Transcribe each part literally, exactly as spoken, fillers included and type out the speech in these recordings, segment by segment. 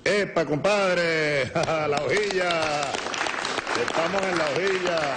¡Epa, compadre! ¡La hojilla! Estamos en la hojilla.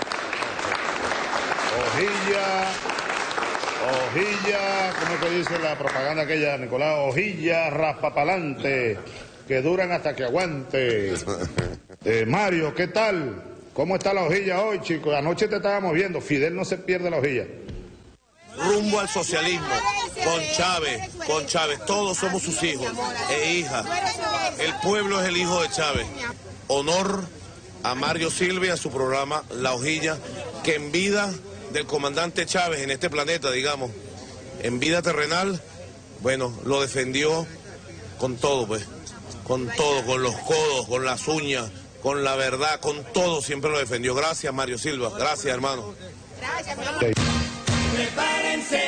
Hojilla. Hojilla. ¿Cómo es que dice la propaganda aquella, Nicolás? Hojilla raspapalante, que duran hasta que aguante. Eh, Mario, ¿qué tal? ¿Cómo está la hojilla hoy, chicos? Anoche te estábamos viendo. Fidel no se pierde la hojilla. Rumbo al socialismo, con Chávez, con Chávez, todos somos sus hijos e hijas. El pueblo es el hijo de Chávez. Honor a Mario Silva y a su programa La Hojilla, que en vida del comandante Chávez en este planeta, digamos, en vida terrenal, bueno, lo defendió con todo, pues, con todo, con los codos, con las uñas, con la verdad, con todo, siempre lo defendió. Gracias, Mario Silva, gracias, hermano. Gracias, mi amor. Prepárense.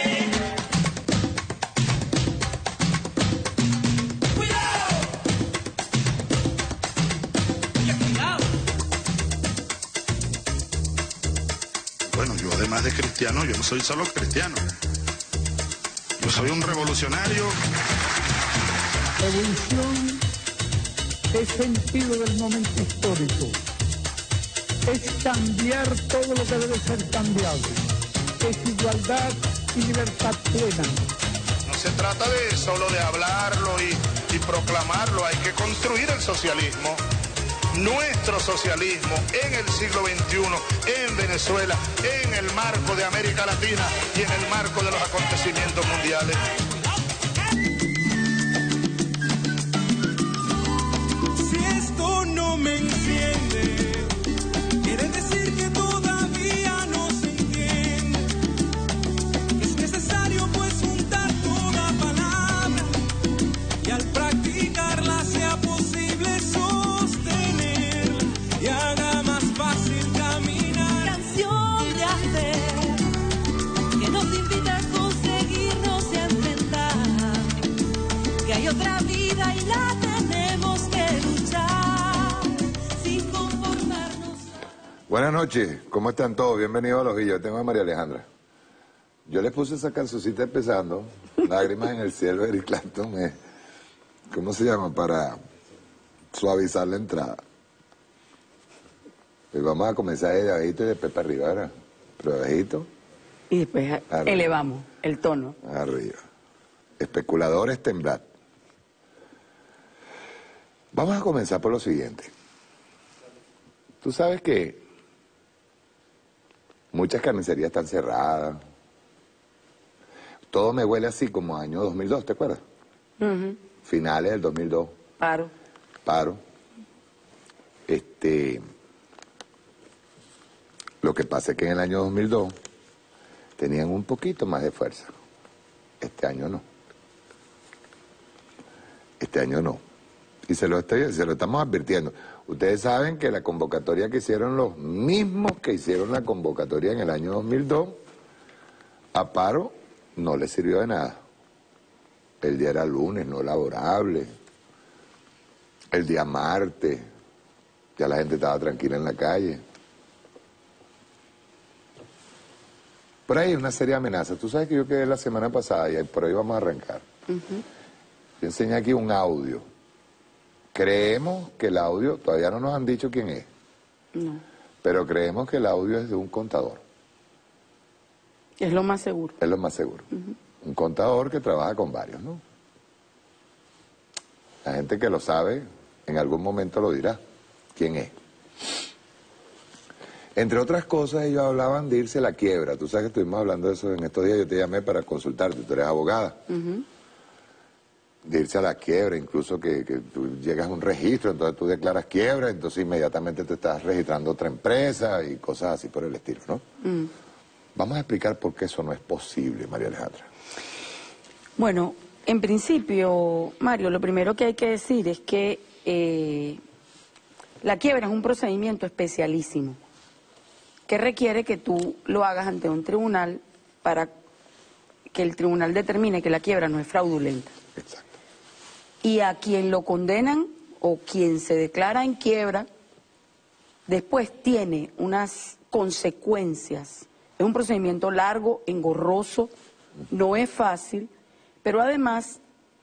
¡Cuidado! ¡Cuidado! Bueno, yo además de cristiano, yo no soy solo cristiano. Yo soy un revolucionario. Revolución es sentido del momento histórico. Es cambiar todo lo que debe ser cambiado. Es igualdad y libertad plena. No se trata de solo de hablarlo y, y proclamarlo, hay que construir el socialismo, nuestro socialismo en el siglo veintiuno, en Venezuela, en el marco de América Latina y en el marco de los acontecimientos mundiales. Si esto no me enciende, quiere decir que todavía no se entiende. Es necesario pues juntar toda palabra y al practicarla sea posible sostener y haga más fácil caminar. Canción de hacer que nos invita a conseguirnos y a enfrentar que hay otra vida y la tenemos que luchar sin conformarnos. Buenas noches, ¿cómo están todos? Bienvenidos a Los Hojillas. Yo tengo a María Alejandra. Yo les puse esa cancioncita empezando, Lágrimas en el cielo, Eric Clapton, eh, ¿cómo se llama? Para suavizar la entrada. Y vamos a comenzar de abajito y después para arriba, ¿verdad? Pero abajito, Y después Arriba. elevamos el tono. arriba. Especuladores, temblad. Vamos a comenzar por lo siguiente. Tú sabes que muchas carnicerías están cerradas. Todo me huele así como año dos mil dos, ¿te acuerdas? Ujú. Finales del dos mil dos, Paro. paro. Este, lo que pasa es que en el año dos mil dos tenían un poquito más de fuerza. Este año no. Este año no. Y se lo, estoy, se lo estamos advirtiendo. Ustedes saben que la convocatoria que hicieron los mismos que hicieron la convocatoria en el año dos mil dos, a paro no les sirvió de nada. El día era lunes, no laborable. El día martes, ya la gente estaba tranquila en la calle. Por ahí hay una serie de amenazas. Tú sabes que yo quedé la semana pasada y por ahí vamos a arrancar. Ujú. Yo enseñé aquí un audio. Creemos que el audio, todavía no nos han dicho quién es, No. pero creemos que el audio es de un contador. Es lo más seguro. Es lo más seguro. Ujú. Un contador que trabaja con varios, ¿no? La gente que lo sabe, en algún momento lo dirá. ¿Quién es? Entre otras cosas, ellos hablaban de irse a la quiebra. Tú sabes que estuvimos hablando de eso en estos días. Yo te llamé para consultarte. Tú eres abogada. Ujú. De irse a la quiebra, incluso que, que tú llegas a un registro, entonces tú declaras quiebra, entonces inmediatamente te estás registrando otra empresa y cosas así por el estilo, ¿no? Mm. Vamos a explicar por qué eso no es posible, María Alejandra. Bueno, en principio, Mario, lo primero que hay que decir es que eh, la quiebra es un procedimiento especialísimo que requiere que tú lo hagas ante un tribunal para que el tribunal determine que la quiebra no es fraudulenta. Exacto. Y a quien lo condenan o quien se declara en quiebra, después tiene unas consecuencias. Es un procedimiento largo, engorroso, no es fácil, pero además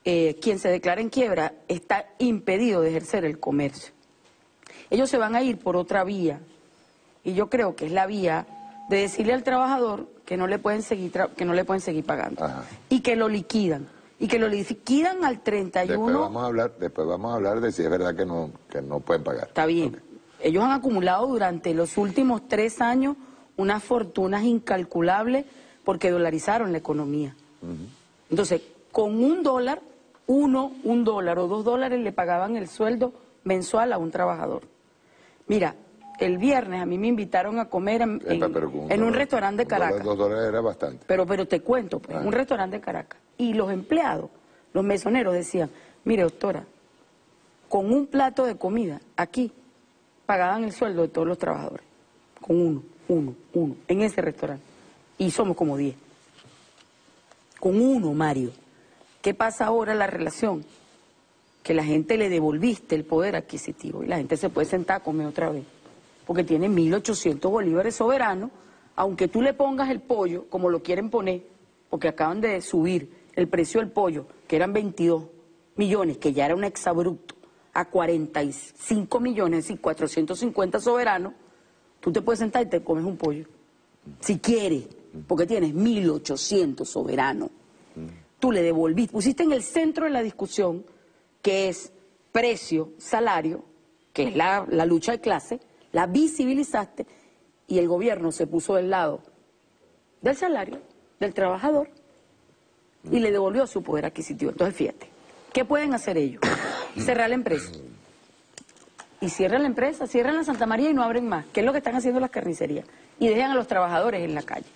eh, quien se declara en quiebra está impedido de ejercer el comercio. Ellos se van a ir por otra vía, y yo creo que es la vía de decirle al trabajador que no le pueden seguir, que no le pueden seguir pagando. Ajá. Y que lo liquidan. Y que lo liquidan al treinta y uno. Después vamos a hablar, después vamos a hablar de si es verdad que no, que no pueden pagar. Está bien. Okay. Ellos han acumulado durante los últimos tres años unas fortunas incalculables porque dolarizaron la economía. Uh-huh. Entonces, con un dólar, uno, un dólar o dos dólares le pagaban el sueldo mensual a un trabajador. Mira, el viernes a mí me invitaron a comer en, en, en un, en un restaurante de Caracas. Dos dólares era bastante. Pero, pero te cuento, pues, un restaurante de Caracas. Y los empleados, los mesoneros decían, mire doctora, con un plato de comida, aquí, pagaban el sueldo de todos los trabajadores. Con uno, uno, uno, en ese restaurante. Y somos como diez. Con uno, Mario. ¿Qué pasa ahora en la relación? Que la gente le devolviste el poder adquisitivo y la gente se puede sentar a comer otra vez. Porque tiene mil ochocientos bolívares soberanos, aunque tú le pongas el pollo, como lo quieren poner, porque acaban de subir el precio del pollo, que eran veintidós millones, que ya era un exabrupto, a cuarenta y cinco millones, es decir, cuatrocientos cincuenta soberanos, tú te puedes sentar y te comes un pollo. Si quieres, porque tienes mil ochocientos soberanos. Tú le devolviste, pusiste en el centro de la discusión, que es precio, salario, que es la, la lucha de clase, la visibilizaste y el gobierno se puso del lado del salario, del trabajador y le devolvió su poder adquisitivo. Entonces, fíjate, ¿qué pueden hacer ellos? Cerrar la empresa. Y cierran la empresa, cierran la Santa María y no abren más, que es lo que están haciendo las carnicerías. Y dejan a los trabajadores en la calle.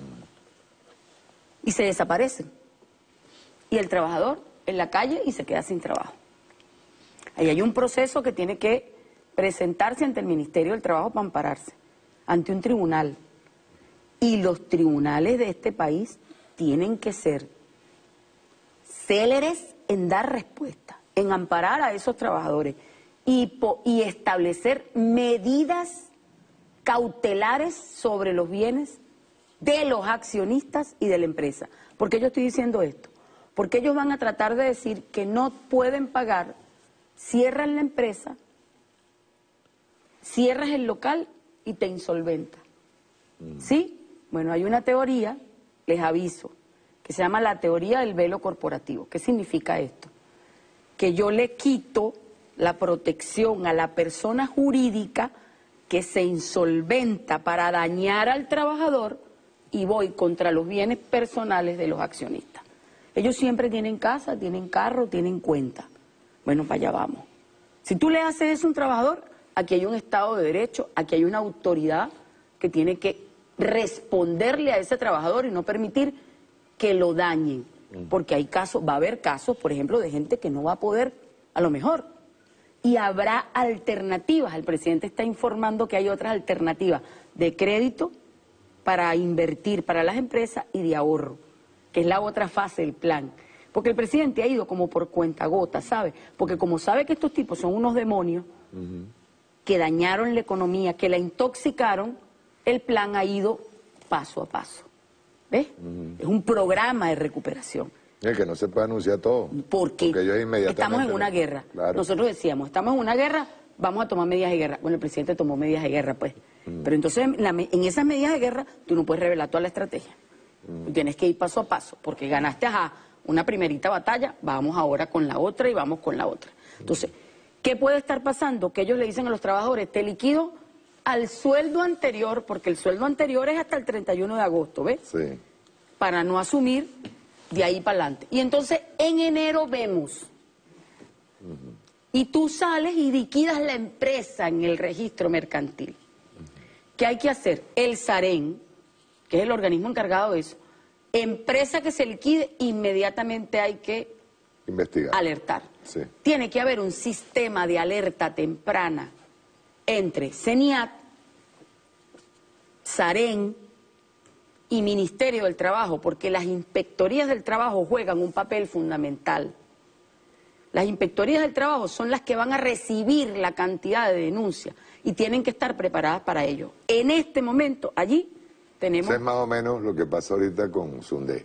Y se desaparecen. Y el trabajador en la calle y se queda sin trabajo. Ahí hay un proceso que tiene que presentarse ante el Ministerio del Trabajo para ampararse, ante un tribunal. Y los tribunales de este país tienen que ser céleres en dar respuesta, en amparar a esos trabajadores y, po y establecer medidas cautelares sobre los bienes de los accionistas y de la empresa. ¿Por qué yo estoy diciendo esto? Porque ellos van a tratar de decir que no pueden pagar, cierran la empresa, cierras el local y te insolventa. Mm. ¿Sí? Bueno, hay una teoría, les aviso, que se llama la teoría del velo corporativo. ¿Qué significa esto? Que yo le quito la protección a la persona jurídica que se insolventa para dañar al trabajador y voy contra los bienes personales de los accionistas. Ellos siempre tienen casa, tienen carro, tienen cuenta. Bueno, para allá vamos. Si tú le haces eso a un trabajador, aquí hay un Estado de Derecho, aquí hay una autoridad que tiene que responderle a ese trabajador y no permitir que lo dañen. Porque hay casos, va a haber casos, por ejemplo, de gente que no va a poder, a lo mejor. Y habrá alternativas. El presidente está informando que hay otras alternativas de crédito para invertir para las empresas y de ahorro, que es la otra fase del plan. Porque el presidente ha ido como por cuentagota, ¿sabe? Porque como sabe que estos tipos son unos demonios uh-huh. que dañaron la economía, que la intoxicaron, el plan ha ido paso a paso. ¿Ves? Uh-huh. Es un programa de recuperación. Es que no se puede anunciar todo. Porque, porque ellos inmediatamente estamos en una guerra. Claro. Nosotros decíamos, estamos en una guerra, vamos a tomar medidas de guerra. Bueno, el presidente tomó medidas de guerra, pues. Uh-huh. Pero entonces, la, en esas medidas de guerra, tú no puedes revelar toda la estrategia. Uh-huh. Tú tienes que ir paso a paso, porque ganaste a una primerita batalla, vamos ahora con la otra y vamos con la otra. Entonces, ¿qué puede estar pasando? Que ellos le dicen a los trabajadores, te liquido al sueldo anterior, porque el sueldo anterior es hasta el treinta y uno de agosto, ¿ves? Sí. Para no asumir de ahí para adelante. Y entonces, en enero vemos. Uh-huh. Y tú sales y liquidas la empresa en el registro mercantil. Uh-huh. ¿Qué hay que hacer? El SAREN, que es el organismo encargado de eso, empresa que se liquide, inmediatamente hay que investigar, alertar. Sí. Tiene que haber un sistema de alerta temprana entre CENIAT, SAREN y Ministerio del Trabajo, porque las inspectorías del trabajo juegan un papel fundamental. Las inspectorías del trabajo son las que van a recibir la cantidad de denuncias y tienen que estar preparadas para ello. En este momento, allí tenemos... Eso es más o menos lo que pasa ahorita con Sunday.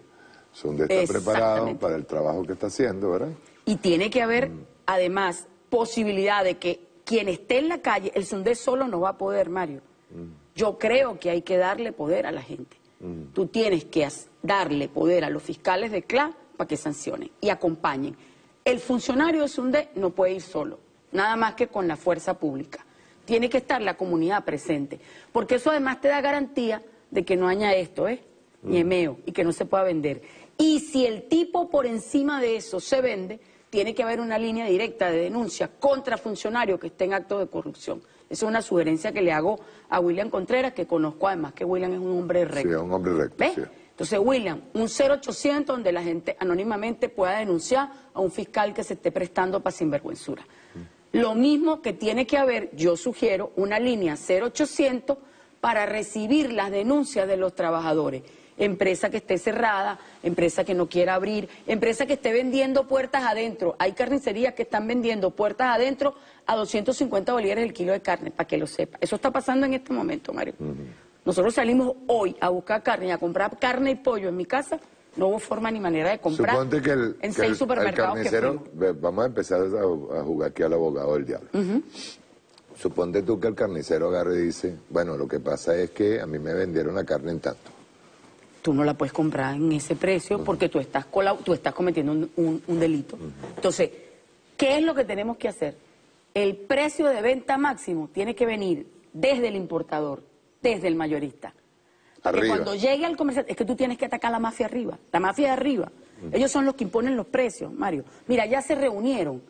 Sunde está preparado para el trabajo que está haciendo, ¿verdad? Y tiene que haber, mm. además, posibilidad de que quien esté en la calle, el Sunde solo no va a poder, Mario. Mm. Yo creo que hay que darle poder a la gente. Mm. Tú tienes que darle poder a los fiscales de C L A para que sancionen y acompañen. El funcionario de Sunde no puede ir solo, nada más que con la fuerza pública. Tiene que estar la comunidad presente, porque eso además te da garantía de que no haya esto, ¿eh? Mm. Ñemeo, y que no se pueda vender. Y si el tipo por encima de eso se vende, tiene que haber una línea directa de denuncia contra funcionarios que estén en actos de corrupción. Esa es una sugerencia que le hago a William Contreras, que conozco además que William es un hombre recto. Sí, es un hombre recto. ¿Ves? Sí. Entonces, William, un cero ochocientos donde la gente anónimamente pueda denunciar a un fiscal que se esté prestando para sinvergüenzura. Mm. Lo mismo que tiene que haber, yo sugiero, una línea cero ochocientos para recibir las denuncias de los trabajadores. Empresa que esté cerrada, empresa que no quiera abrir, empresa que esté vendiendo puertas adentro. Hay carnicerías que están vendiendo puertas adentro a doscientos cincuenta bolívares el kilo de carne, para que lo sepa. Eso está pasando en este momento, Mario. Uh-huh. Nosotros salimos hoy a buscar carne y a comprar carne y pollo en mi casa. No hubo forma ni manera de comprar. Suponte que el, en que seis el, supermercados el carnicero, que vamos a empezar a, a jugar aquí al abogado del diablo. Uh-huh. Suponte tú que el carnicero agarre y dice, bueno, lo que pasa es que a mí me vendieron la carne en tanto. Tú no la puedes comprar en ese precio porque tú estás, tú estás cometiendo un, un, un delito. Entonces, ¿qué es lo que tenemos que hacer? El precio de venta máximo tiene que venir desde el importador, desde el mayorista. Porque arriba. Cuando llegue al comerciante, es que tú tienes que atacar a la mafia arriba, la mafia de arriba. Uh-huh. Ellos son los que imponen los precios, Mario. Mira, ya se reunieron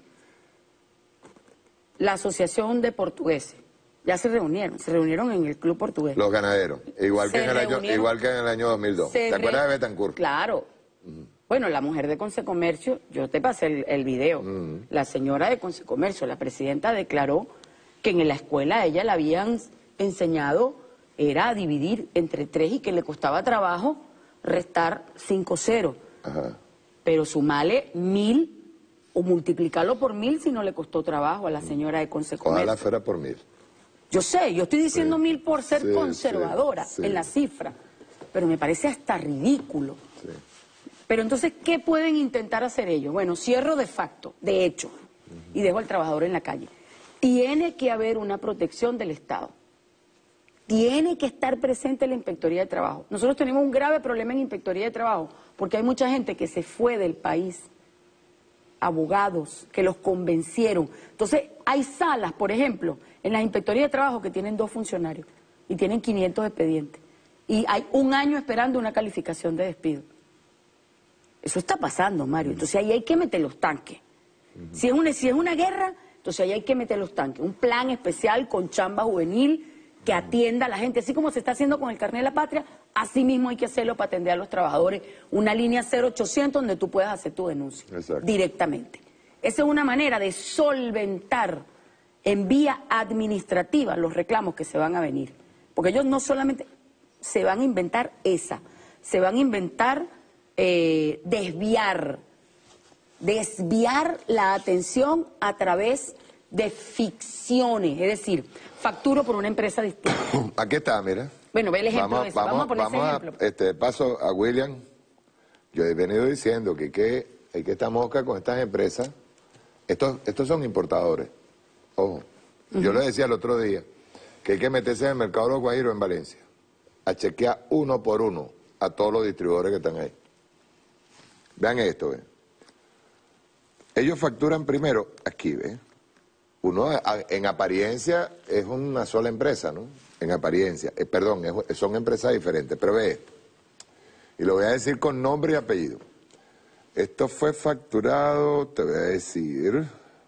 la Asociación de Portugueses. Ya se reunieron, se reunieron en el Club Portugués. Los ganaderos, igual, que en, el año, igual que en el año dos mil dos. ¿Te acuerdas de Betancourt? Claro. Uh-huh. Bueno, la mujer de Consecomercio, yo te pasé el, el video. Uh-huh. La señora de Consecomercio, la presidenta, declaró que en la escuela a ella la habían enseñado, era a dividir entre tres y que le costaba trabajo restar cinco ceros. Uh-huh. Pero sumarle mil o multiplicarlo por mil si no le costó trabajo a la señora de Consecomercio. Ojalá fuera por mil. Yo sé, yo estoy diciendo sí, mil por ser sí, conservadora sí, sí. en la cifra, pero me parece hasta ridículo. Sí. Pero entonces, ¿qué pueden intentar hacer ellos? Bueno, cierro de facto, de hecho, uh-huh. y dejo al trabajador en la calle. Tiene que haber una protección del Estado. Tiene que estar presente la Inspectoría de Trabajo. Nosotros tenemos un grave problema en Inspectoría de Trabajo, porque hay mucha gente que se fue del país, abogados que los convencieron. Entonces, hay salas, por ejemplo, en la Inspectoría de Trabajo que tienen dos funcionarios y tienen quinientos expedientes. Y hay un año esperando una calificación de despido. Eso está pasando, Mario. Entonces ahí hay que meter los tanques. Uh-huh. Si es una, si es una guerra, entonces ahí hay que meter los tanques. Un plan especial con chamba juvenil que atienda a la gente. Así como se está haciendo con el carnet de la patria, así mismo hay que hacerlo para atender a los trabajadores. Una línea cero ochocientos donde tú puedas hacer tu denuncia. Exacto. Directamente. Esa es una manera de solventar en vía administrativa los reclamos que se van a venir. Porque ellos no solamente se van a inventar esa, se van a inventar eh, desviar, desviar la atención a través de ficciones, es decir, facturo por una empresa distinta. Aquí está, mira. Bueno, ve el ejemplo vamos, de eso, vamos, vamos a poner vamos ese a, ejemplo. este, paso a William. Yo he venido diciendo que, que hay que estar mosca con estas empresas. Estos, estos son importadores. Ojo, uh-huh. yo le decía el otro día que hay que meterse en el mercado de los Guajiros en Valencia a chequear uno por uno a todos los distribuidores que están ahí. Vean esto, ¿ven? Ellos facturan primero aquí, ¿ven? Uno a, a, en apariencia es una sola empresa, ¿no? En apariencia, eh, perdón, es, son empresas diferentes, pero ve esto. Y lo voy a decir con nombre y apellido. Esto fue facturado, te voy a decir,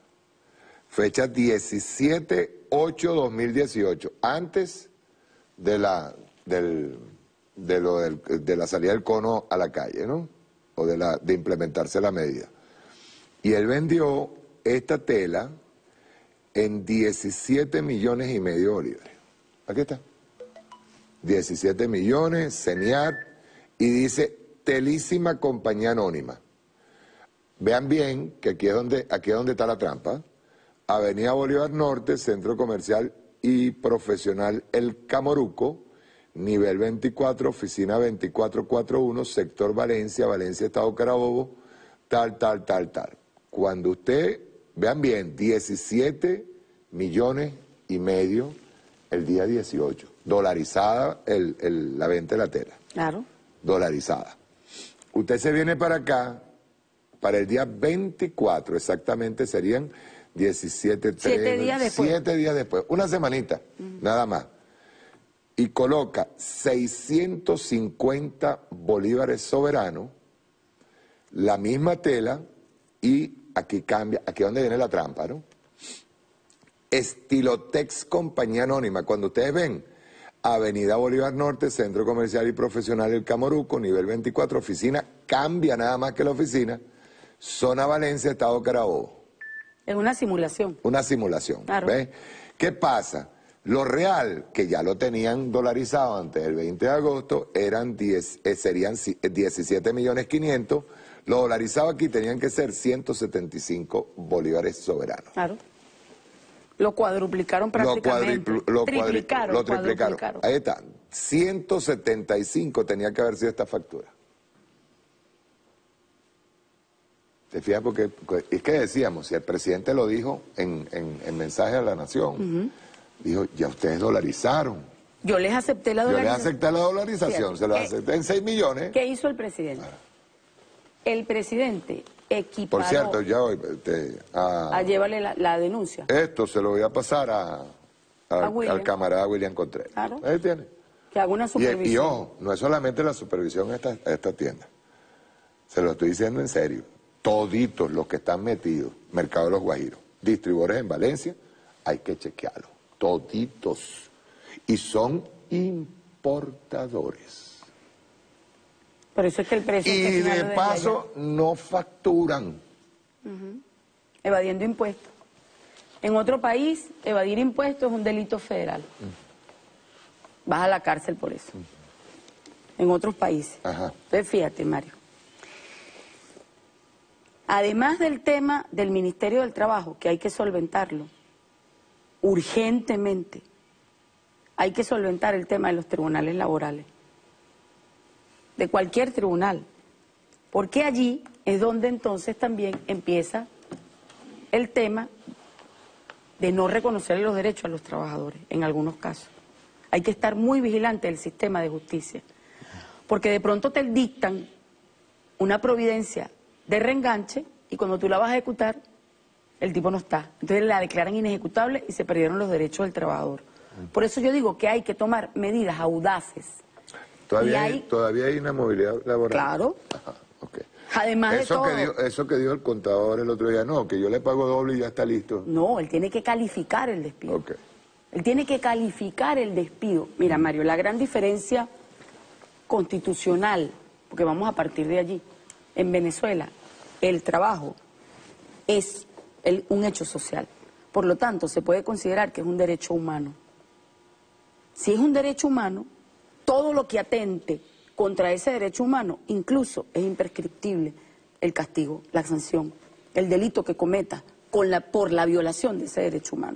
fecha diecisiete de ocho de dos mil dieciocho, antes de la, del, de, lo del, de la salida del cono a la calle, ¿no? O de, la, de implementarse la medida. Y él vendió esta tela en diecisiete millones y medio de bolívares. Aquí está. diecisiete millones, CENIAT, y dice Telísima Compañía Anónima. Vean bien que aquí es donde, aquí es donde está la trampa. Avenida Bolívar Norte, Centro Comercial y Profesional El Camoruco, nivel veinticuatro, oficina veinticuatro cuarenta y uno, sector Valencia, Valencia, Estado Carabobo, tal, tal, tal, tal. Cuando usted, vean bien, diecisiete millones y medio el día dieciocho, dolarizada el, el, la venta de la tela. Claro. Dolarizada. Usted se viene para acá, para el día veinticuatro, exactamente serían diecisiete, tres, Siete días después. Siete días después, una semanita, uh-huh. nada más. Y coloca seiscientos cincuenta bolívares soberanos, la misma tela, y aquí cambia, aquí es donde viene la trampa, ¿no? Estilotex Compañía Anónima, cuando ustedes ven Avenida Bolívar Norte, Centro Comercial y Profesional El Camoruco, nivel veinticuatro, oficina, cambia nada más que la oficina, zona Valencia, Estado Carabobo. Es una simulación. Una simulación, claro. ¿Ves? ¿Qué pasa? Lo real, que ya lo tenían dolarizado antes del veinte de agosto, eran diez, eh, serían diecisiete millones quinientos, lo dolarizado aquí tenían que ser ciento setenta y cinco bolívares soberanos. Claro. Lo cuadruplicaron prácticamente. Lo, cuadripl lo, triplicaron, lo triplicaron. cuadruplicaron. Ahí está. ciento setenta y cinco tenía que haber sido esta factura. ¿Te fijas? Porque es que decíamos, si el presidente lo dijo en, en, en mensaje a la nación, uh-huh. dijo, ya ustedes dolarizaron. Yo les acepté la dolarización. Yo les acepté la dolarización, sí, se lo ¿Qué, acepté en seis millones. ¿Qué hizo el presidente? Ah. El presidente equiparó... Por cierto, ya hoy... Te, a, a llevarle la, la denuncia. Esto se lo voy a pasar a, a, a al camarada William Contreras. Claro. Ahí tiene. Que haga una supervisión. Y, y ojo, no es solamente la supervisión a esta, a esta tienda. Se lo estoy diciendo en serio. Toditos los que están metidos, Mercado de los Guajiros, distribuidores en Valencia, hay que chequearlo. Toditos. Y son importadores. Por eso es que el precio... Y de paso no facturan. Uh-huh. Evadiendo impuestos. En otro país, evadir impuestos es un delito federal. Uh-huh. Vas a la cárcel por eso. Uh-huh. En otros países. Ajá. Entonces, fíjate, Mario. Además del tema del Ministerio del Trabajo, que hay que solventarlo urgentemente, hay que solventar el tema de los tribunales laborales, de cualquier tribunal, porque allí es donde entonces también empieza el tema de no reconocer los derechos a los trabajadores, en algunos casos. Hay que estar muy vigilante del sistema de justicia, porque de pronto te dictan una providencia de reenganche y cuando tú la vas a ejecutar, el tipo no está. Entonces la declaran inejecutable y se perdieron los derechos del trabajador. Por eso yo digo que hay que tomar medidas audaces. Todavía hay, hay, todavía hay una movilidad laboral. Claro. Ajá, okay. Además eso de todo. Que dijo, eso que dijo el contador el otro día, no, que yo le pago doble y ya está listo. No, él tiene que calificar el despido. Okay. Él tiene que calificar el despido. Mira, Mario, la gran diferencia constitucional, porque vamos a partir de allí, en Venezuela, el trabajo es el, un hecho social. Por lo tanto, se puede considerar que es un derecho humano. Si es un derecho humano, todo lo que atente contra ese derecho humano, incluso es imprescriptible el castigo, la sanción, el delito que cometa con la, por la violación de ese derecho humano.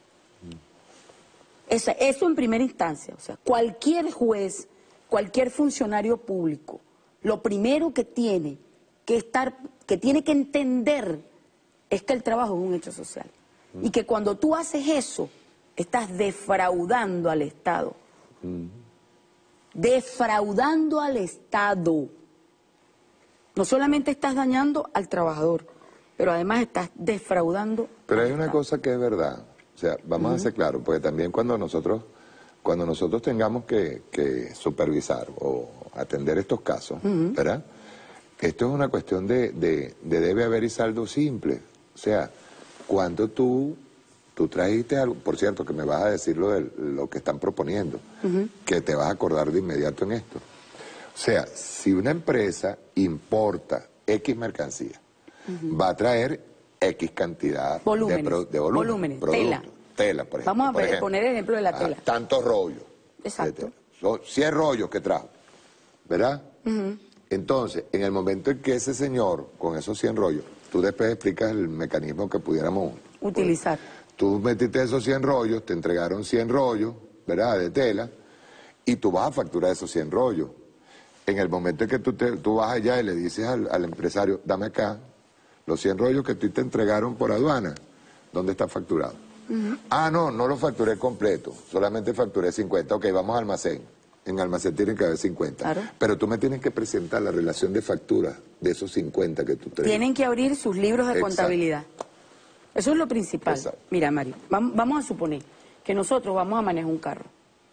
Eso, eso en primera instancia, o sea, cualquier juez, cualquier funcionario público, lo primero que tiene que estar, que tiene que entender es que el trabajo es un hecho social. Mm. Y que cuando tú haces eso, estás defraudando al Estado. Mm. Defraudando al Estado. No solamente estás dañando al trabajador, pero además estás defraudando. Pero hay al una Estado. cosa que es verdad. O sea, vamos uh-huh. a ser claros, porque también cuando nosotros, cuando nosotros tengamos que, que supervisar o atender estos casos, uh-huh. ¿verdad? Esto es una cuestión de, de, de debe haber y saldo simple. O sea, cuando tú, tú trajiste algo, por cierto, que me vas a decir lo, de, lo que están proponiendo, uh-huh. que te vas a acordar de inmediato en esto. O sea, si una empresa importa X mercancía, uh-huh. va a traer X cantidad volúmenes, de, pro, de volumen, volúmenes, producto, tela. Tela, por ejemplo. Vamos a por ejemplo. poner el ejemplo de la tela. Ah, tantos rollos. Exacto. Son cien rollos que trajo, ¿verdad? Uh-huh. Entonces, en el momento en que ese señor, con esos cien rollos, tú después explicas el mecanismo que pudiéramos utilizar. Pues, tú metiste esos cien rollos, te entregaron cien rollos, ¿verdad?, de tela, y tú vas a facturar esos cien rollos. En el momento en que tú, te, tú vas allá y le dices al, al empresario, dame acá los cien rollos que tú te entregaron por aduana, ¿dónde está facturado? Uh-huh. Ah, no, no lo facturé completo, solamente facturé cincuenta. Ok, vamos al almacén. En almacén tienen que haber cincuenta. Claro. Pero tú me tienes que presentar la relación de factura de esos cincuenta que tú traes. Tienen que abrir sus libros de Exacto. contabilidad. Eso es lo principal. Exacto. Mira, Mario, vamos a suponer que nosotros vamos a manejar un carro.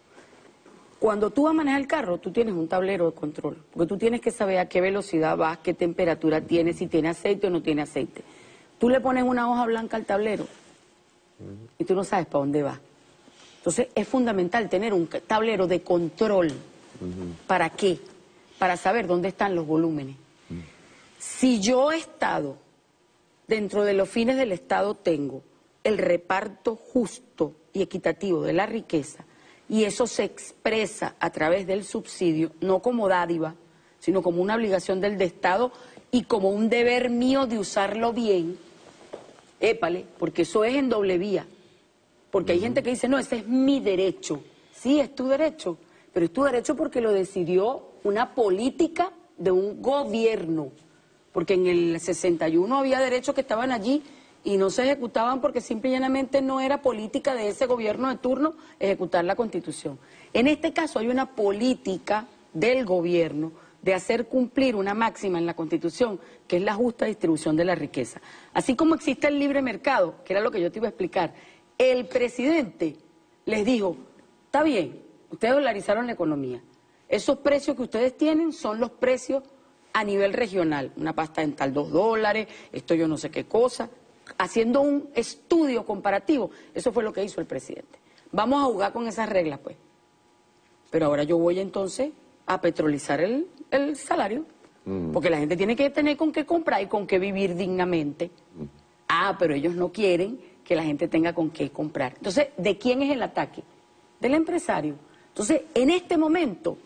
Cuando tú vas a manejar el carro, tú tienes un tablero de control, porque tú tienes que saber a qué velocidad vas, qué temperatura tiene, si tiene aceite o no tiene aceite. Tú le pones una hoja blanca al tablero y tú no sabes para dónde va. Entonces es fundamental tener un tablero de control. Uh-huh. ¿Para qué? Para saber dónde están los volúmenes. Uh-huh. Si yo he estado, dentro de los fines del Estado tengo el reparto justo y equitativo de la riqueza, y eso se expresa a través del subsidio, no como dádiva, sino como una obligación del de Estado y como un deber mío de usarlo bien, épale, porque eso es en doble vía. Porque hay gente que dice, no, ese es mi derecho. Sí, es tu derecho, pero es tu derecho porque lo decidió una política de un gobierno. Porque en el sesenta y uno había derechos que estaban allí y no se ejecutaban porque simple y llanamente no era política de ese gobierno de turno ejecutar la Constitución. En este caso hay una política del gobierno de hacer cumplir una máxima en la Constitución, que es la justa distribución de la riqueza. Así como existe el libre mercado, que era lo que yo te iba a explicar, el presidente les dijo, está bien, ustedes dolarizaron la economía, esos precios que ustedes tienen son los precios a nivel regional, una pasta dental dos dólares, esto yo no sé qué cosa, haciendo un estudio comparativo. Eso fue lo que hizo el presidente. Vamos a jugar con esas reglas, pues. Pero ahora yo voy entonces a petrolizar el, el salario, mm. porque la gente tiene que tener con qué comprar y con qué vivir dignamente. Mm. Ah, pero ellos no quieren que la gente tenga con qué comprar. Entonces, ¿de quién es el ataque? Del empresario. Entonces, en este momento,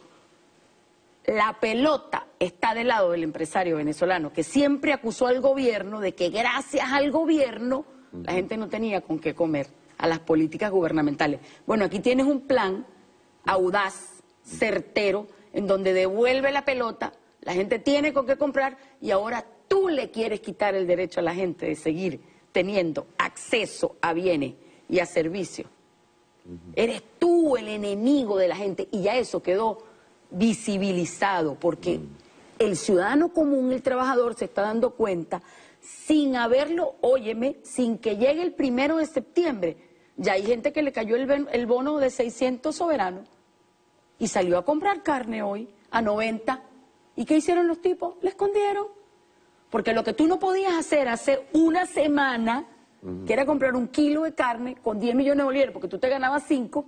la pelota está del lado del empresario venezolano, que siempre acusó al gobierno de que gracias al gobierno la gente no tenía con qué comer, a las políticas gubernamentales. Bueno, aquí tienes un plan audaz, certero, en donde devuelve la pelota, la gente tiene con qué comprar y ahora tú le quieres quitar el derecho a la gente de seguir teniendo acceso a bienes y a servicios. Uh-huh. Eres tú el enemigo de la gente y ya eso quedó visibilizado, porque mm. el ciudadano común, el trabajador, se está dando cuenta, sin haberlo, óyeme, sin que llegue el primero de septiembre, ya hay gente que le cayó el, el bono de seiscientos soberanos y salió a comprar carne hoy a noventa. ¿Y qué hicieron los tipos? Le escondieron. Porque lo que tú no podías hacer hace una semana, mm. que era comprar un kilo de carne con diez millones de bolívares, porque tú te ganabas cinco,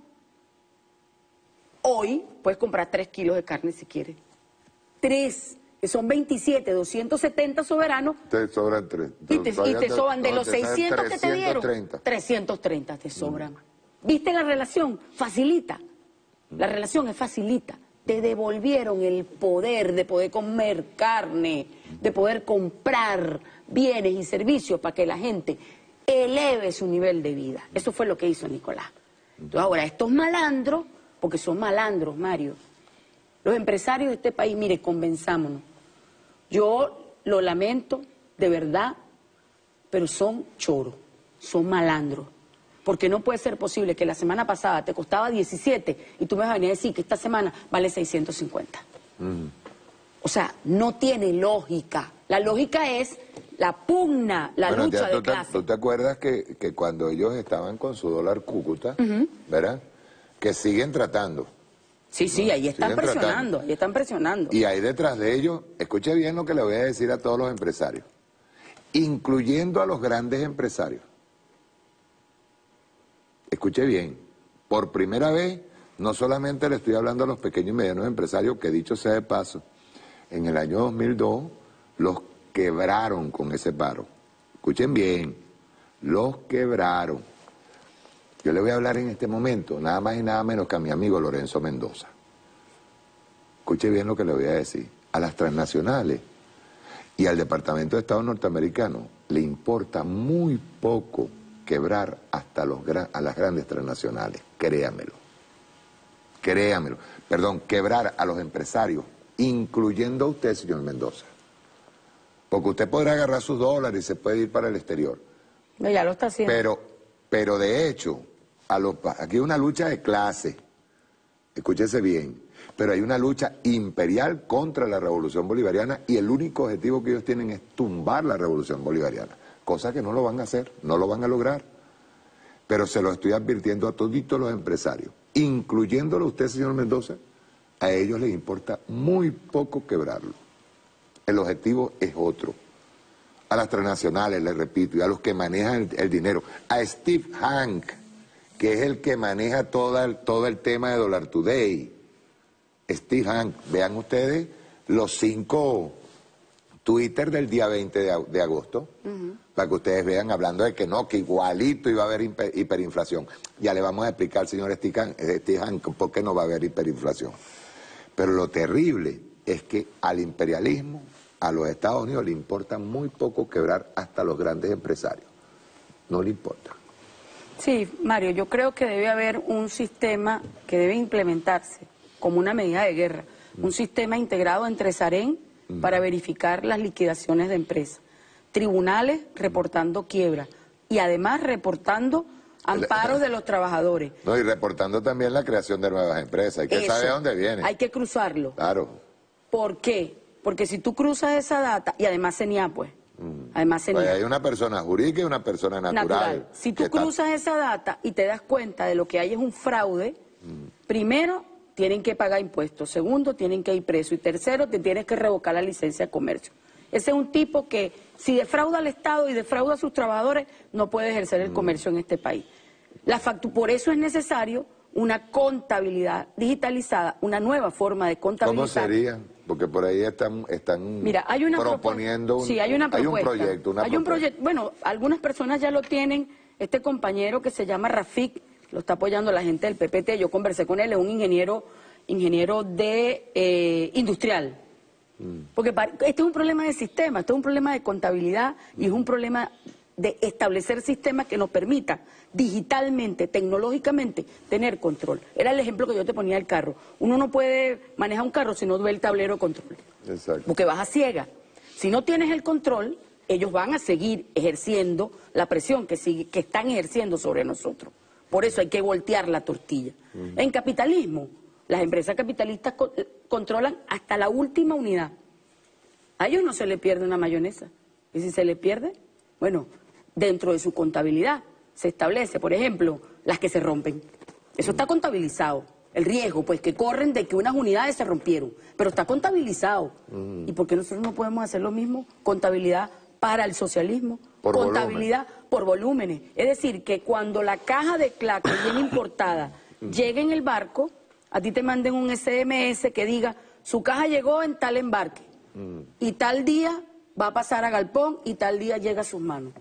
hoy puedes comprar tres kilos de carne si quieres. Tres, que son veintisiete, doscientos setenta soberanos. Te sobran tres. Y te, y te sobran de los seiscientos que te dieron, trescientos treinta te sobran. Mm. ¿Viste la relación? Facilita. La relación es facilita. Te devolvieron el poder de poder comer carne, de poder comprar bienes y servicios para que la gente eleve su nivel de vida. Eso fue lo que hizo Nicolás. Entonces ahora estos malandros, porque son malandros, Mario. Los empresarios de este país, mire, convenzámonos. Yo lo lamento, de verdad, pero son choros, son malandros. Porque no puede ser posible que la semana pasada te costaba diecisiete y tú me vas a venir a decir que esta semana vale seiscientos cincuenta. Mm. O sea, no tiene lógica. La lógica es la pugna, la bueno, lucha de clase. ¿Tú te acuerdas que, que cuando ellos estaban con su dólar Cúcuta, uh-huh. ¿verdad? Que siguen tratando. Sí, sí, ahí están siguen presionando, tratando. ahí están presionando. Y ahí detrás de ellos, escuche bien lo que le voy a decir a todos los empresarios, incluyendo a los grandes empresarios. Escuche bien, por primera vez, no solamente le estoy hablando a los pequeños y medianos empresarios, que dicho sea de paso, en el año dos mil dos los quebraron con ese paro. Escuchen bien, los quebraron. Yo le voy a hablar en este momento, nada más y nada menos que a mi amigo Lorenzo Mendoza. Escuche bien lo que le voy a decir. A las transnacionales y al Departamento de Estado norteamericano le importa muy poco quebrar hasta los a las grandes transnacionales, créamelo. créamelo, perdón, quebrar a los empresarios, incluyendo a usted, señor Mendoza. Porque usted podrá agarrar sus dólares y se puede ir para el exterior. No, ya lo está haciendo. Pero, pero de hecho, a los, aquí hay una lucha de clase, escúchese bien, pero hay una lucha imperial contra la revolución bolivariana y el único objetivo que ellos tienen es tumbar la revolución bolivariana, cosa que no lo van a hacer, no lo van a lograr. Pero se lo estoy advirtiendo a toditos los empresarios, incluyéndolo usted, señor Mendoza, a ellos les importa muy poco quebrarlo. El objetivo es otro. A las transnacionales, les repito, y a los que manejan el, el dinero, a Steve Hank, que es el que maneja todo el, todo el tema de Dollar Today. Steve Hank, vean ustedes los cinco Twitter del día veinte de, de agosto, uh-huh. para que ustedes vean hablando de que no, que igualito iba a haber hiper, hiperinflación. Ya le vamos a explicar, señor Steve Hank, por qué no va a haber hiperinflación. Pero lo terrible es que al imperialismo, a los Estados Unidos, le importa muy poco quebrar hasta los grandes empresarios. No le importa. Sí, Mario, yo creo que debe haber un sistema que debe implementarse como una medida de guerra, mm. un sistema integrado entre Sarén mm. para verificar las liquidaciones de empresas, tribunales reportando quiebra y además reportando amparos de los trabajadores. No, y reportando también la creación de nuevas empresas. Hay que Eso, saber dónde viene. Hay que cruzarlo. Claro. ¿Por qué? Porque si tú cruzas esa data, y además C E N I A, pues, mm. además C E N I A. Pues hay una persona jurídica y una persona natural. natural. Si tú cruzas está... esa data y te das cuenta de lo que hay es un fraude, mm. primero, tienen que pagar impuestos, segundo, tienen que ir preso, y tercero, te tienes que revocar la licencia de comercio. Ese es un tipo que, si defrauda al Estado y defrauda a sus trabajadores, no puede ejercer el mm. comercio en este país. La factu Por eso es necesario una contabilidad digitalizada, una nueva forma de contabilizar. ¿Cómo sería? Porque por ahí están, están Mira, hay una proponiendo un, sí, hay, una hay un proyecto. Una hay un proyecto. Bueno, algunas personas ya lo tienen. Este compañero que se llama Rafik, lo está apoyando la gente del P P T. Yo conversé con él, es un ingeniero, ingeniero de eh, industrial. Mm. Porque para, este es un problema de sistema, este es un problema de contabilidad y es un problema de establecer sistemas que nos permitan digitalmente, tecnológicamente, tener control. Era el ejemplo que yo te ponía del carro. Uno no puede manejar un carro si no ve el tablero de control. Exacto. Porque vas a ciega. Si no tienes el control, ellos van a seguir ejerciendo la presión que, sigue, que están ejerciendo sobre nosotros. Por eso hay que voltear la tortilla. Uh-huh. En capitalismo, las empresas capitalistas co controlan hasta la última unidad. A ellos no se les pierde una mayonesa. Y si se les pierde, bueno, dentro de su contabilidad se establece, por ejemplo, las que se rompen. Eso está contabilizado. El riesgo, pues, que corren de que unas unidades se rompieron. Pero está contabilizado. Mm. ¿Y por qué nosotros no podemos hacer lo mismo? Contabilidad para el socialismo. Por contabilidad volumen. por volúmenes. Es decir, que cuando la caja de claque bien importada llegue en el barco, a ti te manden un S M S que diga, su caja llegó en tal embarque. Mm. Y tal día va a pasar a galpón y tal día llega a sus manos.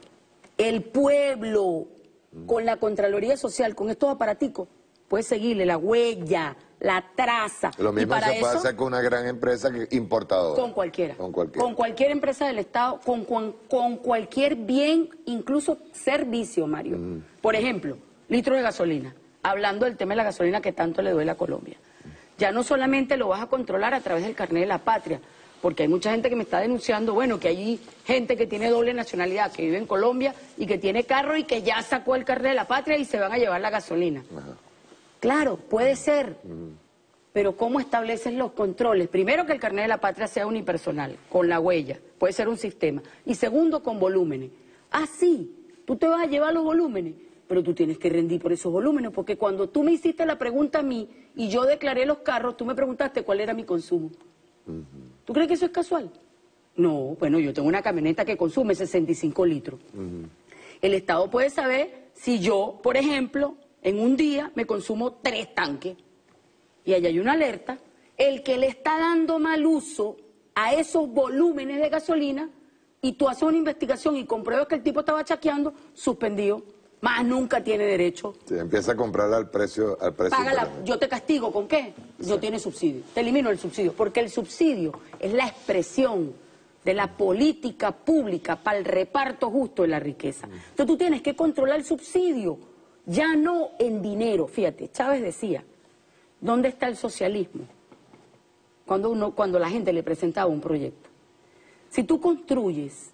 El pueblo, con la Contraloría Social, con estos aparaticos, puede seguirle la huella, la traza. Lo mismo y para se puede eso, hacer con una gran empresa importadora. Con cualquiera. Con cualquiera. Con cualquier empresa del Estado, con, con, con cualquier bien, incluso servicio, Mario. Mm. Por ejemplo, litro de gasolina. Hablando del tema de la gasolina que tanto le duele a Colombia. Ya no solamente lo vas a controlar a través del carnet de la patria, porque hay mucha gente que me está denunciando, bueno, que hay gente que tiene doble nacionalidad, que vive en Colombia y que tiene carro y que ya sacó el carnet de la patria y se van a llevar la gasolina. Ajá. Claro, puede ser, uh-huh. pero ¿cómo estableces los controles? Primero, que el carnet de la patria sea unipersonal, con la huella, puede ser un sistema. Y segundo, con volúmenes. Ah, sí, tú te vas a llevar los volúmenes, pero tú tienes que rendir por esos volúmenes, porque cuando tú me hiciste la pregunta a mí y yo declaré los carros, tú me preguntaste cuál era mi consumo. Uh-huh. ¿Tú crees que eso es casual? No, bueno, yo tengo una camioneta que consume sesenta y cinco litros. Uh-huh. El Estado puede saber si yo, por ejemplo, en un día me consumo tres tanques. Y allá hay una alerta. El que le está dando mal uso a esos volúmenes de gasolina y tú haces una investigación y compruebas que el tipo estaba chaqueando, suspendido. Más nunca tiene derecho. Sí, empieza a comprarla al precio, al precio. Págala, yo te castigo, ¿con qué? Sí. No tiene subsidio. Te elimino el subsidio, porque el subsidio es la expresión de la política pública para el reparto justo de la riqueza. Entonces tú tienes que controlar el subsidio, ya no en dinero. Fíjate, Chávez decía, ¿Dónde está el socialismo? Cuando, uno, cuando la gente le presentaba un proyecto. Si tú construyes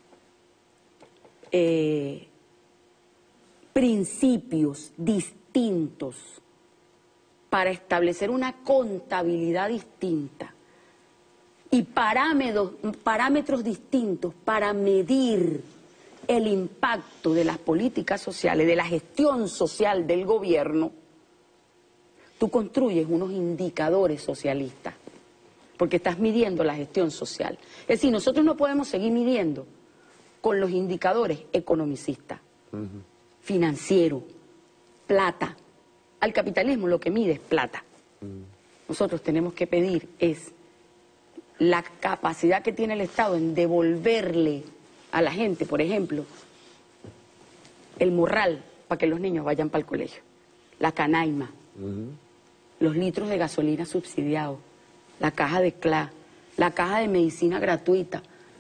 eh, principios distintos para establecer una contabilidad distinta y parámetros, parámetros distintos para medir el impacto de las políticas sociales, de la gestión social del gobierno, tú construyes unos indicadores socialistas, porque estás midiendo la gestión social. Es decir, nosotros no podemos seguir midiendo con los indicadores economicistas, uh-huh. financiero, plata. Al capitalismo lo que mide es plata. Uh-huh. Nosotros tenemos que pedir es la capacidad que tiene el Estado en devolverle a la gente, por ejemplo, el morral para que los niños vayan para el colegio, la canaima, uh-huh. los litros de gasolina subsidiados, la caja de C L A, la caja de medicina gratuita.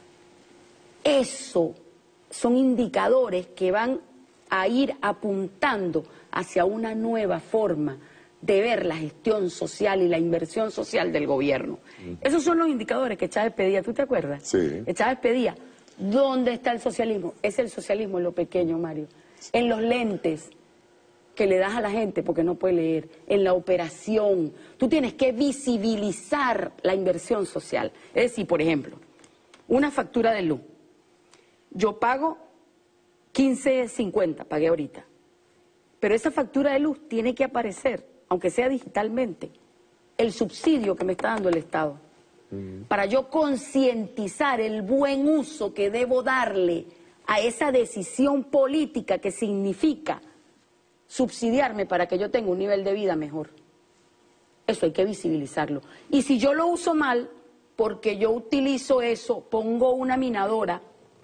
Eso son indicadores que van a ir apuntando hacia una nueva forma de ver la gestión social y la inversión social del gobierno. Uh-huh. Esos son los indicadores que Chávez pedía, ¿tú te acuerdas? Sí. Que Chávez pedía, ¿dónde está el socialismo? Es el socialismo en lo pequeño, Mario, en los lentes que le das a la gente porque no puede leer, en la operación. Tú tienes que visibilizar la inversión social. Es decir, por ejemplo, una factura de luz. Yo pago quince cincuenta, pagué ahorita. Pero esa factura de luz tiene que aparecer, aunque sea digitalmente, el subsidio que me está dando el Estado. Mm. Para yo concientizar el buen uso que debo darle a esa decisión política que significa subsidiarme para que yo tenga un nivel de vida mejor. Eso hay que visibilizarlo. Y si yo lo uso mal, porque yo utilizo eso, pongo una minadora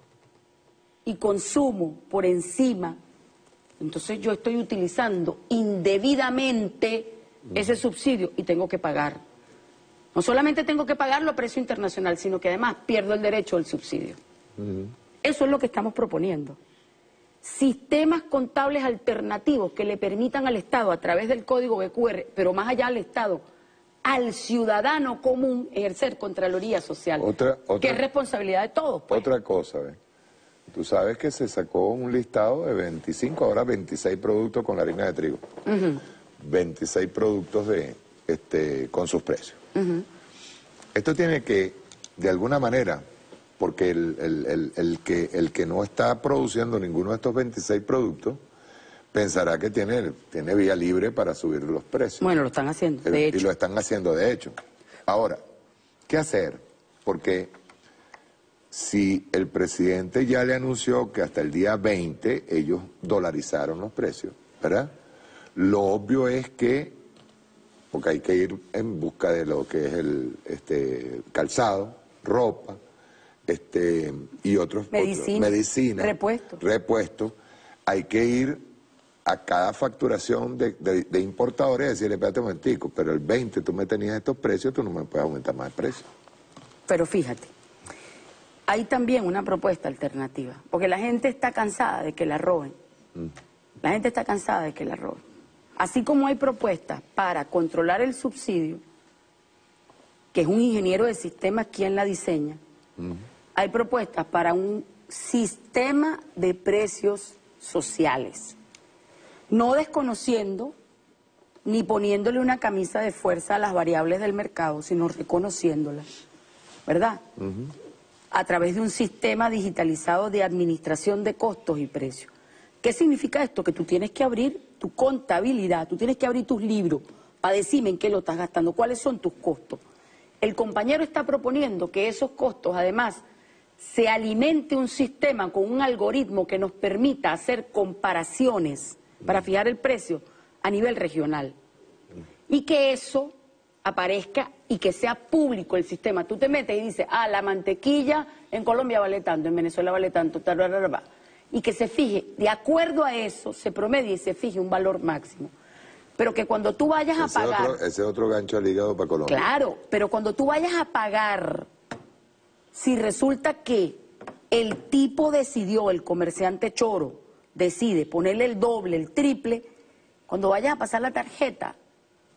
y consumo por encima, entonces yo estoy utilizando indebidamente ese subsidio y tengo que pagar. No solamente tengo que pagarlo a precio internacional, sino que además pierdo el derecho al subsidio. Uh-huh. Eso es lo que estamos proponiendo. Sistemas contables alternativos que le permitan al Estado, a través del código B Q R, pero más allá del Estado, al ciudadano común ejercer Contraloría Social, otra, otra, que es responsabilidad de todos. Pues. Otra cosa, ¿ves? Tú sabes que se sacó un listado de veinticinco, ahora veintiséis productos con la harina de trigo. Uh-huh. veintiséis productos de, este, con sus precios. Uh-huh. Esto tiene que, de alguna manera, porque el, el, el, el, que, el que no está produciendo ninguno de estos veintiséis productos, pensará que tiene, tiene vía libre para subir los precios. Bueno, lo están haciendo, de y hecho. Y lo están haciendo, de hecho. Ahora, ¿qué hacer? Porque si el presidente ya le anunció que hasta el día veinte ellos dolarizaron los precios, ¿verdad? Lo obvio es que, porque hay que ir en busca de lo que es el este, calzado, ropa, este y otros, medicina, otros medicina, repuesto. repuesto, hay que ir a cada facturación de, de, de importadores y decirle, espérate un momentico, pero el veinte tú me tenías estos precios, tú no me puedes aumentar más el precio. Pero fíjate, hay también una propuesta alternativa, porque la gente está cansada de que la roben. Mm. La gente está cansada de que la roben. Así como hay propuestas para controlar el subsidio, que es un ingeniero de sistemas quien la diseña, mm. hay propuestas para un sistema de precios sociales, no desconociendo ni poniéndole una camisa de fuerza a las variables del mercado, sino reconociéndolas, ¿verdad? Uh-huh. A través de un sistema digitalizado de administración de costos y precios. ¿Qué significa esto? Que tú tienes que abrir tu contabilidad, tú tienes que abrir tus libros para decirme en qué lo estás gastando, cuáles son tus costos. El compañero está proponiendo que esos costos, además, se alimente un sistema con un algoritmo que nos permita hacer comparaciones para fijar el precio a nivel regional. Y que eso aparezca y que sea público el sistema. Tú te metes y dices, ah, la mantequilla en Colombia vale tanto, en Venezuela vale tanto, tal, tal, tal, tal. Y que se fije, de acuerdo a eso, se promedie y se fije un valor máximo. Pero que cuando tú vayas a ese pagar... Otro, ese otro gancho al hígado para Colombia. Claro, pero cuando tú vayas a pagar, si resulta que el tipo decidió, el comerciante choro, decide ponerle el doble, el triple, cuando vayas a pasar la tarjeta,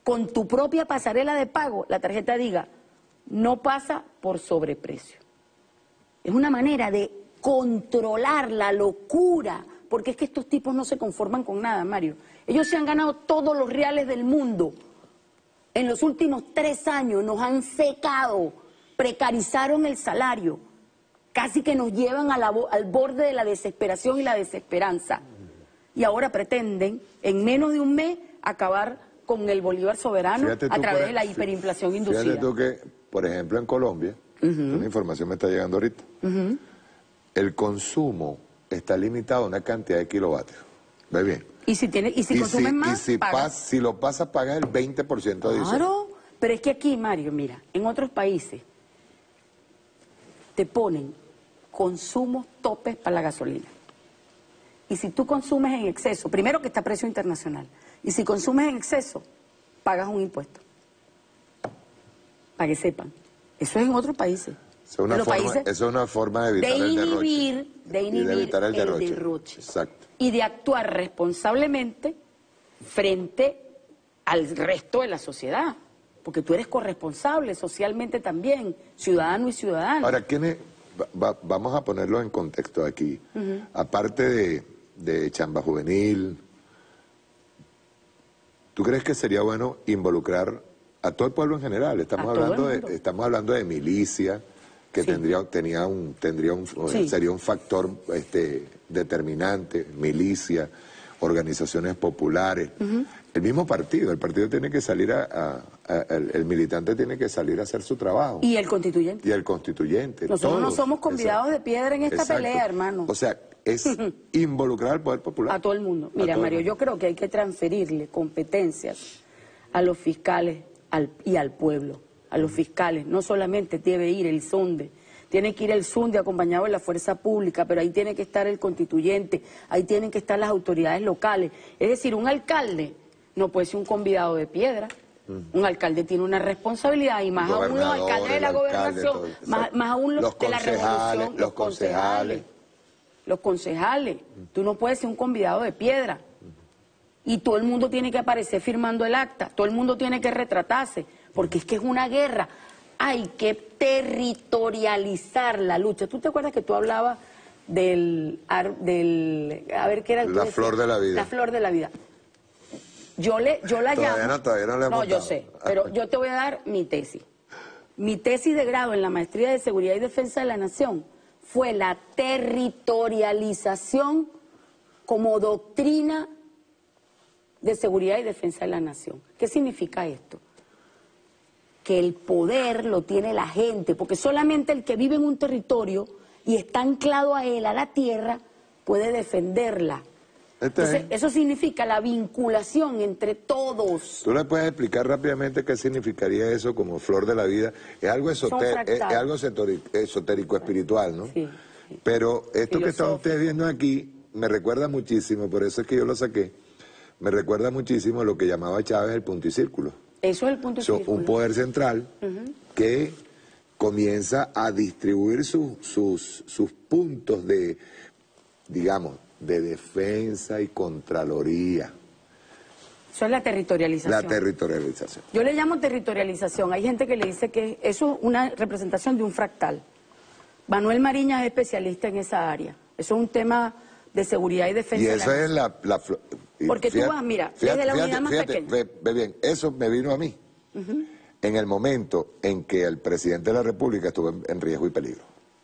con tu propia pasarela de pago, la tarjeta diga, no pasa por sobreprecio. Es una manera de controlar la locura, porque es que estos tipos no se conforman con nada, Mario. Ellos se han ganado todos los reales del mundo. En los últimos tres años nos han secado, precarizaron el salario, casi que nos llevan a la, al borde de la desesperación y la desesperanza. Y ahora pretenden, en menos de un mes, acabar con el bolívar soberano a través de la hiperinflación inducida. Fíjate tú que, por ejemplo, en Colombia, uh-huh. una información me está llegando ahorita, uh-huh. el consumo está limitado a una cantidad de kilovatios. ¿Ve bien? Y si, tiene, y si y consumen si, más, y si, pas, si lo pasas, pagas el veinte por ciento de Claro, pero es que aquí, Mario, mira, en otros países te ponen consumos topes para la gasolina. Y si tú consumes en exceso, primero que está a precio internacional, y si consumes en exceso, pagas un impuesto. Para que sepan. Eso es en otros países. Eso es una, en forma, países eso es una forma de evitar de el inhibir, derroche. De inhibir de evitar el, el derroche. derroche. Exacto. Y de actuar responsablemente frente al resto de la sociedad. Porque tú eres corresponsable socialmente también, ciudadano y ciudadano. Ahora, ¿quién es? Va, vamos a ponerlo en contexto aquí. Uh-huh. Aparte de, de Chamba Juvenil, ¿tú crees que sería bueno involucrar a todo el pueblo en general? Estamos hablando de estamos hablando de milicia, que sí. tendría tenía un tendría un sí. sería un factor este determinante, milicia, organizaciones populares. Uh-huh. El mismo partido, el partido tiene que salir a, a, a el, el militante tiene que salir a hacer su trabajo. Y el constituyente. Y el constituyente. Nosotros todos. no somos convidados Exacto. de piedra en esta Exacto. pelea, hermano. O sea, es involucrar al poder popular. A todo el mundo. Mira, Mario, yo creo que hay que transferirle competencias a los fiscales al, y al pueblo. A los fiscales. No solamente debe ir el SUNDE. Tiene que ir el SUNDE acompañado de la fuerza pública, pero ahí tiene que estar el constituyente, ahí tienen que estar las autoridades locales. Es decir, un alcalde no puede ser un convidado de piedra. Uh-huh. Un alcalde tiene una responsabilidad, y más aún los alcaldes de la gobernación, todo, más, más aún los, los de la revolución, los, los concejales. Los concejales. Uh-huh. Tú no puedes ser un convidado de piedra. Uh-huh. Y todo el mundo tiene que aparecer firmando el acta, todo el mundo tiene que retratarse, porque es que es una guerra. Hay que territorializar la lucha. ¿Tú te acuerdas que tú hablabas del, del a ver qué era el La flor de la vida. La flor de la vida. Yo le, yo la todavía llamo. No, todavía no le hemos No, yo sé, pero yo te voy a dar mi tesis. Mi tesis de grado en la maestría de Seguridad y Defensa de la Nación fue la territorialización como doctrina de seguridad y defensa de la nación. ¿Qué significa esto? Que el poder lo tiene la gente, porque solamente el que vive en un territorio y está anclado a él, a la tierra, puede defenderla. Entonces, eso significa la vinculación entre todos. ¿Tú le puedes explicar rápidamente qué significaría eso como flor de la vida? Es algo, esoter es, es algo esotérico, espiritual, ¿no? Sí, sí. Pero esto que están ustedes viendo aquí me recuerda muchísimo, por eso es que yo lo saqué, me recuerda muchísimo lo que llamaba Chávez el punto y círculo. Eso es el punto y so, círculo. Un poder central uh-huh. que comienza a distribuir sus, sus, sus puntos de, digamos, de defensa y contraloría. Eso es la territorialización. La territorialización. Yo le llamo territorialización. Hay gente que le dice que eso es una representación de un fractal. Manuel Mariñas es especialista en esa área. Eso es un tema de seguridad y defensa. Y eso es la... la Porque fíjate, tú vas, mira, fíjate, desde la fíjate, unidad más fíjate, pequeña. Ve, ve bien, eso me vino a mí. Uh-huh. En el momento en que el presidente de la República estuvo en, en riesgo y peligro.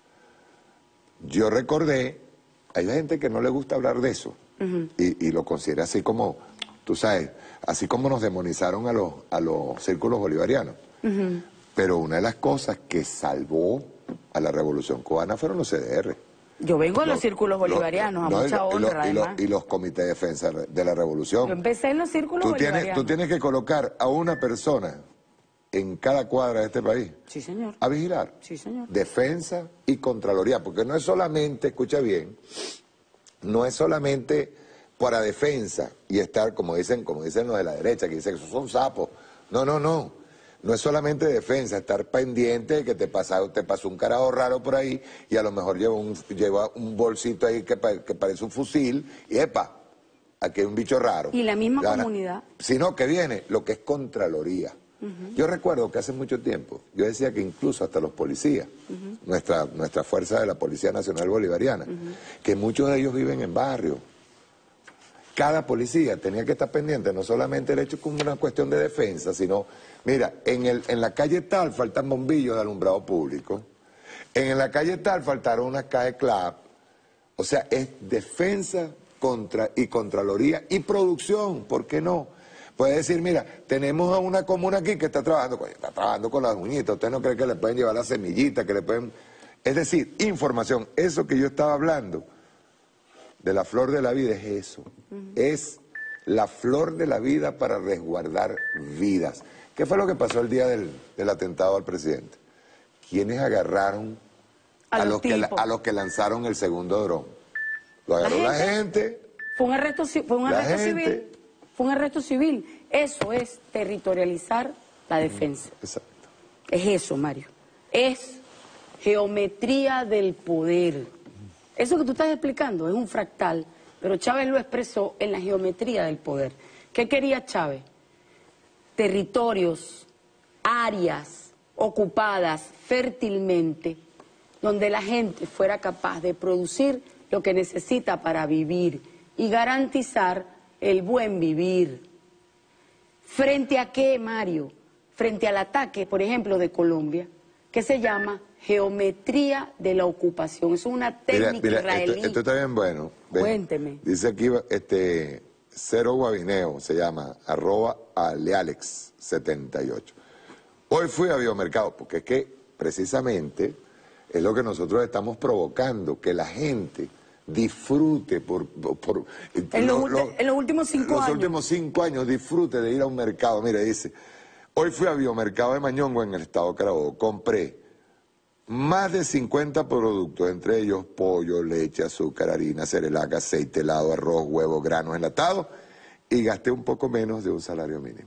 Yo recordé, hay gente que no le gusta hablar de eso, uh-huh. y, y lo considera así como, tú sabes, así como nos demonizaron a los, a los círculos bolivarianos. Uh-huh. Pero una de las cosas que salvó a la Revolución Cubana fueron los C D R. Yo vengo de los, los círculos bolivarianos, los, a mucha no, honra, y, lo, y, lo, y los comités de defensa de la revolución. Yo empecé en los círculos tú bolivarianos. Tienes, tú tienes que colocar a una persona en cada cuadra de este país. Sí, señor. A vigilar. Sí, señor. Defensa y contraloría, porque no es solamente, escucha bien, no es solamente para defensa y estar, como dicen, como dicen los de la derecha, que dicen que esos son sapos. No, no, no. No es solamente defensa, estar pendiente de que te pasa, te pasó un carajo raro por ahí y a lo mejor lleva un, lleva un bolsito ahí que, que parece un fusil y ¡epa! aquí hay un bicho raro. Y la misma Gana, comunidad. Sino que viene lo que es Contraloría. Uh-huh. Yo recuerdo que hace mucho tiempo, yo decía que incluso hasta los policías, uh-huh. nuestra, nuestra fuerza de la Policía Nacional Bolivariana, uh-huh. que muchos de ellos viven en barrios. Cada policía tenía que estar pendiente, no solamente el hecho como una cuestión de defensa, sino, mira, en, el, en la calle tal faltan bombillos de alumbrado público, en la calle tal faltaron unas cajas clap, o sea, es defensa contra, y contraloría y producción, ¿por qué no? Puede decir, mira, tenemos a una comuna aquí que está trabajando, coño, está trabajando con las uñitas, ¿usted no cree que le pueden llevar las semillitas, que le pueden...? Es decir, información, eso que yo estaba hablando de la flor de la vida es eso, uh-huh. es la flor de la vida para resguardar vidas. ¿Qué fue lo que pasó el día del, del atentado al presidente? ¿Quiénes agarraron a, a, los que, a los que lanzaron el segundo dron? Lo agarró la gente. La gente fue un arresto, fue un arresto civil. Fue un arresto civil. Eso es territorializar la defensa. Exacto. Es eso, Mario. Es geometría del poder. Eso que tú estás explicando es un fractal, pero Chávez lo expresó en la geometría del poder. ¿Qué quería Chávez? Territorios, áreas ocupadas fértilmente, donde la gente fuera capaz de producir lo que necesita para vivir y garantizar el buen vivir. ¿Frente a qué, Mario? Frente al ataque, por ejemplo, de Colombia, que se llama geometría de la ocupación. Es una técnica mira, mira, israelí. Esto, esto está bien bueno. Ven, cuénteme. Dice aquí, este, Cero Guabineo, se llama, arroba alealex setenta y ocho. Hoy fui a Biomercado, porque es que, precisamente, es lo que nosotros estamos provocando, que la gente disfrute por... por, por en, lo, lo, en los últimos cinco los años. Los últimos cinco años disfrute de ir a un mercado. Mira, dice, hoy fui a Biomercado de Mañongo en el estado Carabobo, compré más de cincuenta productos, entre ellos pollo, leche, azúcar, harina, cerelac, aceite, helado, arroz, huevo, granos enlatados, y gasté un poco menos de un salario mínimo.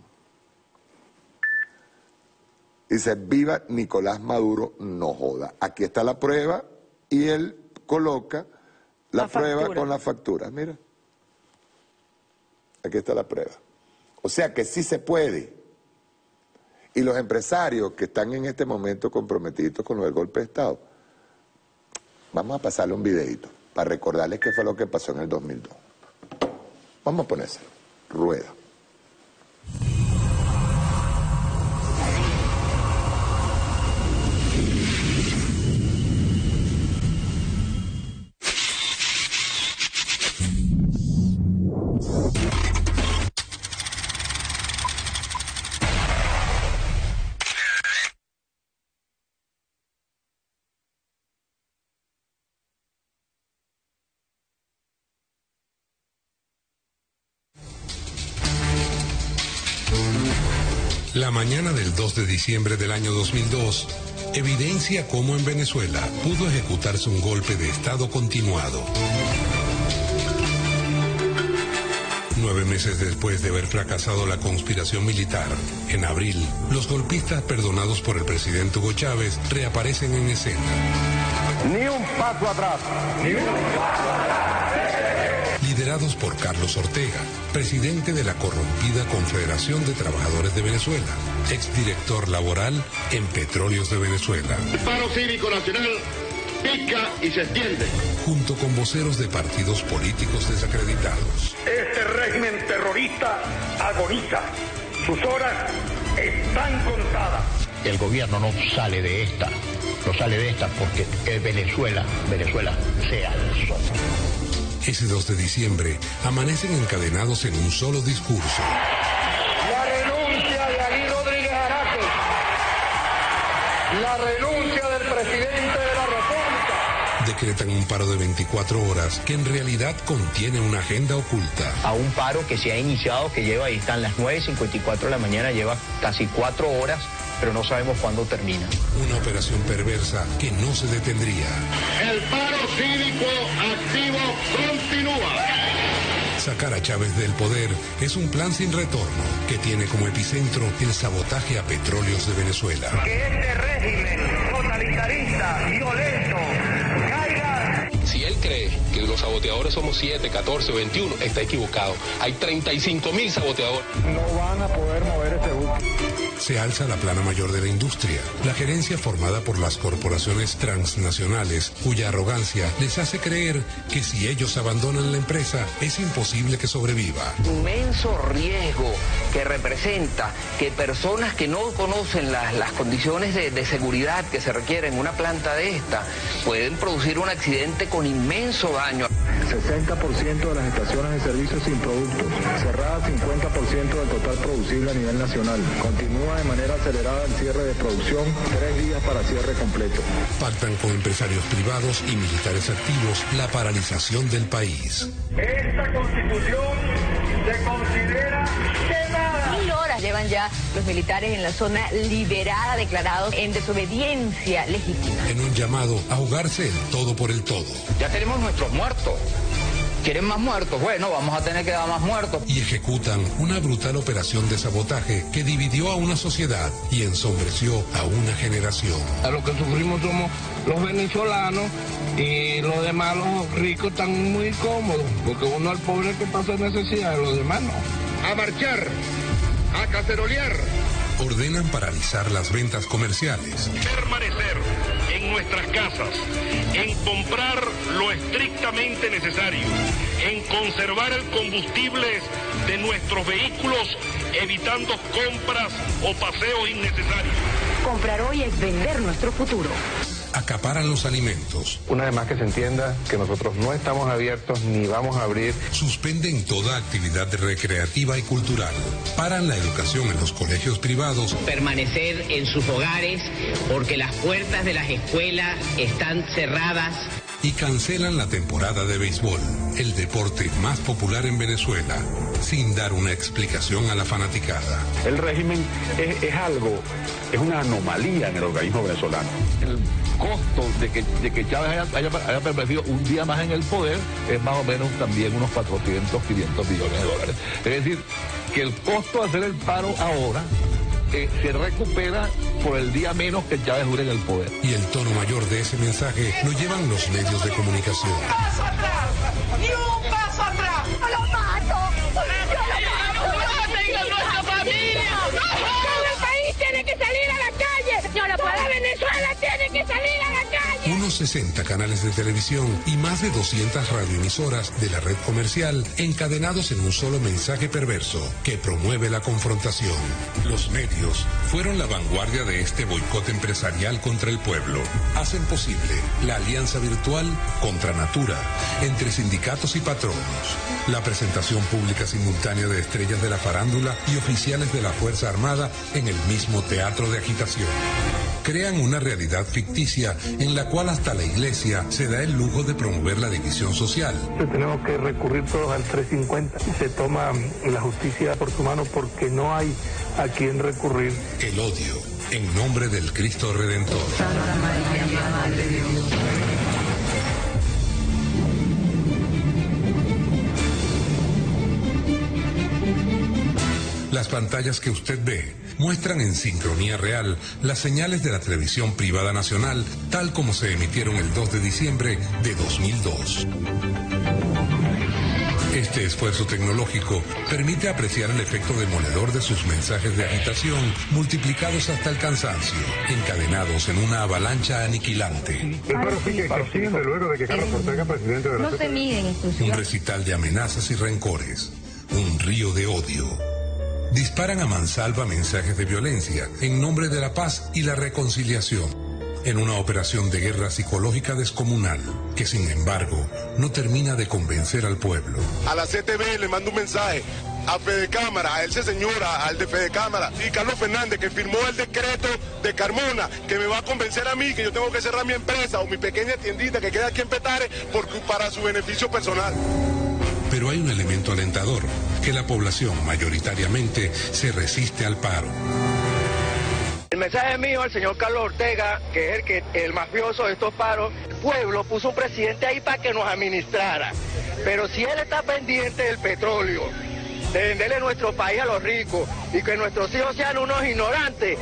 Dice, viva Nicolás Maduro, no joda. Aquí está la prueba y él coloca la, la prueba factura. Con la factura. Mira, aquí está la prueba. O sea que sí se puede. Y los empresarios que están en este momento comprometidos con lo del golpe de Estado, vamos a pasarle un videito para recordarles qué fue lo que pasó en el dos mil dos. Vamos a ponerse. Rueda. La mañana del dos de diciembre del año dos mil dos evidencia cómo en Venezuela pudo ejecutarse un golpe de Estado continuado. Nueve meses después de haber fracasado la conspiración militar, en abril, los golpistas perdonados por el presidente Hugo Chávez reaparecen en escena. Ni un paso atrás, ni un paso atrás. Liderados por Carlos Ortega, presidente de la corrompida Confederación de Trabajadores de Venezuela, exdirector laboral en Petróleos de Venezuela. El paro cívico nacional pica y se extiende. Junto con voceros de partidos políticos desacreditados. Este régimen terrorista agoniza. Sus horas están contadas. El gobierno no sale de esta, no sale de esta porque Venezuela, Venezuela se alzó. Ese dos de diciembre amanecen encadenados en un solo discurso. La renuncia de Aguirre Rodríguez Araque. La renuncia del presidente de la República. Decretan un paro de veinticuatro horas que en realidad contiene una agenda oculta. A un paro que se ha iniciado, que lleva, ahí están las nueve cincuenta y cuatro de la mañana, lleva casi cuatro horas, pero no sabemos cuándo termina. Una operación perversa que no se detendría. El paro cívico activo continúa. Sacar a Chávez del poder es un plan sin retorno que tiene como epicentro el sabotaje a Petróleos de Venezuela. Que este régimen totalitarista, violento, caiga. Si él cree que los saboteadores somos siete, catorce o veintiuno, está equivocado. Hay treinta y cinco mil saboteadores. No van a poder mover ese buque. Se alza la plana mayor de la industria, la gerencia formada por las corporaciones transnacionales, cuya arrogancia les hace creer que si ellos abandonan la empresa, es imposible que sobreviva. Inmenso riesgo que representa que personas que no conocen las, las condiciones de, de seguridad que se requieren en una planta de esta, pueden producir un accidente con inmenso daño. sesenta por ciento de las estaciones de servicio sin productos, cerradas cincuenta por ciento del total producible a nivel nacional. Continúa de manera acelerada el cierre de producción, tres días para cierre completo. Pactan con empresarios privados y militares activos la paralización del país. Esta constitución se considera quemada. Mil horas llevan ya los militares en la zona liberada, declarados en desobediencia legítima. En un llamado a jugarse el todo por el todo. Ya tenemos nuestros muertos. ¿Quieren más muertos? Bueno, vamos a tener que dar más muertos. Y ejecutan una brutal operación de sabotaje que dividió a una sociedad y ensombreció a una generación. A lo que sufrimos somos los venezolanos y los demás, los ricos, están muy cómodos, porque uno al pobre que pasa necesidad, los demás no. A marchar, a cacerolear. Ordenan paralizar las ventas comerciales. Permanecer en nuestras casas, en comprar lo estrictamente necesario, en conservar el combustible de nuestros vehículos, evitando compras o paseos innecesarios. Comprar hoy es vender nuestro futuro. Acaparan los alimentos. Una vez más que se entienda que nosotros no estamos abiertos ni vamos a abrir. Suspenden toda actividad recreativa y cultural. Paran la educación en los colegios privados. Permanecer en sus hogares porque las puertas de las escuelas están cerradas. Y cancelan la temporada de béisbol, el deporte más popular en Venezuela, sin dar una explicación a la fanaticada. El régimen es, es algo, es una anomalía en el organismo venezolano. El costo de que, de que Chávez haya, haya, haya permanecido un día más en el poder es más o menos también unos cuatrocientos, quinientos millones de dólares. Es decir, que el costo de hacer el paro ahora Eh, se recupera por el día menos que Chávez dure en el poder. Y el tono mayor de ese mensaje lo llevan los medios de comunicación. ¡Ni un paso atrás! ¡Ni un paso atrás! ¡Yo lo mato! ¡Yo lo mato! ¡Maten a nuestra familia! ¡Todo el país tiene que salir a la calle! ¡No, la puebla Venezuela tiene que salir a la calle! Unos sesenta canales de televisión y más de doscientas radioemisoras de la red comercial encadenados en un solo mensaje perverso que promueve la confrontación. Los medios fueron la vanguardia de este boicot empresarial contra el pueblo. Hacen posible la alianza virtual contra Natura, entre sindicatos y patronos. La presentación pública simultánea de estrellas de la farándula y oficiales de la Fuerza Armada en el mismo teatro de agitación. Crean una realidad ficticia en la cual hasta la iglesia se da el lujo de promover la división social. Tenemos que recurrir todos al trescientos cincuenta. Se toma la justicia por su mano porque no hay a quien recurrir. El odio en nombre del Cristo Redentor. Santa María, Madre de Dios. Las pantallas que usted ve muestran en sincronía real las señales de la televisión privada nacional, tal como se emitieron el dos de diciembre de dos mil dos. Este esfuerzo tecnológico permite apreciar el efecto demoledor de sus mensajes de agitación, multiplicados hasta el cansancio, encadenados en una avalancha aniquilante. El paro sigue existiendo luego de que Carlos Ortega, presidente de la No se miden Un exclusivamente. recital de amenazas y rencores, un río de odio. Disparan a mansalva mensajes de violencia en nombre de la paz y la reconciliación, en una operación de guerra psicológica descomunal, que sin embargo no termina de convencer al pueblo. A la C T V le mando un mensaje, a Fede Cámara, a ese señora, al de Fede Cámara, y Carlos Fernández, que firmó el decreto de Carmona, que me va a convencer a mí que yo tengo que cerrar mi empresa o mi pequeña tiendita que queda aquí en Petare porque, para su beneficio personal. Pero hay un elemento alentador, que la población mayoritariamente se resiste al paro. El mensaje mío al señor Carlos Ortega, que es el, que, el mafioso de estos paros, el pueblo puso un presidente ahí para que nos administrara. Pero si él está pendiente del petróleo, de venderle nuestro país a los ricos y que nuestros hijos sean unos ignorantes,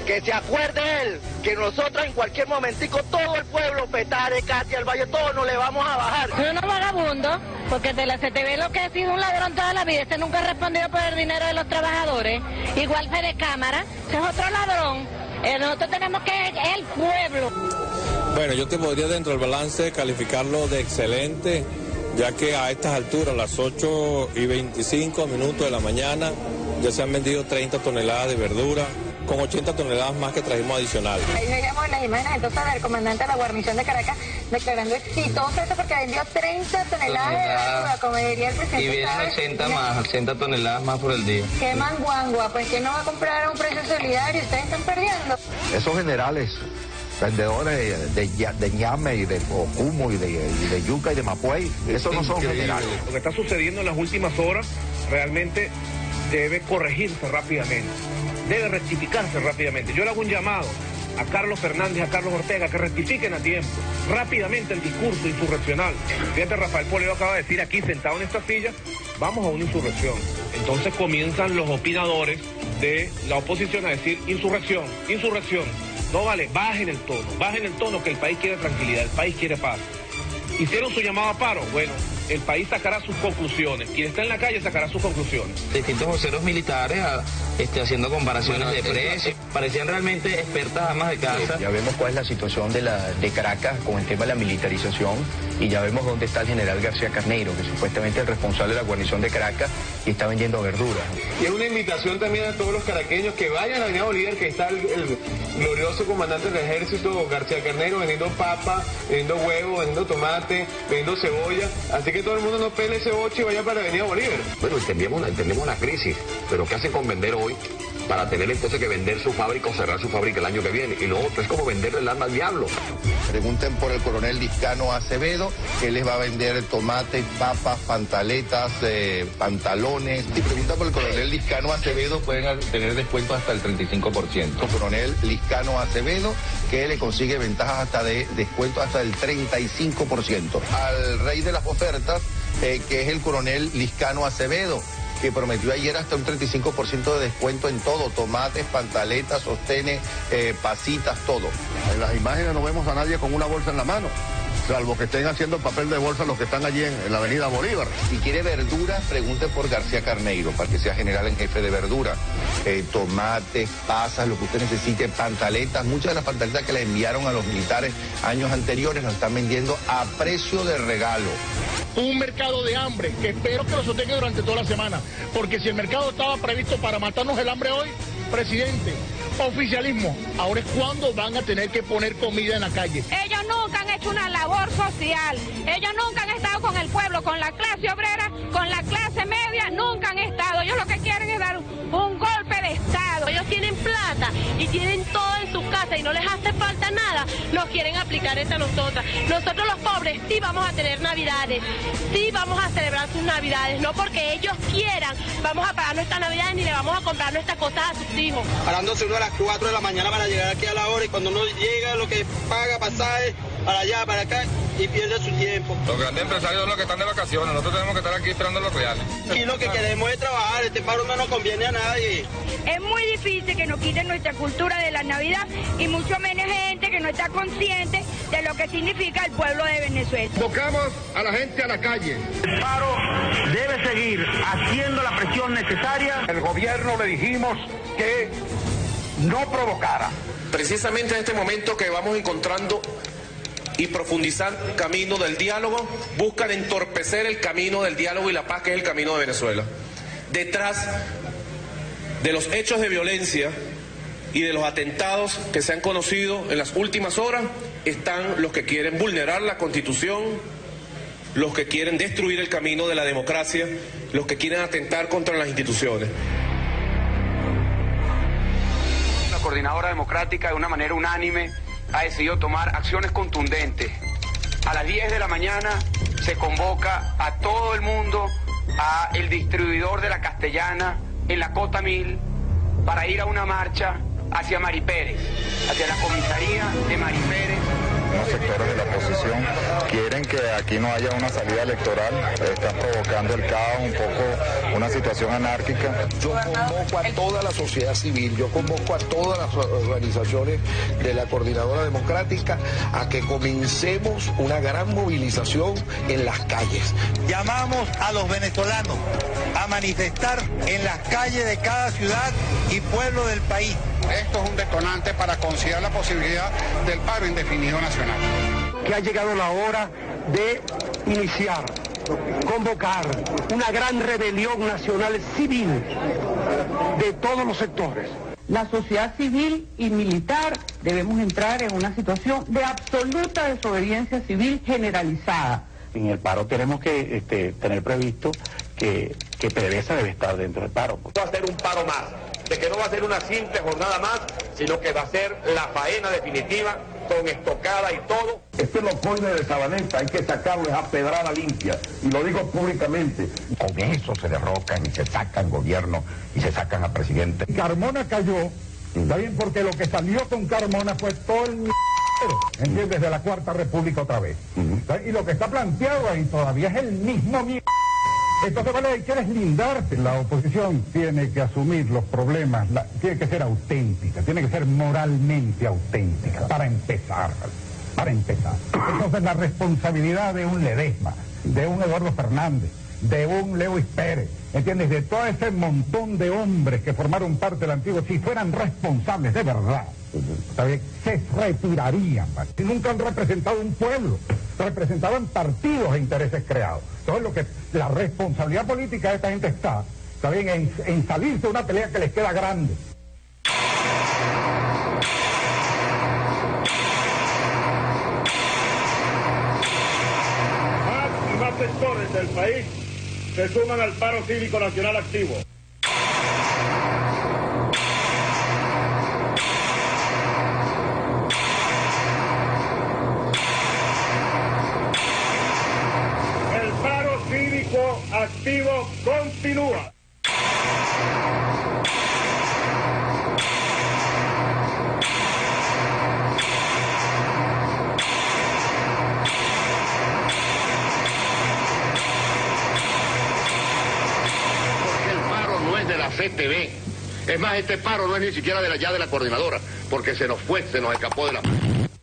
que se acuerde él, que nosotros en cualquier momentico, todo el pueblo, Petare, Katia, el Valle, todos nos le vamos a bajar. Soy unos vagabundos, porque de la C T V lo que ha sido un ladrón toda la vida, este nunca ha respondido por el dinero de los trabajadores, igual Fede Cámara, ese es otro ladrón, eh, nosotros tenemos que, el pueblo. Bueno, yo te podría dentro del balance calificarlo de excelente, ya que a estas alturas, a las ocho y veinticinco minutos de la mañana, ya se han vendido treinta toneladas de verdura, con ochenta toneladas más que trajimos adicional. Ahí veíamos las imágenes entonces del comandante de la guarnición de Caracas declarando exitoso esto porque vendió treinta toneladas de verdura, como diría el presidente. Y vienen ochenta más, ochenta toneladas más por el día. Qué manguangua, pues que no va a comprar a un precio solidario, ustedes están perdiendo. Esos generales, vendedores de, de, de ñame y de ocumo y de, y de yuca y de mapuey, esos no son generales. Lo que está sucediendo en las últimas horas realmente debe corregirse rápidamente, debe rectificarse rápidamente. Yo le hago un llamado a Carlos Fernández, a Carlos Ortega, que rectifiquen a tiempo, rápidamente el discurso insurreccional. Fíjate, Rafael Poleo acaba de decir aquí, sentado en esta silla, vamos a una insurrección. Entonces comienzan los opinadores de la oposición a decir insurrección, insurrección. No vale, bajen el tono, bajen el tono, que el país quiere tranquilidad, el país quiere paz. ¿Hicieron su llamado a paro? Bueno, el país sacará sus conclusiones. Quien está en la calle sacará sus conclusiones. Distintos voceros militares a, este, haciendo comparaciones bueno, de precios. Parecían realmente expertas amas de casa. Ya vemos cuál es la situación de, la, de Caracas con el tema de la militarización y ya vemos dónde está el general García Carneiro, que supuestamente es el responsable de la guarnición de Caracas y está vendiendo verduras. Y es una invitación también a todos los caraqueños que vayan a Avenida Bolívar, que está el, el glorioso comandante del ejército García Carneiro vendiendo papa, vendiendo huevo, vendiendo tomate, vendiendo cebolla. Así que todo el mundo no pele ese ocho y vaya para Avenida Bolívar. Bueno, entendemos, entendemos la crisis, pero ¿qué hacen con vender hoy para tener entonces que vender su fábrica o cerrar su fábrica el año que viene? Y lo otro es como venderle el alma al diablo. Pregunten por el coronel Liscano Acevedo, que les va a vender tomates, papas, pantaletas, eh, pantalones. Si preguntan por el coronel Liscano Acevedo, pueden tener descuento hasta el treinta y cinco por ciento. Coronel Liscano Acevedo, que le consigue ventajas hasta de descuento hasta el treinta y cinco por ciento. Al rey de las ofertas, eh, que es el coronel Liscano Acevedo, que prometió ayer hasta un treinta y cinco por ciento de descuento en todo, tomates, pantaletas, sostenes, eh, pasitas, todo. En las imágenes no vemos a nadie con una bolsa en la mano, salvo que estén haciendo papel de bolsa los que están allí en, en la avenida Bolívar. Si quiere verduras, pregunte por García Carneiro, para que sea general en jefe de verdura. Eh, tomates, pasas, lo que usted necesite, pantaletas. Muchas de las pantaletas que le enviaron a los militares años anteriores las están vendiendo a precio de regalo. Un mercado de hambre que espero que lo sostenga durante toda la semana, porque si el mercado estaba previsto para matarnos el hambre hoy, presidente, oficialismo, ahora es cuando van a tener que poner comida en la calle. Ellos nunca han hecho una labor social, ellos nunca han estado con el pueblo, con la clase obrera, con la clase media, nunca han estado. Ellos lo que quieren es dar un golpe de Estado. Ellos tienen plata y tienen todo en sus casas y no les hace falta nada, nos quieren aplicar esto a nosotras. Nosotros los pobres sí vamos a tener navidades, sí vamos a celebrar sus navidades, no porque ellos quieran, vamos a pagar nuestras navidades ni le vamos a comprar nuestras cosas a sus hijos. Parándose uno a las cuatro de la mañana para llegar aquí a la hora y cuando uno llega lo que paga pasaje para allá, para acá y pierde su tiempo. Los grandes empresarios son los que están de vacaciones, nosotros tenemos que estar aquí esperando los reales. Aquí lo que queremos es trabajar, este paro no nos conviene a nadie. Es muy difícil que nos quiten nuestra cultura de la Navidad y mucho menos gente que no está consciente de lo que significa el pueblo de Venezuela. Tocamos a la gente a la calle. El paro debe seguir haciendo la presión necesaria. El gobierno le dijimos que no provocara. Precisamente en este momento que vamos encontrando y profundizar el camino del diálogo, buscan entorpecer el camino del diálogo y la paz, que es el camino de Venezuela. Detrás de los hechos de violencia y de los atentados que se han conocido en las últimas horas están los que quieren vulnerar la Constitución, los que quieren destruir el camino de la democracia, los que quieren atentar contra las instituciones. La Coordinadora Democrática, de una manera unánime, ha decidido tomar acciones contundentes. A las diez de la mañana se convoca a todo el mundo a el distribuidor de la Castellana en la Cota Mil para ir a una marcha hacia Mari Pérez, hacia la comisaría de Mari Pérez. Los sectores de la oposición quieren que aquí no haya una salida electoral, están provocando el caos un poco una situación anárquica. Yo convoco a toda la sociedad civil, yo convoco a todas las organizaciones de la Coordinadora Democrática a que comencemos una gran movilización en las calles. Llamamos a los venezolanos a manifestar en las calles de cada ciudad y pueblo del país. Esto es un detonante para considerar la posibilidad del paro indefinido nacional. Que ha llegado la hora de iniciar, convocar una gran rebelión nacional civil de todos los sectores. La sociedad civil y militar debemos entrar en una situación de absoluta desobediencia civil generalizada. En el paro tenemos que este, tener previsto que, que PDVSA debe estar dentro del paro. Va a ser un paro más, de que no va a ser una simple jornada más, sino que va a ser la faena definitiva, con estocada y todo. Este locoide de Sabaneta hay que sacarlo a pedrada limpia, y lo digo públicamente. Con eso se derrocan y se sacan gobierno y se sacan a presidente. Carmona cayó, ¿está bien? Porque lo que salió con Carmona fue todo el m***, ¿entiendes? De la Cuarta República otra vez. Uh-huh. Y lo que está planteado ahí todavía es el mismo m***. Entonces, vale, hay que deslindarse. La oposición tiene que asumir los problemas, la, tiene que ser auténtica, tiene que ser moralmente auténtica, para empezar, para empezar. Entonces, la responsabilidad de un Ledesma, de un Eduardo Fernández, de un Lewis Pérez, ¿entiendes? De todo ese montón de hombres que formaron parte del antiguo, si fueran responsables de verdad, ¿sabes? Se retirarían, ¿vale? Si nunca han representado un pueblo, representaban partidos e intereses creados. Entonces, lo que la responsabilidad política de esta gente está, ¿está bien? En, en salirse de una pelea que les queda grande. Más y más sectores del país se suman al paro cívico nacional activo. Activo continúa. Porque el paro no es de la C T V. Es más, este paro no es ni siquiera de la ya de la coordinadora, porque se nos fue, se nos escapó de la mano.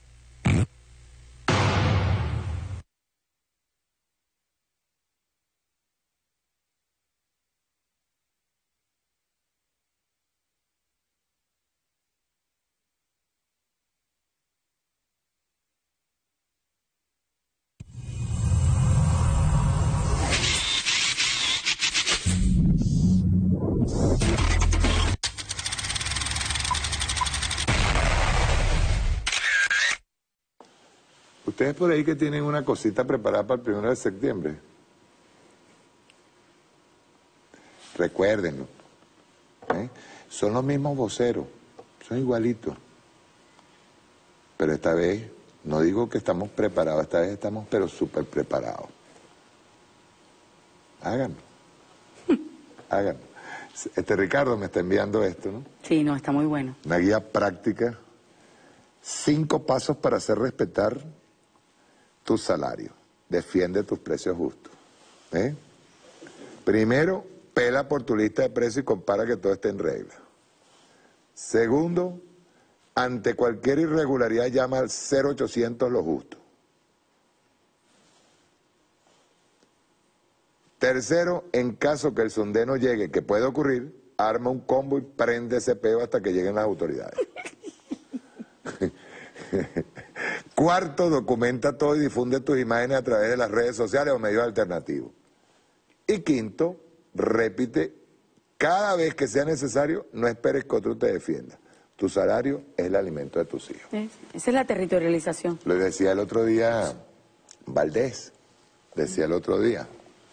Ustedes por ahí que tienen una cosita preparada para el primero de septiembre. Recuérdenlo. ¿eh? Son los mismos voceros, son igualitos. Pero esta vez, no digo que estamos preparados, esta vez estamos pero súper preparados. Háganlo. Háganlo. Este Ricardo me está enviando esto, ¿no? Sí, no, está muy bueno. Una guía práctica. Cinco pasos para hacer respetar tu salario. Defiende tus precios justos. ¿eh? Primero, pela por tu lista de precios y compara que todo esté en regla. Segundo, ante cualquier irregularidad llama al cero ochocientos lo justo. Tercero, en caso que el sondeo no llegue, que puede ocurrir, arma un combo y prende ese peo hasta que lleguen las autoridades. Cuarto, documenta todo y difunde tus imágenes a través de las redes sociales o medios alternativos. Y quinto, repite cada vez que sea necesario, no esperes que otro te defienda. Tu salario es el alimento de tus hijos. Es, esa es la territorialización. Lo decía el otro día Valdés, decía el otro día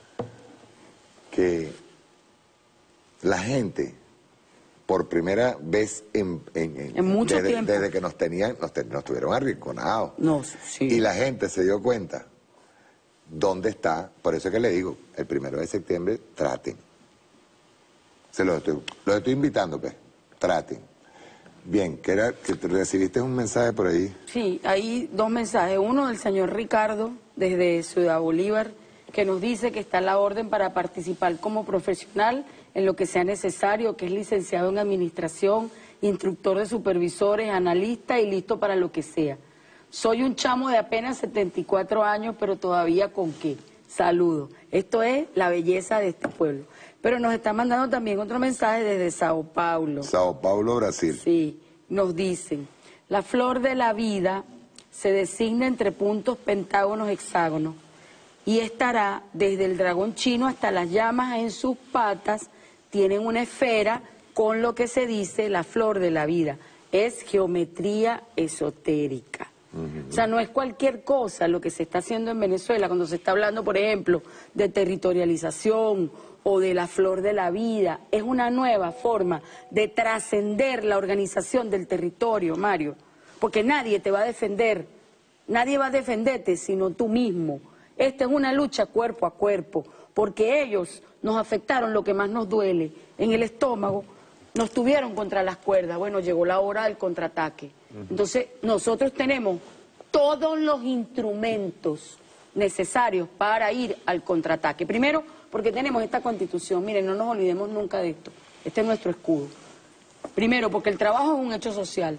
que la gente, por primera vez en, en, en, en mucho desde, tiempo, desde que nos tenían, nos, ten, nos tuvieron arrinconados. No, sí. Y la gente se dio cuenta dónde está. Por eso es que le digo, el primero de septiembre, traten. Se los estoy, los estoy invitando, pues, traten. Bien, que era que te recibiste un mensaje por ahí. Sí, hay dos mensajes. Uno del señor Ricardo, desde Ciudad Bolívar, que nos dice que está a la orden para participar como profesional en lo que sea necesario, que es licenciado en administración, instructor de supervisores, analista y listo para lo que sea. Soy un chamo de apenas setenta y cuatro años, pero todavía con qué. Saludo. Esto es la belleza de este pueblo. Pero nos está mandando también otro mensaje desde Sao Paulo. Sao Paulo, Brasil. Sí, nos dicen, la flor de la vida se designa entre puntos, pentágonos, hexágonos, y estará desde el dragón chino hasta las llamas en sus patas, tienen una esfera con lo que se dice la flor de la vida. Es geometría esotérica. Uh-huh. O sea, no es cualquier cosa lo que se está haciendo en Venezuela cuando se está hablando, por ejemplo, de territorialización o de la flor de la vida. Es una nueva forma de trascender la organización del territorio, Mario, porque nadie te va a defender, nadie va a defenderte sino tú mismo. Esta es una lucha cuerpo a cuerpo, porque ellos nos afectaron lo que más nos duele, en el estómago, nos tuvieron contra las cuerdas. Bueno, llegó la hora del contraataque. Uh-huh. Entonces, nosotros tenemos todos los instrumentos necesarios para ir al contraataque. Primero, porque tenemos esta Constitución. Miren, no nos olvidemos nunca de esto. Este es nuestro escudo. Primero, porque el trabajo es un hecho social.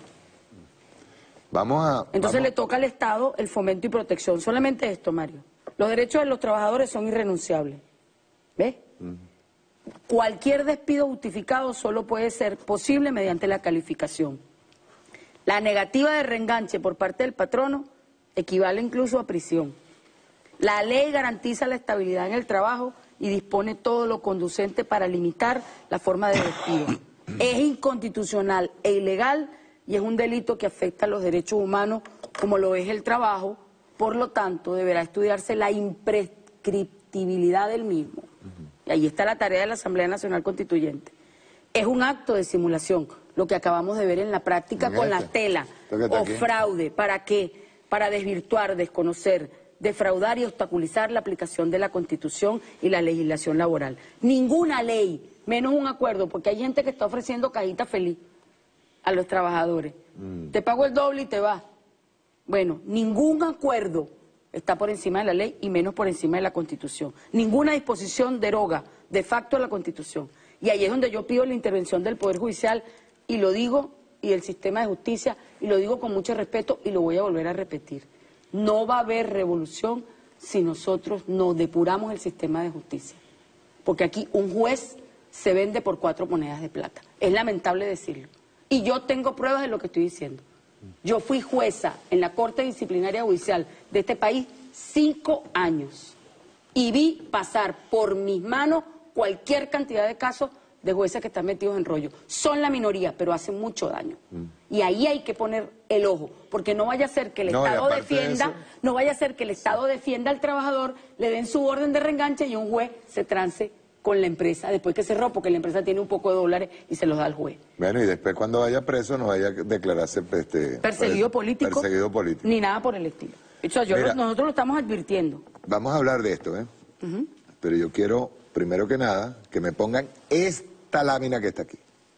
Vamos a... Entonces vamos. le toca al Estado el fomento y protección. Solamente esto, Mario. Los derechos de los trabajadores son irrenunciables. ¿Ves? Uh-huh. Cualquier despido justificado solo puede ser posible mediante la calificación. La negativa de reenganche por parte del patrono equivale incluso a prisión. La ley garantiza la estabilidad en el trabajo y dispone todo lo conducente para limitar la forma de despido. Es inconstitucional e ilegal y es un delito que afecta a los derechos humanos como lo es el trabajo, por lo tanto deberá estudiarse la imprescriptibilidad del mismo. Y ahí está la tarea de la Asamblea Nacional Constituyente. Es un acto de simulación, lo que acabamos de ver en la práctica con la tela, o fraude. ¿Para qué? Para desvirtuar, desconocer, defraudar y obstaculizar la aplicación de la Constitución y la legislación laboral. Ninguna ley, menos un acuerdo, porque hay gente que está ofreciendo cajita feliz a los trabajadores. Mm. Te pago el doble y te vas. Bueno, ningún acuerdo está por encima de la ley y menos por encima de la Constitución. Ninguna disposición deroga de facto la Constitución. Y ahí es donde yo pido la intervención del Poder Judicial, y lo digo, y del sistema de justicia, y lo digo con mucho respeto, y lo voy a volver a repetir. No va a haber revolución si nosotros no depuramos el sistema de justicia. Porque aquí un juez se vende por cuatro monedas de plata. Es lamentable decirlo. Y yo tengo pruebas de lo que estoy diciendo. Yo fui jueza en la Corte Disciplinaria Judicial de este país cinco años y vi pasar por mis manos cualquier cantidad de casos de jueces que están metidos en rollo. Son la minoría, pero hacen mucho daño. Mm. Y ahí hay que poner el ojo, porque no vaya a ser que el no, Estado defienda, de no vaya a ser que el Estado defienda al trabajador, le den su orden de reenganche y un juez se trance con la empresa, después que cerró, porque la empresa tiene un poco de dólares y se los da al juez. Bueno, y después cuando vaya preso no vaya a declararse este, perseguido político, perseguido político, ni nada por el estilo. O sea, yo Mira, lo, nosotros lo estamos advirtiendo. Vamos a hablar de esto, ¿eh? Uh-huh. Pero yo quiero, primero que nada, que me pongan esta lámina que está aquí.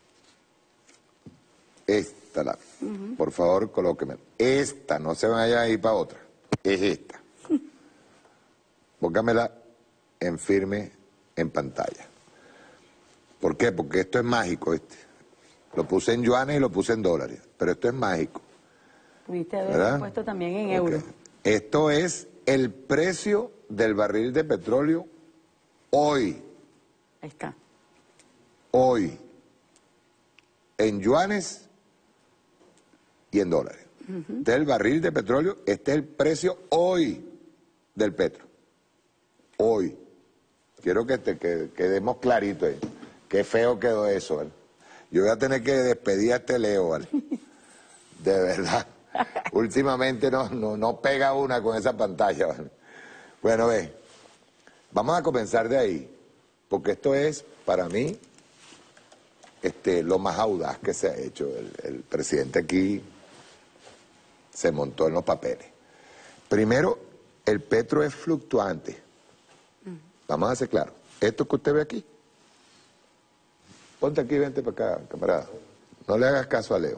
Esta lámina. Uh-huh. Por favor, colóquenme. Esta, no se vaya a ir para otra. Es esta. Póngamela en firme en pantalla. ¿Por qué? Porque esto es mágico, este. Lo puse en yuanes y lo puse en dólares, pero esto es mágico. Pudiste haberlo puesto también en okay. euros. Esto es el precio del barril de petróleo hoy. Ahí está. Hoy. En yuanes y en dólares. Uh-huh. Del barril de petróleo, este es el precio hoy del petro. Hoy. Quiero que, te, que quedemos clarito ahí. Qué feo quedó eso, ¿vale? Yo voy a tener que despedir a este Leo, ¿vale? De verdad. Últimamente no, no, no pega una con esa pantalla, ¿vale? Bueno, ve. Vamos a comenzar de ahí. Porque esto es, para mí, este, lo más audaz que se ha hecho. El, el presidente aquí se montó en los papeles. Primero, el petro es fluctuante. Vamos a ser claros. Esto que usted ve aquí. Ponte aquí, vente para acá, camarada. No le hagas caso a Leo.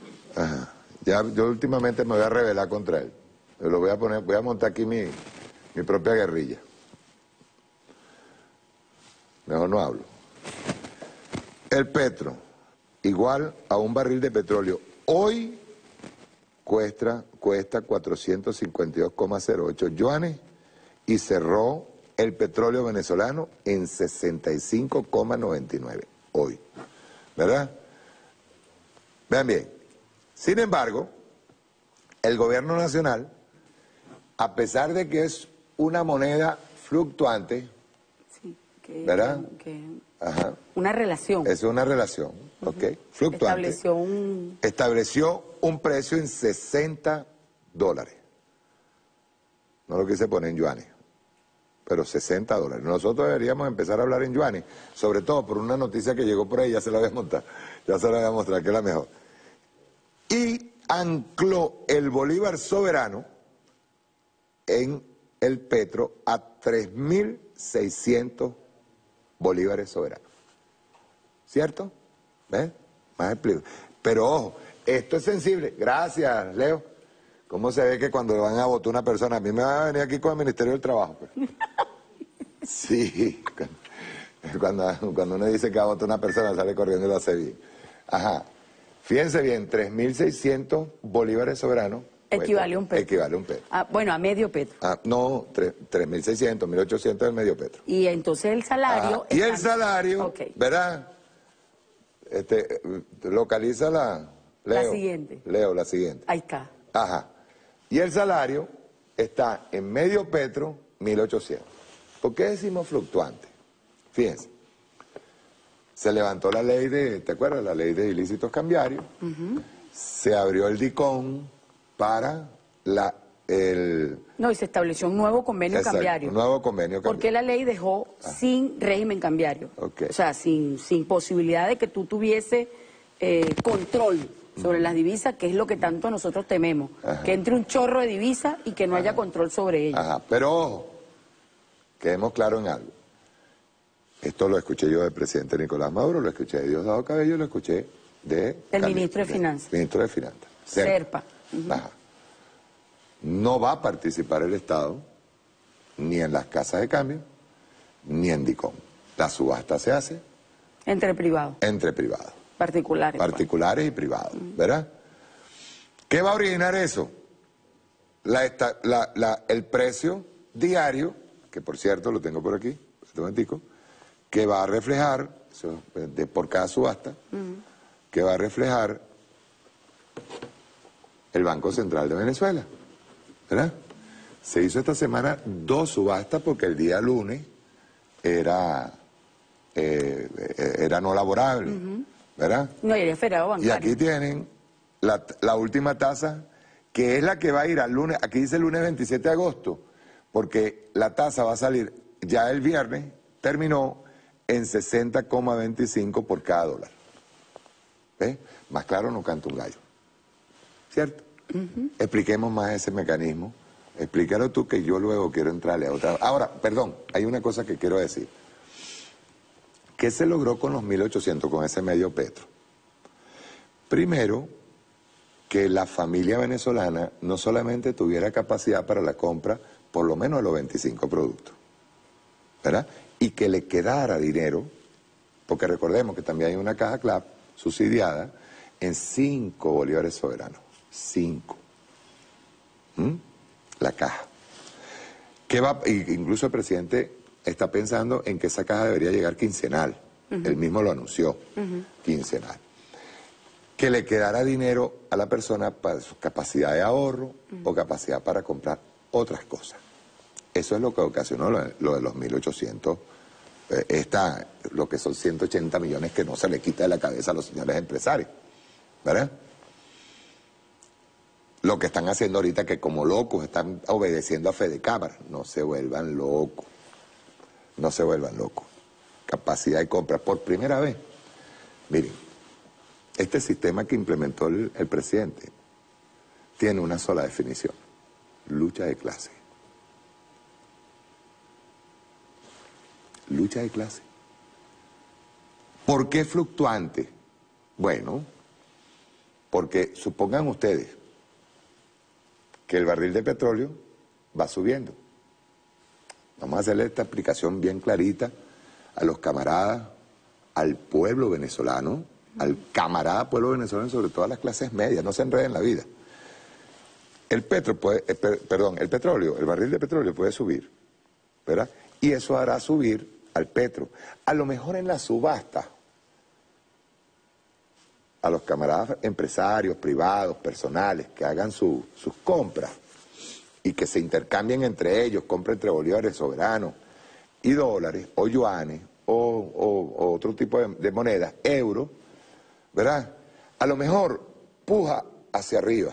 Ajá. Ya, yo últimamente me voy a rebelar contra él. Yo lo voy a poner, voy a montar aquí mi, mi propia guerrilla. Mejor no hablo. El petro, igual a un barril de petróleo, hoy cuesta, cuesta cuatrocientos cincuenta y dos coma cero ocho yuanes y cerró el petróleo venezolano en sesenta y cinco coma noventa y nueve hoy, ¿verdad? Vean bien. Sin embargo, el gobierno nacional, a pesar de que es una moneda fluctuante, sí, que, ¿verdad? Que, Ajá. Una relación. Es una relación, uh-huh. ok, fluctuante. Estableció un... Estableció un precio en sesenta dólares. No lo quise poner en yuanes, pero sesenta dólares. Nosotros deberíamos empezar a hablar en yuanes, sobre todo por una noticia que llegó por ahí, ya se la voy a montar, ya se la voy a mostrar, que es la mejor. Y ancló el bolívar soberano en el petro a tres mil seiscientos bolívares soberanos. ¿Cierto? ¿Ves? Más explico. Pero ojo, esto es sensible. Gracias, Leo. ¿Cómo se ve que cuando van a votar una persona, a mí me va a venir aquí con el Ministerio del Trabajo? Pues. Sí. Cuando, cuando uno dice que va a votar una persona, sale corriendo y lo hace bien. Ajá. Fíjense bien, tres mil seiscientos bolívares soberanos. Equivale a un petro. Equivale a un petro. Ah, bueno, a medio petro. Ah, no, tres mil seiscientos, mil ochocientos es el medio petro. Y entonces el salario... Ah, y el salario, okay. ¿verdad? Este, localiza la... Leo, la siguiente. Leo, la siguiente. Ahí está. Ajá. Y el salario está en medio petro, mil ochocientos. ¿Por qué decimos fluctuante? Fíjense. Se levantó la ley de, ¿te acuerdas? La ley de ilícitos cambiarios. Uh-huh. Se abrió el DICOM para la, el... No, y se estableció un nuevo convenio Exacto, cambiario. Un nuevo convenio cambiario. Porque la ley dejó ah. sin régimen cambiario. Okay. O sea, sin, sin posibilidad de que tú tuviese eh, control sobre uh-huh. las divisas, que es lo que tanto nosotros tememos. Ajá. Que entre un chorro de divisas y que no Ajá. haya control sobre ellas. Ajá. Pero ojo, quedemos claros en algo. Esto lo escuché yo del presidente Nicolás Maduro, lo escuché de Diosdado Cabello, lo escuché de... El ministro de Finanzas. Ministro de Finanzas. Serpa. Uh-huh. Ajá. No va a participar el Estado ni en las casas de cambio, ni en DICOM. La subasta se hace... Entre privados. Entre privados. Particulares. Particulares pues. y privados, uh-huh. ¿verdad? ¿Qué va a originar eso? La esta, la, la, el precio diario, que por cierto lo tengo por aquí, un momentico, que va a reflejar, eso, de, por cada subasta, uh-huh. que va a reflejar el Banco Central de Venezuela, ¿verdad? Se hizo esta semana dos subastas porque el día lunes era, eh, era no laborable, uh-huh. ¿verdad? No, y era feriado bancario. Y aquí tienen la, la última tasa, que es la que va a ir al lunes, aquí dice el lunes veintisiete de agosto, porque la tasa va a salir ya el viernes, terminó en sesenta coma veinticinco por cada dólar. ¿Ves? Más claro no canta un gallo. ¿Cierto? Uh-huh. Expliquemos más ese mecanismo. Explícalo tú que yo luego quiero entrarle a otra. Ahora, perdón, hay una cosa que quiero decir. ¿Qué se logró con los mil ochocientos, con ese medio petro? Primero, que la familia venezolana no solamente tuviera capacidad para la compra, por lo menos de los veinticinco productos, ¿verdad? Y que le quedara dinero, porque recordemos que también hay una caja C L A P subsidiada en cinco bolívares soberanos. Cinco. ¿Mm? La caja. ¿Qué va? Incluso el presidente está pensando en que esa caja debería llegar quincenal. Uh-huh. Él mismo lo anunció, uh-huh. quincenal. Que le quedara dinero a la persona para su capacidad de ahorro uh-huh. o capacidad para comprar otras cosas. Eso es lo que ocasionó lo, lo de los mil ochocientos, eh, esta, lo que son ciento ochenta millones que no se le quita de la cabeza a los señores empresarios, ¿verdad? Lo que están haciendo ahorita, que como locos están obedeciendo a Fedecámara, no se vuelvan locos, no se vuelvan locos. Capacidad de compra, por primera vez. Miren, este sistema que implementó el, el presidente tiene una sola definición: lucha de clase. Lucha de clase. ¿Por qué fluctuante? Bueno, porque supongan ustedes que el barril de petróleo va subiendo, Vamos a hacerle esta explicación bien clarita a los camaradas, al pueblo venezolano, al camarada pueblo venezolano, sobre todo a las clases medias, no se enreden en la vida. El petro puede, eh, per, perdón, el petróleo, el barril de petróleo puede subir, ¿verdad? Y eso hará subir al petro. A lo mejor en la subasta, a los camaradas empresarios, privados, personales, que hagan su, sus compras y que se intercambien entre ellos, compren entre bolívares soberanos y dólares, o yuanes, o, o, o otro tipo de, de monedas, euros, ¿verdad? A lo mejor puja hacia arriba.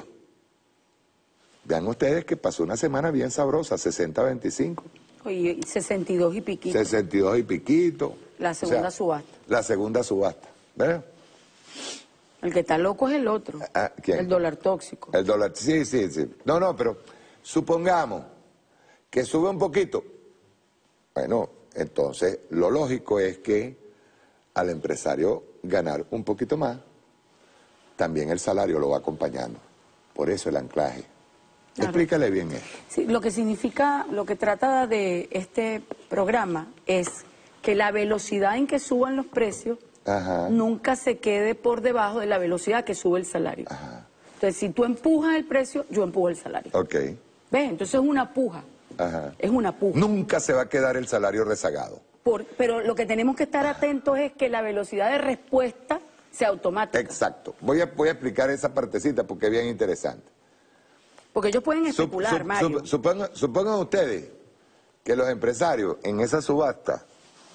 Vean ustedes que pasó una semana bien sabrosa, sesenta a veinticinco. Oye, sesenta y dos y piquito. sesenta y dos y piquito. La segunda o sea, subasta. La segunda subasta, ¿verdad? El que está loco es el otro. Ah, ¿quién? El dólar tóxico. El dólar, sí, sí, sí. No, no, pero supongamos que sube un poquito. Bueno, entonces lo lógico es que al empresario ganar un poquito más, también el salario lo va acompañando. Por eso el anclaje. Claro. Explícale bien eso. Sí, lo que significa, lo que trata de este programa es que la velocidad en que suban los precios Ajá. nunca se quede por debajo de la velocidad que sube el salario. Ajá. Entonces, si tú empujas el precio, yo empujo el salario. Ok. ¿Ves? Entonces es una puja. Ajá. Es una puja. Nunca se va a quedar el salario rezagado. Por, pero lo que tenemos que estar atentos es que la velocidad de respuesta sea automática. Exacto. Voy a, voy a explicar esa partecita porque es bien interesante. Porque ellos pueden especular, sup, sup, Mario. Sup, supongan, supongan ustedes que los empresarios en esa subasta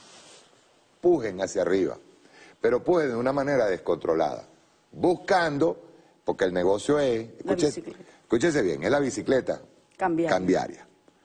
pujen hacia arriba, pero pujen de una manera descontrolada, buscando, porque el negocio es, escúchese, escúchese bien, es la bicicleta cambiaria. cambiaria.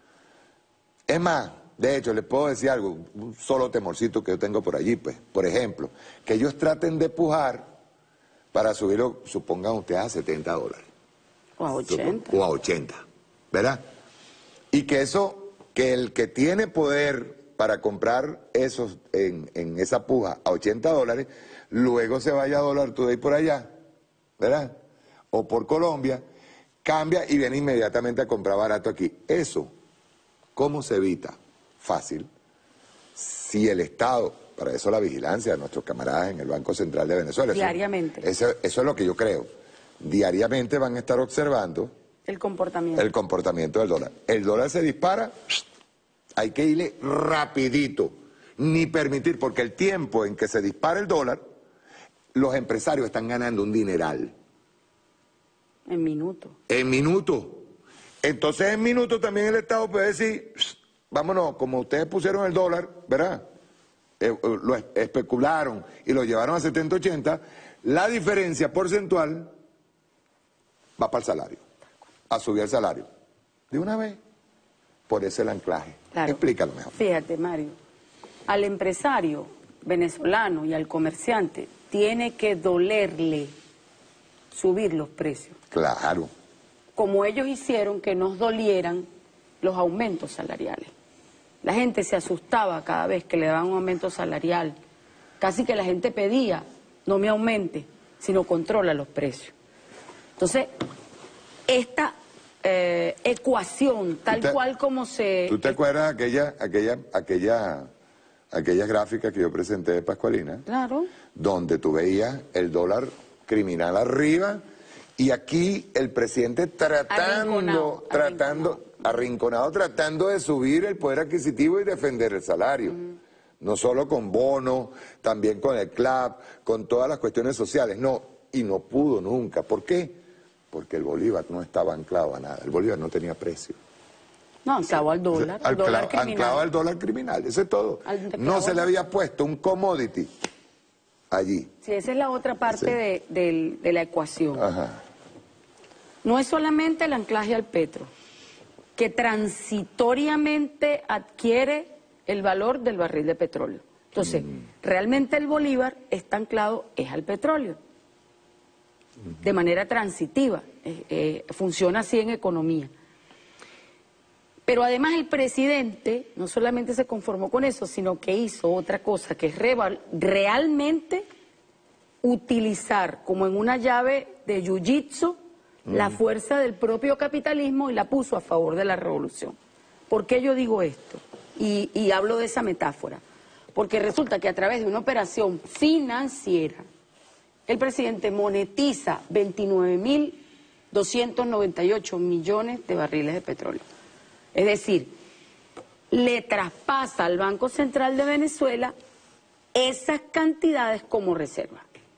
Es más, de hecho, les puedo decir algo, un solo temorcito que yo tengo por allí, pues, por ejemplo, que ellos traten de pujar para subirlo, supongan ustedes, a setenta dólares. O a ochenta. O a ochenta, ¿verdad? Y que eso, que el que tiene poder para comprar esos en, en esa puja a ochenta dólares, luego se vaya a Dólar Today por allá, ¿verdad? O por Colombia, cambia y viene inmediatamente a comprar barato aquí. Eso, ¿cómo se evita? Fácil. Si el Estado, para eso la vigilancia de nuestros camaradas en el Banco Central de Venezuela. Diariamente. Eso, eso, eso es lo que yo creo. Diariamente van a estar observando el comportamiento. el comportamiento del dólar. El dólar se dispara, hay que irle rapidito, ni permitir, porque el tiempo en que se dispara el dólar, los empresarios están ganando un dineral. En minutos. En minutos. Entonces en minutos también el Estado puede decir, vámonos, como ustedes pusieron el dólar, ¿verdad? Eh, lo especularon y lo llevaron a setenta, ochenta, la diferencia porcentual va para el salario, a subir el salario. De una vez, por eso el anclaje. Claro. Explícalo mejor. Fíjate, Mario, al empresario venezolano y al comerciante tiene que dolerle subir los precios. Claro. Como ellos hicieron que nos dolieran los aumentos salariales. La gente se asustaba cada vez que le daban un aumento salarial. Casi que la gente pedía, no me aumente, sino controla los precios. Entonces, esta eh, ecuación, tal te, cual como se... ¿Tú te acuerdas aquella, aquella, aquella, aquellas gráficas que yo presenté de Pascualina? Claro. Donde tú veías el dólar criminal arriba y aquí el presidente tratando, arrinconado, tratando, arrinconado, arrinconado, tratando de subir el poder adquisitivo y defender el salario. Mm. No solo con bonos, también con el C L A P, con todas las cuestiones sociales. No, y no pudo nunca. ¿Por qué? Porque el bolívar no estaba anclado a nada, el bolívar no tenía precio. No, anclado al dólar, al dólar criminal. Anclado al dólar criminal, eso es todo. No se le había puesto un commodity allí. Sí, esa es la otra parte sí. de, de, de la ecuación. Ajá. No es solamente el anclaje al petro, que transitoriamente adquiere el valor del barril de petróleo. Entonces, mm. realmente el bolívar está anclado es al petróleo. De manera transitiva, eh, eh, funciona así en economía. Pero además el presidente no solamente se conformó con eso, sino que hizo otra cosa, que es realmente utilizar como en una llave de jiu-jitsu mm. la fuerza del propio capitalismo y la puso a favor de la revolución. ¿Por qué yo digo esto? Y, y hablo de esa metáfora, porque resulta que a través de una operación financiera, el presidente monetiza veintinueve mil doscientos noventa y ocho millones de barriles de petróleo. Es decir, le traspasa al Banco Central de Venezuela esas cantidades como reserva.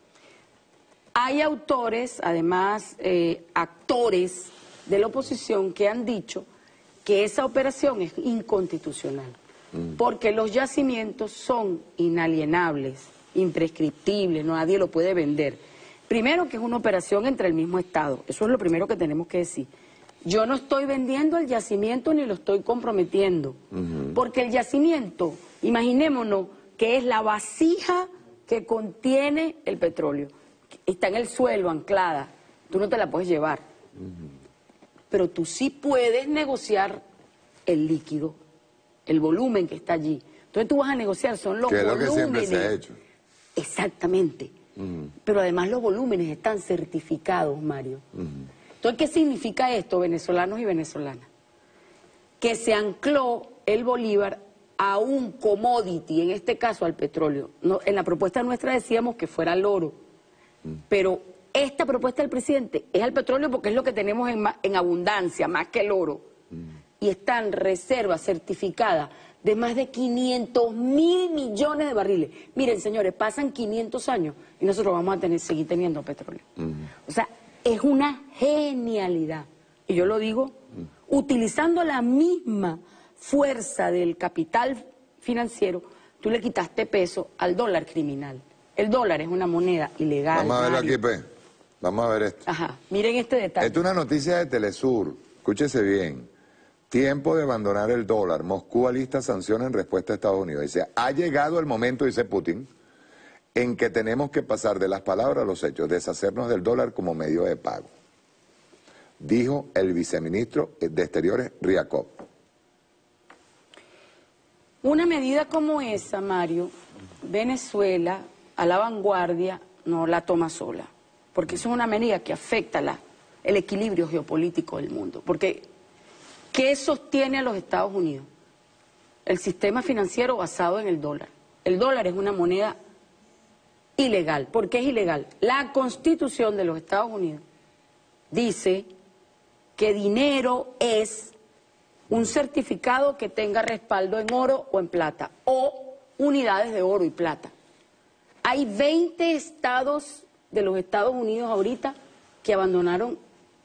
Hay autores, además eh, actores de la oposición que han dicho que esa operación es inconstitucional, mm. porque los yacimientos son inalienables, imprescriptibles, nadie lo puede vender. Primero, que es una operación entre el mismo Estado, eso es lo primero que tenemos que decir. Yo no estoy vendiendo el yacimiento ni lo estoy comprometiendo, uh-huh. porque el yacimiento, imaginémonos que es la vasija que contiene el petróleo, está en el suelo anclada, tú no te la puedes llevar. Uh-huh. Pero tú sí puedes negociar el líquido, el volumen que está allí. Entonces tú vas a negociar, son los volúmenes. Que es lo que siempre se ha hecho. Exactamente. Uh-huh. Pero además los volúmenes están certificados, Mario. Uh-huh. Entonces, ¿qué significa esto, venezolanos y venezolanas? Que se ancló el bolívar a un commodity, en este caso al petróleo. No, en la propuesta nuestra decíamos que fuera al oro, uh-huh. pero esta propuesta del presidente es al petróleo porque es lo que tenemos en, en abundancia, más que el oro. Mm. Y están reservas certificadas de más de quinientos mil millones de barriles. Miren, señores, pasan quinientos años y nosotros vamos a tener, seguir teniendo petróleo. Mm. O sea, es una genialidad. Y yo lo digo, mm. utilizando la misma fuerza del capital financiero, tú le quitaste peso al dólar criminal. El dólar es una moneda ilegal. Vamos a verlo aquí, pues. Vamos a ver esto. Ajá, miren este detalle. Esta es una noticia de Telesur, escúchese bien. Tiempo de abandonar el dólar. Moscú alista sanciones en respuesta a Estados Unidos. Dice, ha llegado el momento, dice Putin, en que tenemos que pasar de las palabras a los hechos, deshacernos del dólar como medio de pago. Dijo el viceministro de Exteriores, Ryakov. Una medida como esa, Mario, Venezuela, a la vanguardia, no la toma sola. Porque eso es una medida que afecta la, el equilibrio geopolítico del mundo. Porque, ¿qué sostiene a los Estados Unidos? El sistema financiero basado en el dólar. El dólar es una moneda ilegal. ¿Por qué es ilegal? La Constitución de los Estados Unidos dice que dinero es un certificado que tenga respaldo en oro o en plata, o unidades de oro y plata. Hay veinte estados de los Estados Unidos ahorita que abandonaron,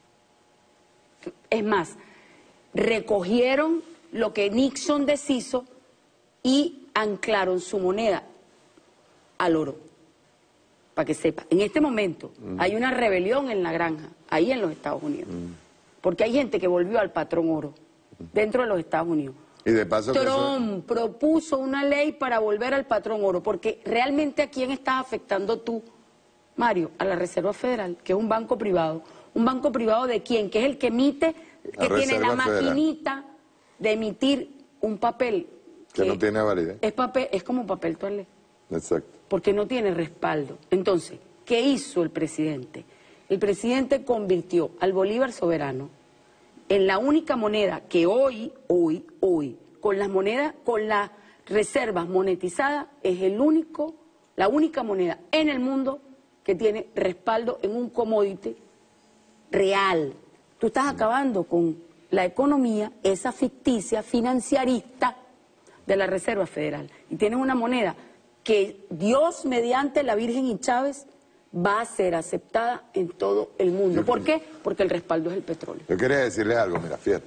es más, recogieron lo que Nixon deshizo y anclaron su moneda al oro, para que sepa. En este momento mm. hay una rebelión en la granja, ahí en los Estados Unidos, mm. porque hay gente que volvió al patrón oro dentro de los Estados Unidos. Y de paso Trump que eso... propuso una ley para volver al patrón oro, porque realmente ¿a quién estás afectando tú, Mario? A la Reserva Federal, que es un banco privado. ¿Un banco privado de quién? Que es el que emite, que la tiene la maquinita Federal. De emitir un papel. Que, que no tiene validez. Es, papel, es como papel toalé. Exacto. Porque no tiene respaldo. Entonces, ¿qué hizo el presidente? El presidente convirtió al bolívar soberano en la única moneda que hoy, hoy, hoy, con las monedas, con las reservas monetizadas, es el único, la única moneda en el mundo que tiene respaldo en un commodity real. Tú estás acabando con la economía, esa ficticia financiarista de la Reserva Federal. Y tienes una moneda que Dios, mediante la Virgen y Chávez, va a ser aceptada en todo el mundo. ¿Por qué? Porque el respaldo es el petróleo. Yo quería decirles algo, mira, fíjate.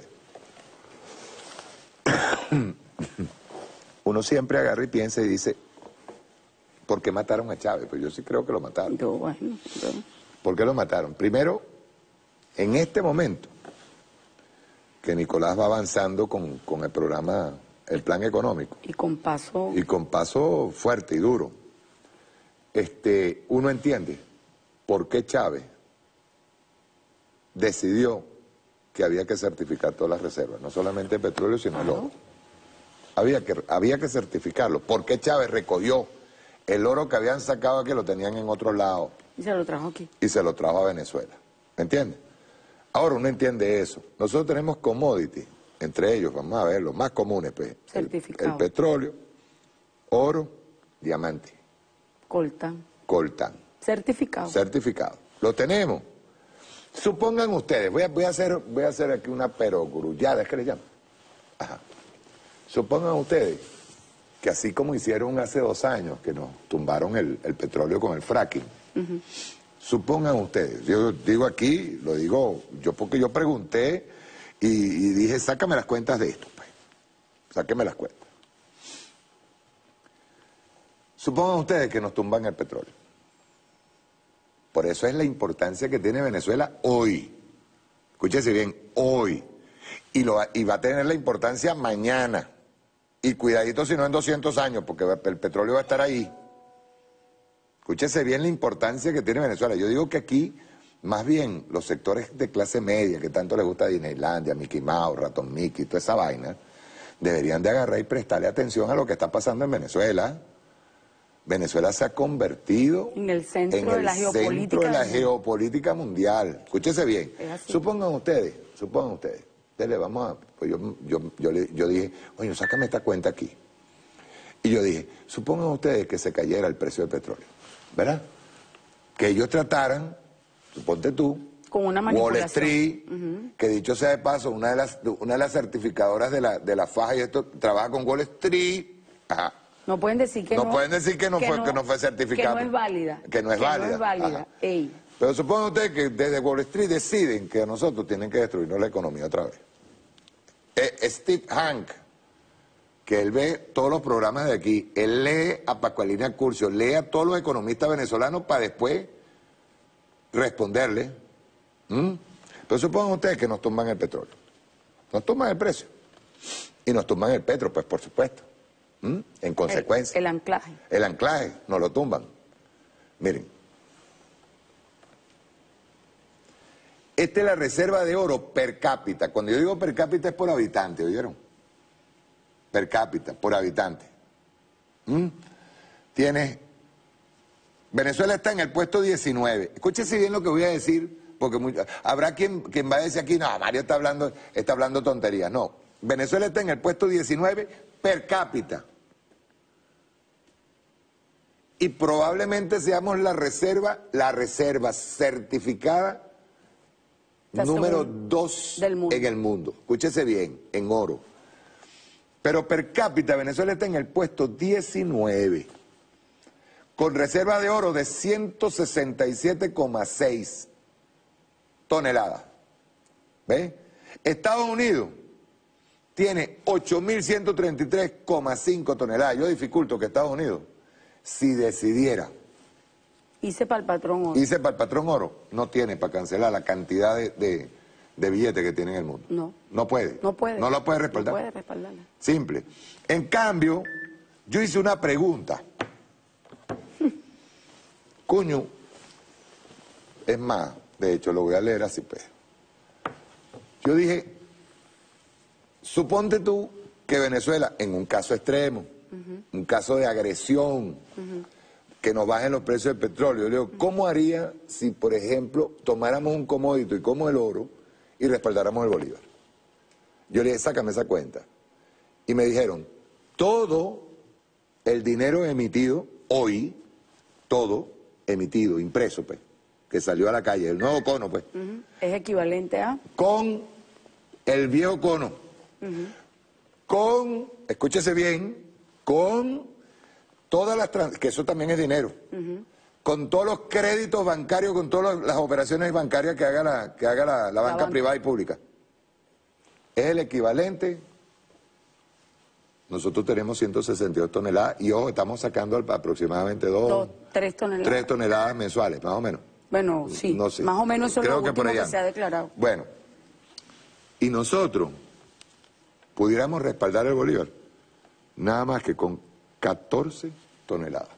Uno siempre agarra y piensa y dice, ¿por qué mataron a Chávez? Pues yo sí creo que lo mataron. Yo, bueno, yo... ¿Por qué lo mataron? Primero, en este momento, que Nicolás va avanzando con, con el programa, el plan económico. Y con paso... Y con paso fuerte y duro. Este, uno entiende por qué Chávez decidió que había que certificar todas las reservas, no solamente el petróleo, sino el oro. Había que, había que certificarlo. ¿Por qué Chávez recogió el oro que habían sacado, que lo tenían en otro lado? Y se lo trajo aquí. Y se lo trajo a Venezuela. ¿Me entiendes? Ahora uno entiende eso. Nosotros tenemos commodity entre ellos, vamos a ver, los más comunes, pues, el, Certificado. el petróleo, oro, diamante, Coltán. coltán, Certificado. certificado. Lo tenemos. Supongan ustedes, voy a, voy a hacer, voy a hacer aquí una perogrullada, ¿es que le llaman? Ajá. Supongan ustedes que así como hicieron hace dos años, que nos tumbaron el, el petróleo con el fracking, Uh-huh. supongan ustedes, yo digo aquí, lo digo yo porque yo pregunté y, y dije, sácame las cuentas de esto, pues, sáqueme las cuentas. Supongan ustedes que nos tumban el petróleo. Por eso es la importancia que tiene Venezuela hoy. Escúchese bien, hoy. Y, lo, y va a tener la importancia mañana. Y cuidadito si no en doscientos años, porque el petróleo va a estar ahí. Escúchese bien la importancia que tiene Venezuela. Yo digo que aquí, más bien, los sectores de clase media, que tanto les gusta Disneylandia, Mickey Mouse, Ratón Mickey, toda esa vaina, deberían de agarrar y prestarle atención a lo que está pasando en Venezuela. Venezuela se ha convertido en el centro, en de, el la centro de la del... geopolítica mundial. Escúchese bien. Supongan ustedes, supongan ustedes. Dele, vamos a, pues yo, yo, yo, le, yo dije, oye, sácame esta cuenta aquí. Y yo dije, supongan ustedes que se cayera el precio del petróleo, ¿verdad? Que ellos trataran, suponte tú, con una Wall manipulación. Street, Uh-huh. que dicho sea de paso, una de las, una de las certificadoras de la, de la faja y esto trabaja con Wall Street. Ajá. No pueden decir que no. No pueden decir que no fue- que no fue certificado. Que no es válida. Que no es válida. no es válida. Ajá. Ey. Pero supongan ustedes que desde Wall Street deciden que a nosotros tienen que destruirnos la economía otra vez. Eh, Steve Hank, que él ve todos los programas de aquí, él lee a Pascualina Curcio, lee a todos los economistas venezolanos para después responderle. ¿Mm? Pero supongan ustedes que nos tumban el petróleo, nos tumban el precio y nos tumban el petro, pues por supuesto. ¿Mm? En consecuencia. El, el anclaje. El anclaje, nos lo tumban. Miren. Esta es la reserva de oro per cápita. Cuando yo digo per cápita es por habitante, ¿oyeron? Per cápita, por habitante. ¿Mm? Tiene... Venezuela está en el puesto diecinueve. Escúchese bien lo que voy a decir, porque muy... habrá quien, quien va a decir aquí, no, Mario está hablando, está hablando tonterías. No, Venezuela está en el puesto diecinueve per cápita. Y probablemente seamos la reserva, la reserva certificada número dos en el mundo. Escúchese bien, en oro. Pero per cápita Venezuela está en el puesto diecinueve, con reserva de oro de ciento sesenta y siete coma seis toneladas. ¿Ve? Estados Unidos tiene ocho mil ciento treinta y tres coma cinco toneladas. Yo dificulto que Estados Unidos, si decidiera, Hice para el patrón oro. hice para el patrón oro, no tiene para cancelar la cantidad de, de, de billetes que tiene en el mundo. No. No puede. No puede. No lo puede respaldar. No puede respaldarla. Simple. En cambio, yo hice una pregunta. Coño, es más, de hecho lo voy a leer así, pues. Yo dije, suponte tú que Venezuela, en un caso extremo, Uh-huh. un caso de agresión, Uh-huh. que nos bajen los precios del petróleo. Yo le digo, ¿cómo haría si, por ejemplo, tomáramos un comodito y como el oro y respaldáramos el bolívar? Yo le dije, sácame esa cuenta. Y me dijeron, todo el dinero emitido hoy, todo emitido, impreso, pues, que salió a la calle, el nuevo cono, pues, Uh-huh. Es equivalente a... con el viejo cono, Uh-huh. con, escúchese bien, con todas las, trans- que eso también es dinero, Uh-huh. con todos los créditos bancarios, con todas las operaciones bancarias que haga la, que haga la, la banca banca. privada y pública. Es el equivalente. Nosotros tenemos ciento sesenta y dos toneladas y ojo, estamos sacando al- aproximadamente dos, Dos, tres toneladas. tres toneladas mensuales, más o menos. Bueno, sí. No sé. Más o menos eso es Creo lo que por último que allá. se ha declarado. Bueno, y nosotros pudiéramos respaldar el bolívar nada más que con catorce toneladas.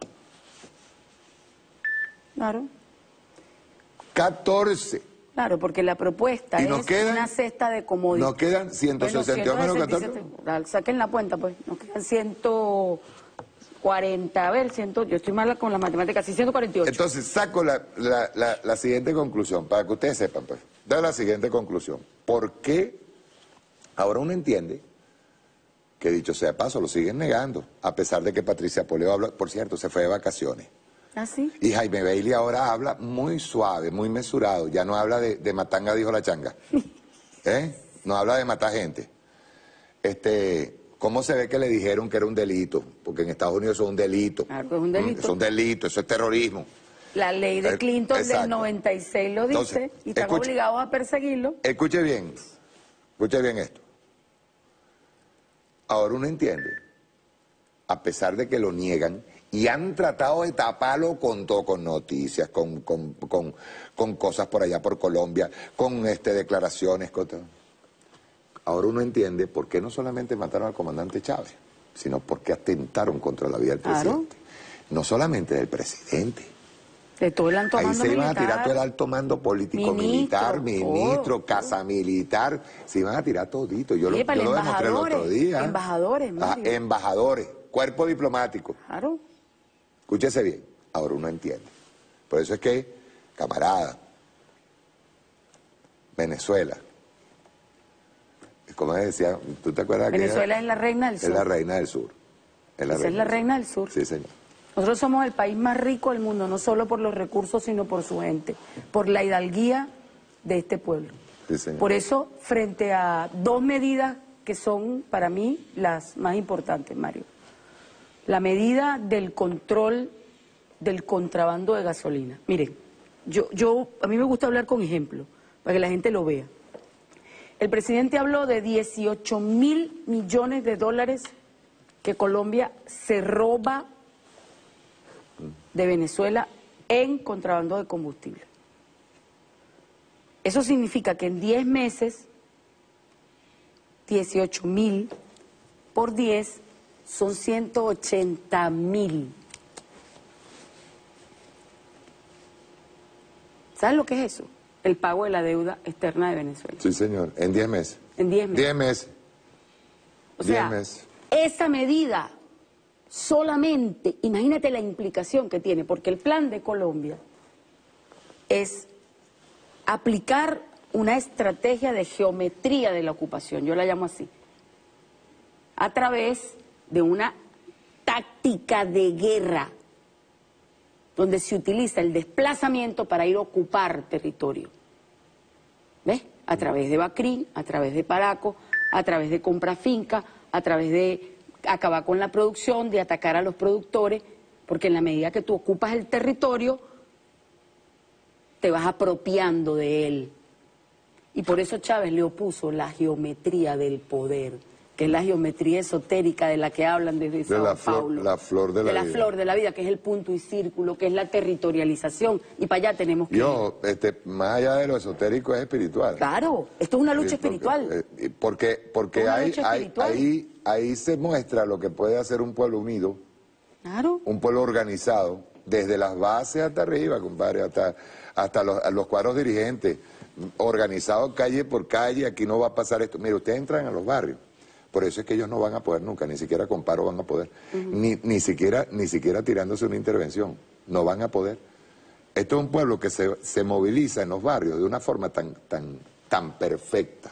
Claro. catorce. Claro, porque la propuesta Y nos es quedan- una cesta de comodidades. Nos quedan ciento sesenta y dos menos catorce. ciento sesenta y siete. Saquen la cuenta, pues. Nos quedan ciento cuarenta. A ver, cien, yo estoy mala con las matemáticas. Sí, ciento cuarenta y ocho. Entonces saco la, la, la, la siguiente conclusión, para que ustedes sepan, pues. Da la siguiente conclusión. ¿Por qué Ahora uno entiende que, dicho sea de paso, lo siguen negando, a pesar de que Patricia Poleo habla, por cierto, se fue de vacaciones. ¿Ah, sí? Y Jaime Bailey ahora habla muy suave, muy mesurado, ya no habla de, de matanga, dijo la changa. ¿Eh? No habla de matar gente. Este, ¿cómo se ve que le dijeron que era un delito? Porque en Estados Unidos eso es un delito. Claro, es un delito. Es un delito, eso es terrorismo. La ley de Clinton Exacto. del noventa y seis lo dice. Entonces, y están escuche, obligados a perseguirlo. Escuche bien, escuche bien esto. Ahora uno entiende, a pesar de que lo niegan, y han tratado de taparlo con todo, con noticias, con, con, con, con cosas por allá por Colombia, con este, declaraciones, con todo. Ahora uno entiende por qué no solamente mataron al comandante Chávez, sino por qué atentaron contra la vida del presidente. Claro. No solamente del presidente. De todo el alto mando Ahí se militar, iban a tirar todo el alto mando político, ministro, militar, ministro, oh, casa militar, se iban a tirar todito. Yo, sí, lo, yo lo demostré el otro día. Embajadores, ah, embajadores, cuerpo diplomático. Claro. Escúchese bien, ahora uno entiende. Por eso es que, camarada, Venezuela, como decía, ¿tú te acuerdas? Venezuela que es la reina del sur. Es la reina del sur. Es la, Esa es la reina del sur. Sí, señor. Nosotros somos el país más rico del mundo, no solo por los recursos, sino por su gente, por la hidalguía de este pueblo. Sí, señor. Por eso, frente a dos medidas que son para mí las más importantes, Mario. La medida del control del contrabando de gasolina. Miren, yo, yo, a mí me gusta hablar con ejemplos, para que la gente lo vea. El presidente habló de dieciocho mil millones de dólares que Colombia se roba de Venezuela en contrabando de combustible. Eso significa que en diez meses, dieciocho mil por diez son ciento ochenta mil. ¿Sabes lo que es eso? El pago de la deuda externa de Venezuela. Sí, señor, en diez meses. En diez meses. diez meses. O sea, meses. Esa medida solamente, imagínate la implicación que tiene, porque el plan de Colombia es aplicar una estrategia de geometría de la ocupación, yo la llamo así, a través de una táctica de guerra, donde se utiliza el desplazamiento para ir a ocupar territorio. ¿Ves? A través de Bacrín, a través de Paraco, a través de compra finca, a través de acabar con la producción, de atacar a los productores, porque en la medida que tú ocupas el territorio, te vas apropiando de él. Y por eso Chávez le opuso la geometría del poder, que es la geometría esotérica de la que hablan desde Sao la flor, Paulo. La flor de la, de la vida. flor de la vida, que es el punto y círculo, que es la territorialización. Y para allá tenemos que Yo, ir. este, más allá de lo esotérico, es espiritual. Claro, esto es una lucha Sí, porque, espiritual. eh, porque porque Una hay, lucha hay, espiritual. ahí, ahí se muestra lo que puede hacer un pueblo unido, Claro. un pueblo organizado, desde las bases hasta arriba, compadre, hasta, hasta los, los cuadros dirigentes, organizados calle por calle. Aquí no va a pasar esto. Mire, ustedes entran a los barrios. Por eso es que ellos no van a poder nunca, ni siquiera con paro van a poder, uh-huh. ni, ni, siquiera, ni siquiera tirándose una intervención, no van a poder. Esto es un pueblo que se, se moviliza en los barrios de una forma tan, tan, tan perfecta.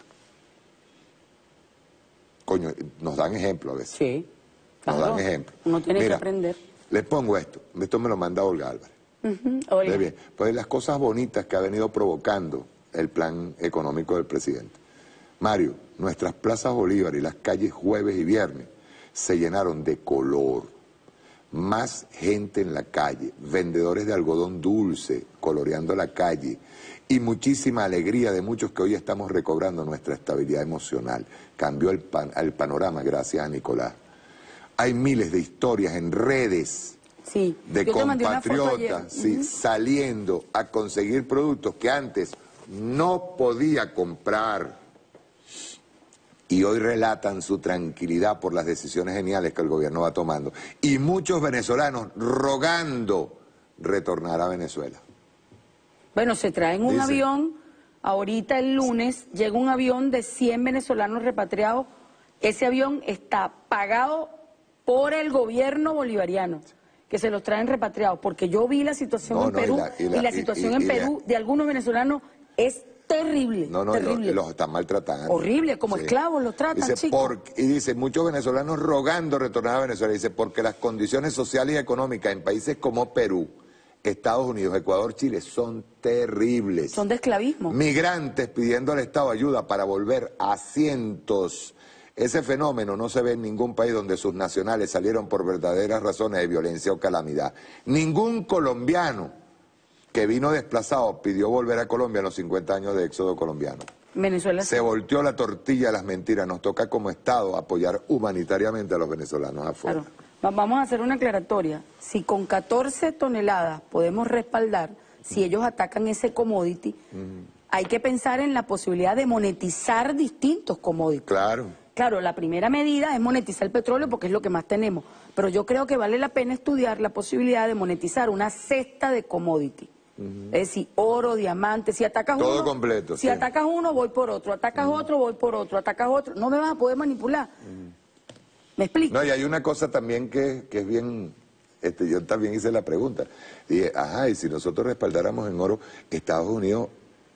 Coño, nos dan ejemplo a veces. Sí, nos claro. dan ejemplo. Uno tiene Mira, que aprender. Les pongo esto, esto me lo manda Olga Álvarez. Uh-huh. Olga. Bien, pues las cosas bonitas que ha venido provocando el plan económico del presidente. Mario, nuestras plazas Bolívar y las calles jueves y viernes se llenaron de color. Más gente en la calle, vendedores de algodón dulce coloreando la calle y muchísima alegría de muchos que hoy estamos recobrando nuestra estabilidad emocional. Cambió el, pan, el panorama gracias a Nicolás. Hay miles de historias en redes sí, de compatriotas sí, uh-huh. saliendo a conseguir productos que antes no podía comprar. Y hoy relatan su tranquilidad por las decisiones geniales que el gobierno va tomando. Y muchos venezolanos rogando retornar a Venezuela. Bueno, se traen un Dice, avión, ahorita el lunes llega un avión de cien venezolanos repatriados. Ese avión está pagado por el gobierno bolivariano, que se los traen repatriados. Porque yo vi la situación no, en no, Perú y la, y la, y la y, situación y, en y Perú la, de algunos venezolanos es terrible, No, no, terrible. Los, los están maltratando. Horrible, como Sí. esclavos los tratan, Dice, chicos. por- y dice, muchos venezolanos rogando retornar a Venezuela. Dice, porque las condiciones sociales y económicas en países como Perú, Estados Unidos, Ecuador, Chile son terribles. Son de esclavismo. Migrantes pidiendo al Estado ayuda para volver a cientos. Ese fenómeno no se ve en ningún país donde sus nacionales salieron por verdaderas razones de violencia o calamidad. Ningún colombiano que vino desplazado pidió volver a Colombia en los cincuenta años de éxodo colombiano. Venezuela Se volteó la tortilla de las mentiras. Nos toca como Estado apoyar humanitariamente a los venezolanos afuera. Claro. Va- Vamos a hacer una aclaratoria. Si con catorce toneladas podemos respaldar, si ellos atacan ese commodity, hay que pensar en la posibilidad de monetizar distintos commodities. Claro. Claro, la primera medida es monetizar el petróleo porque es lo que más tenemos, pero yo creo que vale la pena estudiar la posibilidad de monetizar una cesta de commodity. Es decir, oro, diamante, si atacas Todo uno, completo, si sí. atacas uno, voy por otro, atacas otro, voy por otro, atacas otro, no me vas a poder manipular. ¿Me explico? No, y hay una cosa también que, que es bien, este, yo también hice la pregunta. Dije, ajá, y si nosotros respaldáramos en oro, Estados Unidos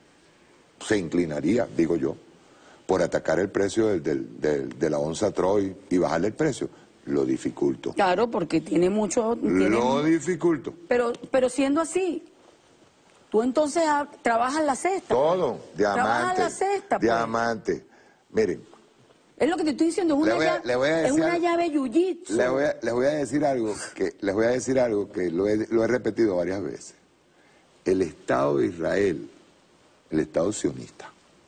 se inclinaría, digo yo, por atacar el precio del, del, del- de la onza Troy y bajarle el precio. Lo dificulto. Claro, porque tiene mucho... tiene- Lo dificulto. Pero, pero siendo así, tú entonces ah, trabajas la cesta. Todo, Trabajas diamante, la cesta, pues. diamante. Miren, Es lo que te estoy diciendo, es Le una, voy a- llave, le voy a es decir una algo. llave jiu-jitsu. les voy, a, les voy a decir algo que les voy a decir algo que lo he, lo he repetido varias veces. El Estado de Israel, el Estado sionista,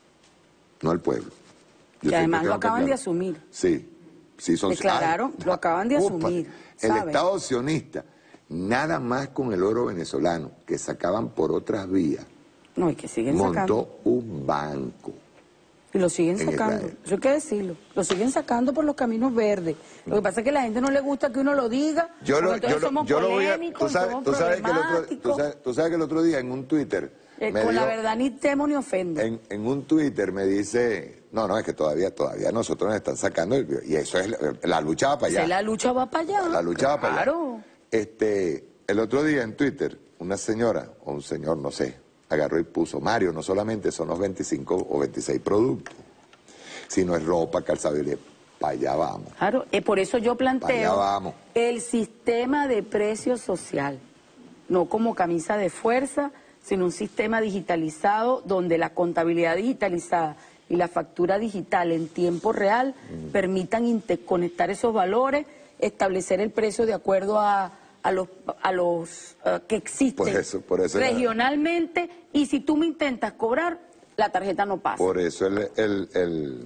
no el pueblo. Yo Que además siempre lo tengo que acaban de aclarar. asumir. Sí, sí son. Declararon, Ay, lo acaban de upa, asumir. El ¿sabes? Estado sionista, nada más con el oro venezolano que sacaban por otras vías, No, y que siguen montó sacando. un banco. Y lo siguen en sacando. Israel. Eso hay que decirlo. Lo siguen sacando por los caminos verdes. Lo que pasa es que a la gente no le gusta que uno lo diga. Yo lo, porque yo entonces lo, somos yo lo voy a. polémicos, Tú sabes, somos tú sabes que el otro, tú problemáticos. sabes, tú sabes que el otro día en un Twitter. Eh, me con la dio- verdad ni temo ni ofendo. En, en un Twitter me dice, no, no, es que todavía, todavía nosotros nos están sacando, el- y eso es, la, la lucha va para Si allá. la lucha va para allá. La lucha va para allá. Claro. Este, el otro día en Twitter, una señora, o un señor, no sé, agarró y puso, Mario, no solamente son los veinticinco o veintiséis productos, sino es ropa, calzado, y le, para allá vamos. Claro, eh, por eso yo Para allá planteo vamos. el sistema de precio social, no como camisa de fuerza, sino un sistema digitalizado donde la contabilidad digitalizada y la factura digital en tiempo real permitan interconectar esos valores, establecer el precio de acuerdo a, a los, a los eh, que existen Por eso, por eso. regionalmente, y si tú me intentas cobrar, la tarjeta no pasa. Por eso el, el, el,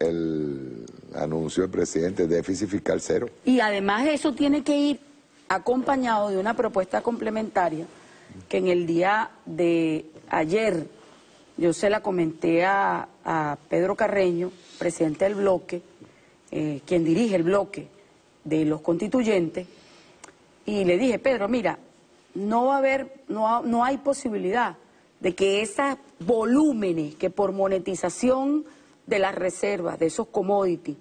el anuncio del presidente, déficit fiscal cero. Y además eso tiene que ir acompañado de una propuesta complementaria que en el día de ayer yo se la comenté a, a Pedro Carreño, presidente del bloque, eh, quien dirige el bloque de los constituyentes, y le dije, Pedro, mira, no va a haber, no, ha- no hay posibilidad de que esos volúmenes que por monetización de las reservas, de esos commodities,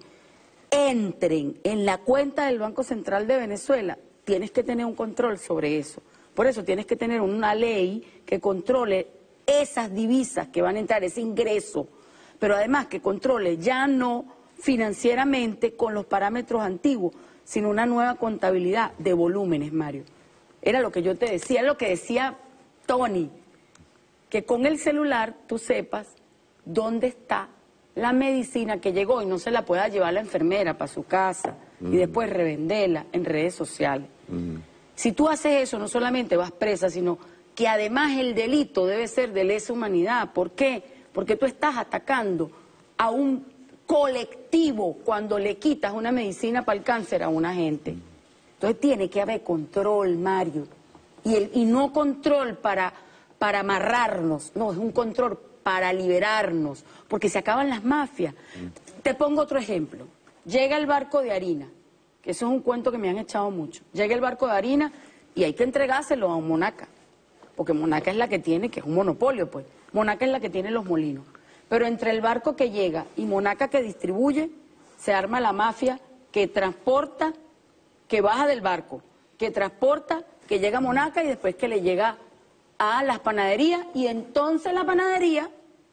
entren en la cuenta del Banco Central de Venezuela. Tienes que tener un control sobre eso. Por eso tienes que tener una ley que controle esas divisas que van a entrar, ese ingreso, pero además que controle ya no financieramente con los parámetros antiguos, sino una nueva contabilidad de volúmenes, Mario. Era lo que yo te decía, lo que decía Tony, que con el celular tú sepas dónde está la medicina que llegó y no se la pueda llevar la enfermera para su casa y después revenderla en redes sociales. Si tú haces eso, no solamente vas presa, sino que además el delito debe ser de lesa humanidad. ¿Por qué? Porque tú estás atacando a un colectivo cuando le quitas una medicina para el cáncer a una gente. Entonces tiene que haber control, Mario. Y, el, y no control para, para amarrarnos, no, es un control para liberarnos, porque se acaban las mafias. Te pongo otro ejemplo. Llega el barco de harina, que eso es un cuento que me han echado mucho. Llega el barco de harina y hay que entregárselo a un Monaca, porque Monaca es la que tiene, que es un monopolio, pues. Monaca es la que tiene los molinos. Pero entre el barco que llega y Monaca que distribuye, se arma la mafia que transporta, que baja del barco, que transporta, que llega a Monaca y después que le llega a las panaderías, y entonces la panadería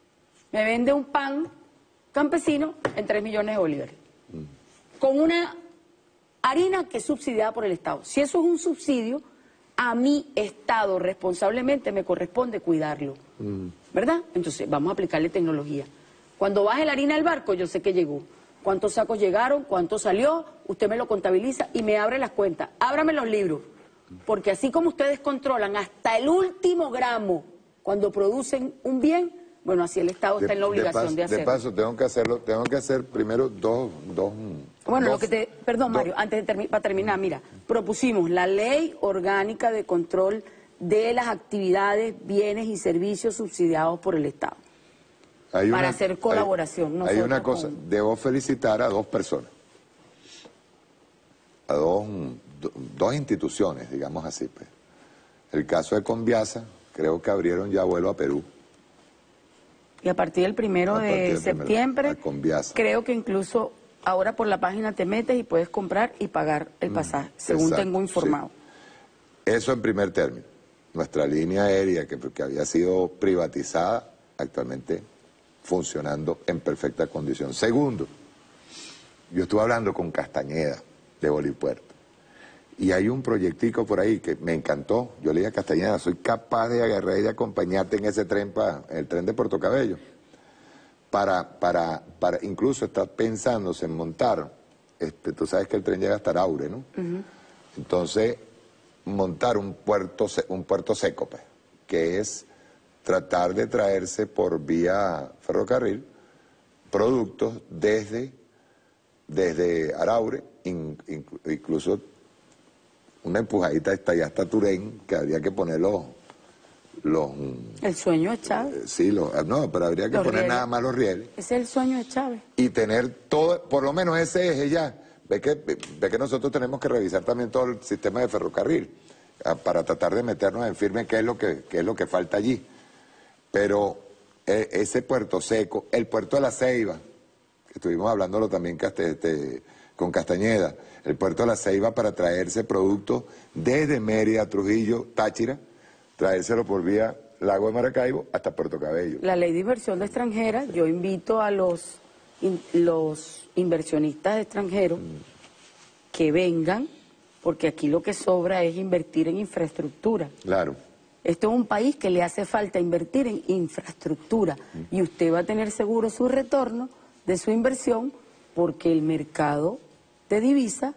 me vende un pan campesino en tres millones de bolívares. Mm. Con una harina que es subsidiada por el Estado. Si eso es un subsidio, a mi Estado responsablemente me corresponde cuidarlo. Mm. ¿Verdad? Entonces vamos a aplicarle tecnología. Cuando baje la harina del barco, yo sé que llegó. Cuántos sacos llegaron, cuánto salió, usted me lo contabiliza y me abre las cuentas. Ábrame los libros. Porque así como ustedes controlan hasta el último gramo cuando producen un bien, bueno, así el Estado está en la obligación de, de, paso, de hacerlo. De paso, tengo que hacerlo, tengo que hacer primero dos... dos bueno, dos, lo que te... Perdón, Mario, dos. antes de termi para terminar, mira, propusimos la Ley Orgánica de Control de las Actividades, Bienes y Servicios subsidiados por el Estado. Hay para una, hacer colaboración. Hay, hay una cosa, con... debo felicitar a dos personas, a dos, do, dos instituciones, digamos así. Pues. El caso de Conviasa, creo que abrieron ya vuelo a Perú. Y a partir del primero a de septiembre, primero, creo que incluso ahora por la página te metes y puedes comprar y pagar el pasaje, mm, según exacto, tengo informado. Sí. Eso en primer término. Nuestra línea aérea, que, que había sido privatizada, actualmente funcionando en perfecta condición. Segundo, yo estuve hablando con Castañeda de Bolipuerto y hay un proyectico por ahí que me encantó. Yo le dije a Castañeda, soy capaz de agarrar y de acompañarte en ese tren, pa, el tren de Puerto Cabello, para, para, para incluso estar pensándose en montar, este, tú sabes que el tren llega hasta Araure, ¿no? Uh-huh. Entonces, montar un puerto, un puerto seco, pues, que es tratar de traerse por vía ferrocarril productos desde, desde Araure, in, in, incluso una empujadita hasta allá hasta Turén, que habría que poner los... los el sueño de Chávez. Eh, sí, los, no, pero habría que los poner rieles. Nada más los rieles. Ese es el sueño de Chávez. Y tener todo, por lo menos ese eje ya. Ve que, ve que nosotros tenemos que revisar también todo el sistema de ferrocarril, a, para tratar de meternos en firme qué es lo que, qué es lo que falta allí. Pero eh, ese puerto seco, el puerto de la Ceiba, que estuvimos hablándolo también este, con Castañeda, el puerto de la Ceiba para traerse productos desde Mérida, Trujillo, Táchira, traérselo por vía Lago de Maracaibo hasta Puerto Cabello. La ley de inversión de extranjeras, yo invito a los, in, los inversionistas extranjeros mm. que vengan, porque aquí lo que sobra es invertir en infraestructura. Claro. Esto es un país que le hace falta invertir en infraestructura mm. y usted va a tener seguro su retorno de su inversión porque el mercado de divisas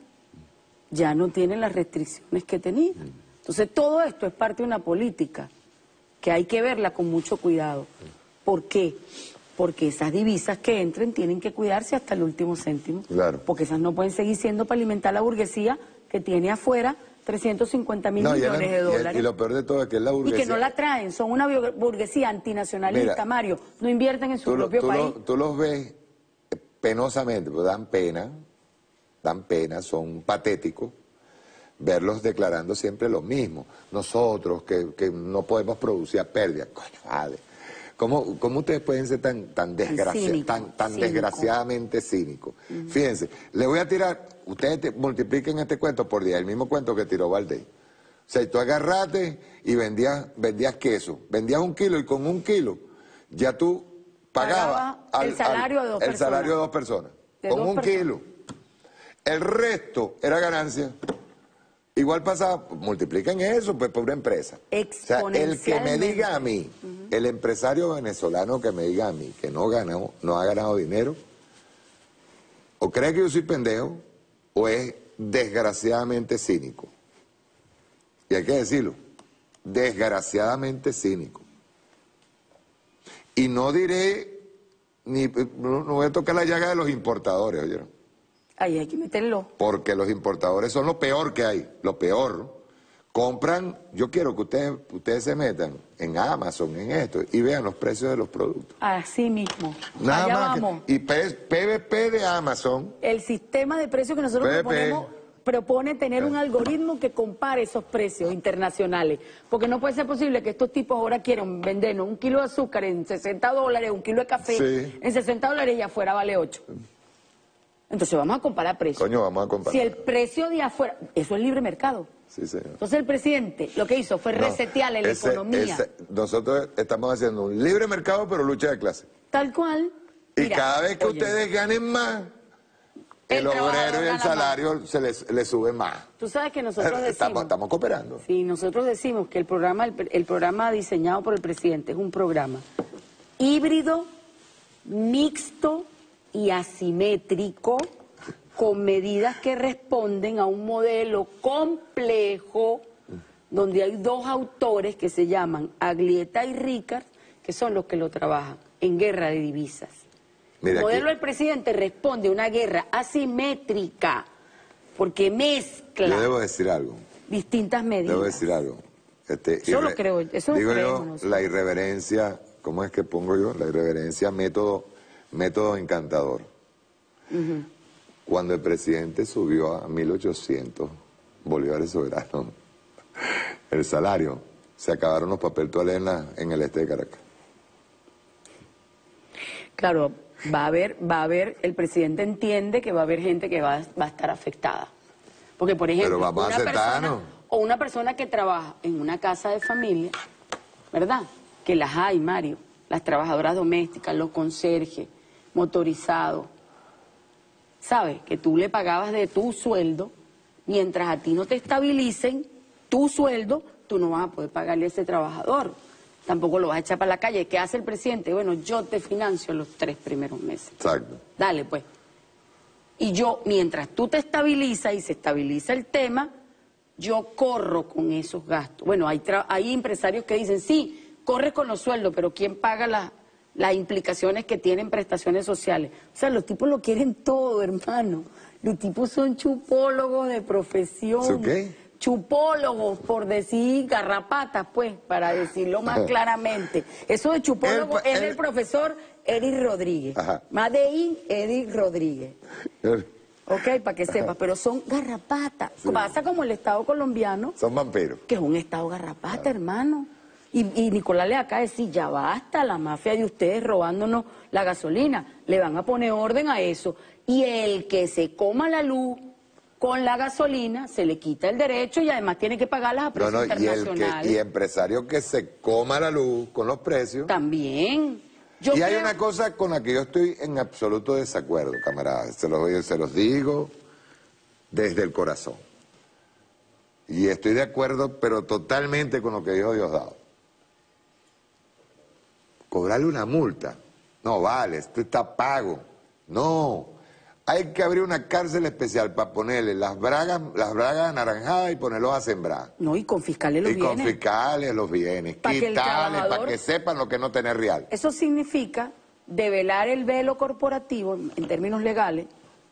ya no tiene las restricciones que tenía. Mm. Entonces todo esto es parte de una política que hay que verla con mucho cuidado. ¿Por qué? Porque esas divisas que entren tienen que cuidarse hasta el último céntimo. Claro. Porque esas no pueden seguir siendo para alimentar a la burguesía que tiene afuera trescientos cincuenta mil no, millones la, de dólares. Y, y lo peor de todo es que es la burguesía. Y que no la traen, son una burguesía antinacionalista, Mira, Mario. No invierten en su tú propio lo, tú país. Lo, tú los ves penosamente, pues dan pena, dan pena, son patéticos, verlos declarando siempre lo mismo. Nosotros, que, que no podemos producir a pérdida. Coño, madre. ¿Cómo, ¿Cómo ustedes pueden ser tan, tan, desgracia, cínico, tan, tan cínico. desgraciadamente cínicos? Uh-huh. Fíjense, les voy a tirar, ustedes te, multipliquen este cuento por día, el mismo cuento que tiró Valdés. O sea, tú agarraste y vendías, vendías queso, vendías un kilo y con un kilo ya tú pagabas al, el salario al, de dos el personas. salario de dos personas, de con dos un personas. kilo. El resto era ganancia. Igual pasaba, multipliquen eso pues por una empresa. O sea, el que me diga a mí, uh-huh. el empresario venezolano que me diga a mí que no ganó, no ha ganado dinero, o cree que yo soy pendejo, o es desgraciadamente cínico. Y hay que decirlo, desgraciadamente cínico. Y no diré, ni no, no voy a tocar la llaga de los importadores, ¿oyeron? Ahí hay que meterlo. Porque los importadores son lo peor que hay, lo peor. Compran, yo quiero que ustedes, ustedes se metan en Amazon, en esto, y vean los precios de los productos. Así mismo. Nada Allá más vamos. Que, y P V P de Amazon. El sistema de precios que nosotros P V P, proponemos propone tener un algoritmo que compare esos precios internacionales. Porque no puede ser posible que estos tipos ahora quieran vendernos un kilo de azúcar en sesenta dólares, un kilo de café sí. en sesenta dólares y afuera vale ocho. Entonces vamos a comparar precios. Coño, vamos a comparar. Si el precio de afuera, eso es libre mercado. Sí, señor. Entonces el presidente lo que hizo fue No, resetearle la ese- economía. ese- nosotros estamos haciendo un libre mercado, pero lucha de clase. Tal cual. Y Mira, cada vez que oye, ustedes ganen más, el, El trabajador obrero y el gana salario se les, les sube más. Tú sabes que nosotros decimos... Estamos, estamos cooperando. Sí, nosotros decimos que el programa, el, el programa diseñado por el presidente es un programa híbrido, mixto y asimétrico, con medidas que responden a un modelo complejo, donde hay dos autores que se llaman Aglieta y Ricard, que son los que lo trabajan en guerra de divisas. Mira, El modelo aquí- del presidente responde a una guerra asimétrica, porque mezcla Yo debo decir algo. distintas medidas. Debo decir algo. Este, Eso lo irre- creo, eso lo digo creemos yo, nosotros. la irreverencia, ¿cómo es que pongo yo? La irreverencia, método, método encantador. Ujú. Cuando el presidente subió a mil ochocientos bolívares soberanos, el salario, se acabaron los papel toalé en, la- en el este de Caracas. Claro, va a haber, va a haber, el presidente entiende que va a haber gente que va, va a estar afectada. Porque, por ejemplo, Pero vamos a una aceptarnos. persona, o una persona que trabaja en una casa de familia, ¿verdad? Que las hay, Mario, las trabajadoras domésticas, los conserjes, motorizados, ¿sabes? Que tú le pagabas de tu sueldo, mientras a ti no te estabilicen tu sueldo, tú no vas a poder pagarle a ese trabajador. Tampoco lo vas a echar para la calle. ¿Qué hace el presidente? Bueno, yo te financio los tres primeros meses. Exacto. Dale, pues. Y yo, mientras tú te estabilizas y se estabiliza el tema, yo corro con esos gastos. Bueno, hay, tra- hay empresarios que dicen, sí, corre con los sueldos, pero ¿quién paga la- las implicaciones que tienen prestaciones sociales? O sea, los tipos lo quieren todo, hermano. Los tipos son chupólogos de profesión. ¿Su qué? Chupólogos, por decir garrapatas, pues, para decirlo más claramente. Eso de chupólogo El pa- es el- del profesor Eric Rodríguez. Ajá. Madein Eric Rodríguez. Ok, para que sepas, pero son garrapatas. Pasa como el Estado colombiano, Son vampiros. que es un Estado garrapata, hermano. Y, y Nicolás le acaba de decir, ya basta, la mafia de ustedes robándonos la gasolina. Le van a poner orden a eso. Y el que se coma la luz con la gasolina, se le quita el derecho y además tiene que pagarlas a No, precios no, y, el que, internacionales. y empresario que se coma la luz con los precios. También. Yo y hay creo- una cosa con la que yo estoy en absoluto desacuerdo, camaradas. Se los, se los digo desde el corazón. Y estoy de acuerdo, pero totalmente con lo que dijo Diosdado. Cobrarle una multa. No vale, esto está pago. No. Hay que abrir una cárcel especial para ponerle las bragas, las bragas anaranjadas y ponerlos a sembrar. No, y confiscarle los y bienes. confiscarles los bienes, Pa' que el quitarles, para trabajador- que sepan lo que no tener real. Eso significa develar el velo corporativo, en, en términos legales,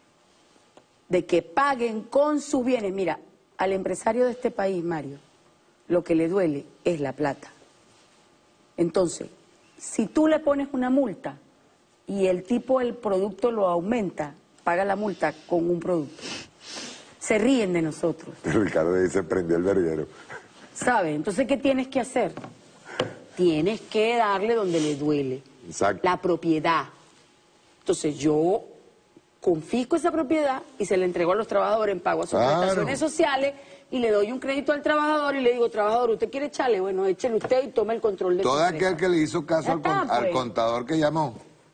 de que paguen con sus bienes. Mira, al empresario de este país, Mario, lo que le duele es la plata. Entonces, si tú le pones una multa y el tipo del producto lo aumenta, paga la multa con un producto. Se ríen de nosotros, Ricardo dice, prendió el verguero. ¿sabes? Entonces, ¿qué tienes que hacer? Tienes que darle donde le duele. Exacto. La propiedad. Entonces yo confisco esa propiedad y se la entrego a los trabajadores en pago a sus Claro. prestaciones sociales y le doy un crédito al trabajador y le digo, trabajador, ¿usted quiere echarle? Bueno, échele usted y tome el control de Todo su empresa. aquel que le hizo caso Ya al, está, con- al pues. contador que llamó,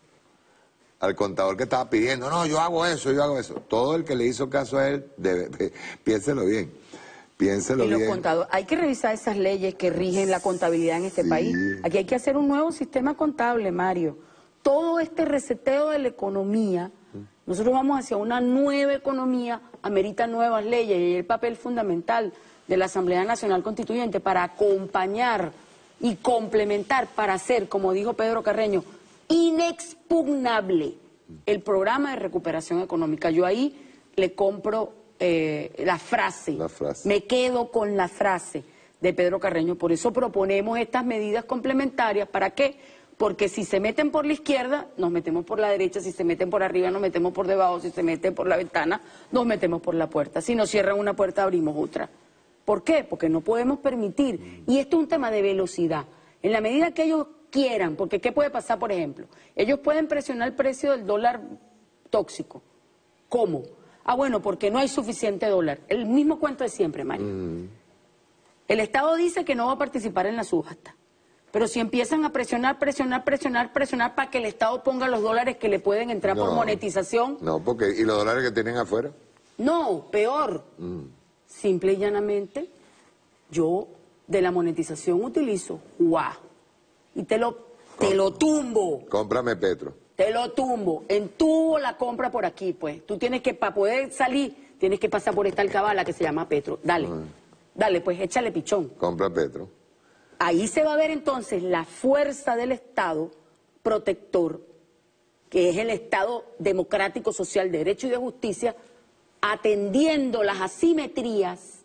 al contador que estaba pidiendo, no, yo hago eso, yo hago eso. Todo el que le hizo caso a él, debe, piénselo bien, piénselo Y los bien. contadores, hay que revisar esas leyes que rigen la contabilidad en este país. Aquí hay que hacer un nuevo sistema contable, Mario. Todo este reseteo de la economía, nosotros vamos hacia una nueva economía, amerita nuevas leyes y el papel fundamental de la Asamblea Nacional Constituyente para acompañar y complementar, para hacer, como dijo Pedro Carreño, inexpugnable el programa de recuperación económica. Yo ahí le compro eh, la frase, La frase. me quedo con la frase de Pedro Carreño. Por eso proponemos estas medidas complementarias. ¿Para qué? Porque si se meten por la izquierda, nos metemos por la derecha. Si se meten por arriba, nos metemos por debajo. Si se meten por la ventana, nos metemos por la puerta. Si nos cierran una puerta, abrimos otra. ¿Por qué? Porque no podemos permitir. Y esto es un tema de velocidad. En la medida que ellos quieran, porque ¿qué puede pasar, por ejemplo? Ellos pueden presionar el precio del dólar tóxico ¿Cómo? Ah, bueno, porque no hay suficiente dólar. El mismo cuento de siempre, Mario. Mm. El Estado dice que no va a participar en la subasta. Pero si empiezan a presionar, presionar, presionar, presionar para que el Estado ponga los dólares que le pueden entrar no, por monetización. No, porque ¿y los dólares que tienen afuera? No, peor. Mm. Simple y llanamente, yo de la monetización utilizo guau. Y te lo, te lo tumbo. Cómprame Petro. Te lo tumbo. En tubo la compra por aquí, pues. Tú tienes que, para poder salir, tienes que pasar por esta alcabala que se llama Petro. Dale. Mm. Dale, pues, échale pichón. Compra Petro. Ahí se va a ver entonces la fuerza del Estado protector, que es el Estado democrático, social, de derecho y de justicia, atendiendo las asimetrías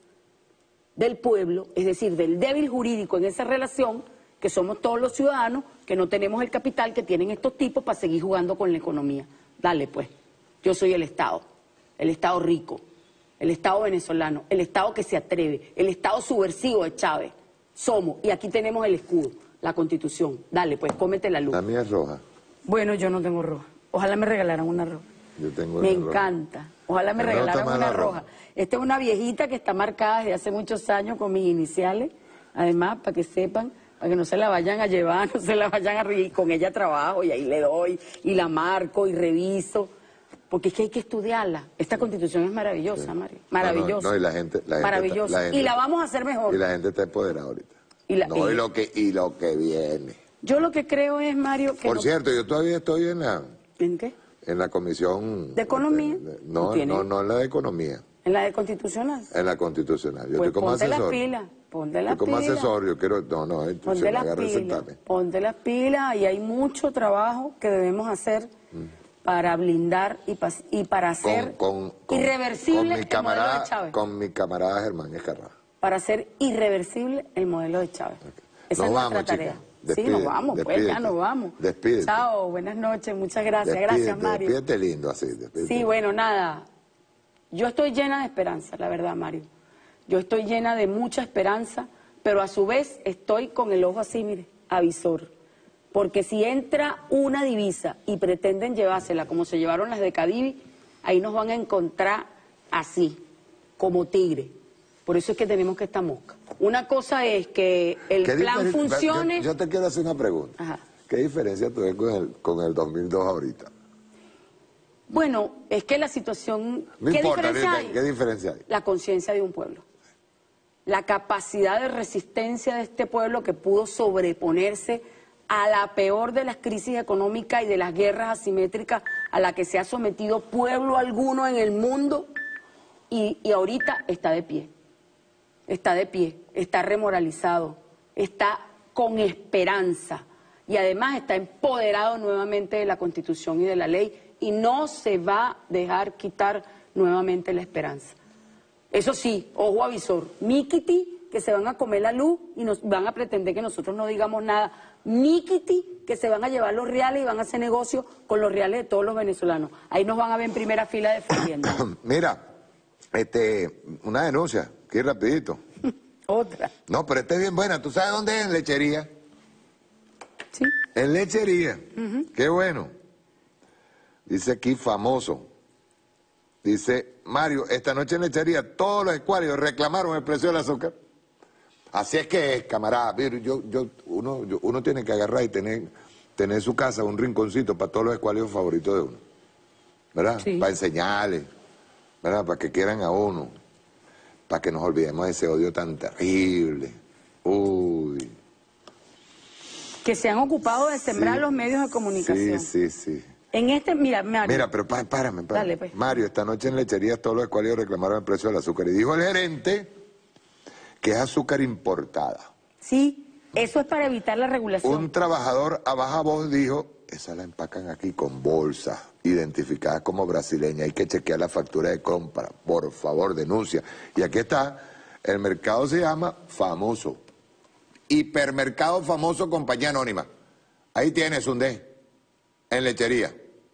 del pueblo, es decir, del débil jurídico en esa relación, que somos todos los ciudadanos, que no tenemos el capital que tienen estos tipos para seguir jugando con la economía. Dale, pues, yo soy el Estado, el Estado rico, el Estado venezolano, el Estado que se atreve, el Estado subversivo de Chávez. Somos, y aquí tenemos el escudo, la Constitución. Dale, pues, cómete la luz. La mía es roja. Bueno, yo no tengo roja. Ojalá me regalaran una roja. Yo tengo Me roja. encanta. Ojalá me Pero regalaran no una roja. roja. Esta es una viejita que está marcada desde hace muchos años con mis iniciales. Además, para que sepan, para que no se la vayan a llevar, no se la vayan a reír. Con ella trabajo y ahí le doy, y la marco y reviso. Porque es que hay que estudiarla. Esta Constitución es maravillosa, sí. Mario. Maravillosa. No, no, no, y la gente, la gente maravillosa. Está, la gente, y la vamos a hacer mejor. Y la gente está empoderada ahorita. Y, la, no, y, y, lo que, y lo que viene. Yo lo que creo es, Mario, que... Por no... cierto, yo todavía estoy en la... ¿En qué? En la comisión... ¿De economía? De, de, no, no, no en la de economía. ¿En la de constitucional? En la constitucional. Yo pues estoy como ponte asesor. Las pilas, ponte las yo como pilas. asesor, yo quiero... No, no, ponte se las me agarra pilas. Ponte las pilas y hay mucho trabajo que debemos hacer mm. para blindar y, pas, y para hacer con, con, con, irreversible con mi camarada, el modelo de Chávez. Con mi camarada Germán Escarra. Para hacer irreversible el modelo de Chávez. Okay. Esa nos es vamos, nuestra tarea. Despide, sí, nos vamos, despídete, pues ya nos vamos. Despídete. Chao, buenas noches, muchas gracias. Despídete, gracias, Mario. Despídete lindo así. Despídete. Sí, bueno, nada. Yo estoy llena de esperanza, la verdad, Mario. Yo estoy llena de mucha esperanza, pero a su vez estoy con el ojo así, mire, avisor. Porque si entra una divisa y pretenden llevársela como se llevaron las de Cadivi, ahí nos van a encontrar así, como tigre. Por eso es que tenemos que estar mosca. Una cosa es que el plan funcione... Yo, yo te quiero hacer una pregunta. Ajá. ¿Qué diferencia tú ves con el, con el dos mil dos ahorita? Bueno, es que la situación... No ¿Qué importa, diferencia ¿qué, hay? ¿qué diferencia hay? La conciencia de un pueblo. La capacidad de resistencia de este pueblo que pudo sobreponerse a la peor de las crisis económicas y de las guerras asimétricas a la que se ha sometido pueblo alguno en el mundo y, y ahorita está de pie. Está de pie, está remoralizado, está con esperanza y además está empoderado nuevamente de la Constitución y de la ley y no se va a dejar quitar nuevamente la esperanza. Eso sí, ojo avisor, miquiti que se van a comer la luz y nos van a pretender que nosotros no digamos nada, miquiti que se van a llevar los reales y van a hacer negocio con los reales de todos los venezolanos. Ahí nos van a ver en primera fila defendiendo. Mira, este, una denuncia, aquí rapidito. Otra. No, pero esta es bien buena. ¿Tú sabes dónde es? En Lechería. Sí. En Lechería. Uh-huh. Qué bueno. Dice aquí famoso. Dice, Mario, esta noche en Lechería todos los escuálidos reclamaron el precio del azúcar. Así es que es, camarada. Yo, yo, uno, yo, uno tiene que agarrar y tener, tener en su casa un rinconcito para todos los escuálidos favoritos de uno. ¿Verdad? Sí. Para enseñarles. ¿Verdad? Para que quieran a uno. Para que nos olvidemos de ese odio tan terrible. Uy. Que se han ocupado de sembrar sí, los medios de comunicación. Sí, sí, sí. En este, mira, Mario. Mira, pero pá, párame, párame. Dale, pues. Mario, esta noche en Lechería todos los escuálidos reclamaron el precio del azúcar. Y dijo el gerente que es azúcar importada. Sí, eso es para evitar la regulación. Un trabajador a baja voz dijo, esa la empacan aquí con bolsas identificadas como brasileña. Hay que chequear la factura de compra. Por favor, denuncia. Y aquí está, el mercado se llama Famoso. Hipermercado Famoso, compañía anónima. Ahí tienes un D, en Lechería.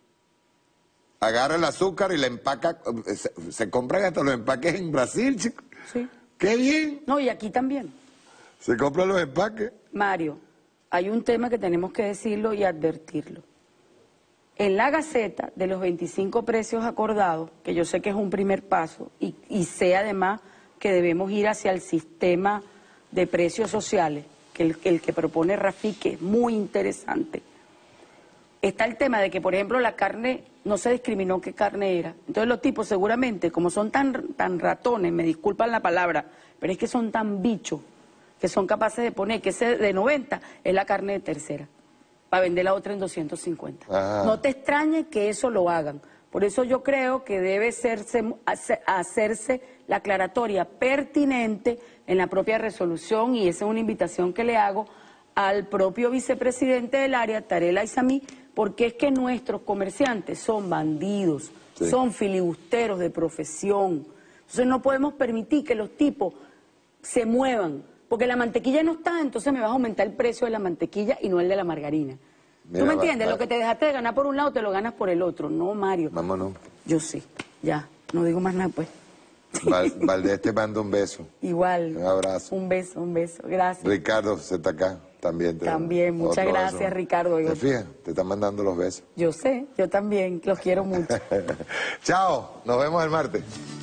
Agarra el azúcar y la empaca, se, se compran hasta los empaques en Brasil, chicos. Sí. ¡Qué bien! No, y aquí también. Se compran los empaques. Mario, hay un tema que tenemos que decirlo y advertirlo. en la Gaceta de los veinticinco precios acordados, que yo sé que es un primer paso, y, y sé además que debemos ir hacia el sistema de precios sociales, que el, el que propone Rafik, que es muy interesante. Está el tema de que, por ejemplo, la carne, no se discriminó qué carne era. Entonces los tipos seguramente, como son tan, tan ratones, me disculpan la palabra, pero es que son tan bichos, que son capaces de poner que ese de noventa es la carne de tercera, para vender la otra en doscientos cincuenta. Ajá. No te extrañe que eso lo hagan. Por eso yo creo que debe hacerse, hacerse la aclaratoria pertinente en la propia resolución, y esa es una invitación que le hago al propio vicepresidente del área, Tarek El-Aissami, porque es que nuestros comerciantes son bandidos, sí. son filibusteros de profesión. Entonces no podemos permitir que los tipos se muevan, porque la mantequilla no está, entonces me vas a aumentar el precio de la mantequilla y no el de la margarina. Mira, ¿tú me entiendes? Va, va. Lo que te dejaste de ganar por un lado, te lo ganas por el otro. No, Mario. Vámonos. Yo sí, ya, no digo más nada, pues. Val, Valdés te manda un beso. Igual. Un abrazo. Un beso, un beso. Gracias. Ricardo se está acá. También. Te también, muchas gracias, beso. Ricardo. ¿Te fijas? Te están mandando los besos. Yo sé, yo también, los quiero mucho. Chao, nos vemos el martes.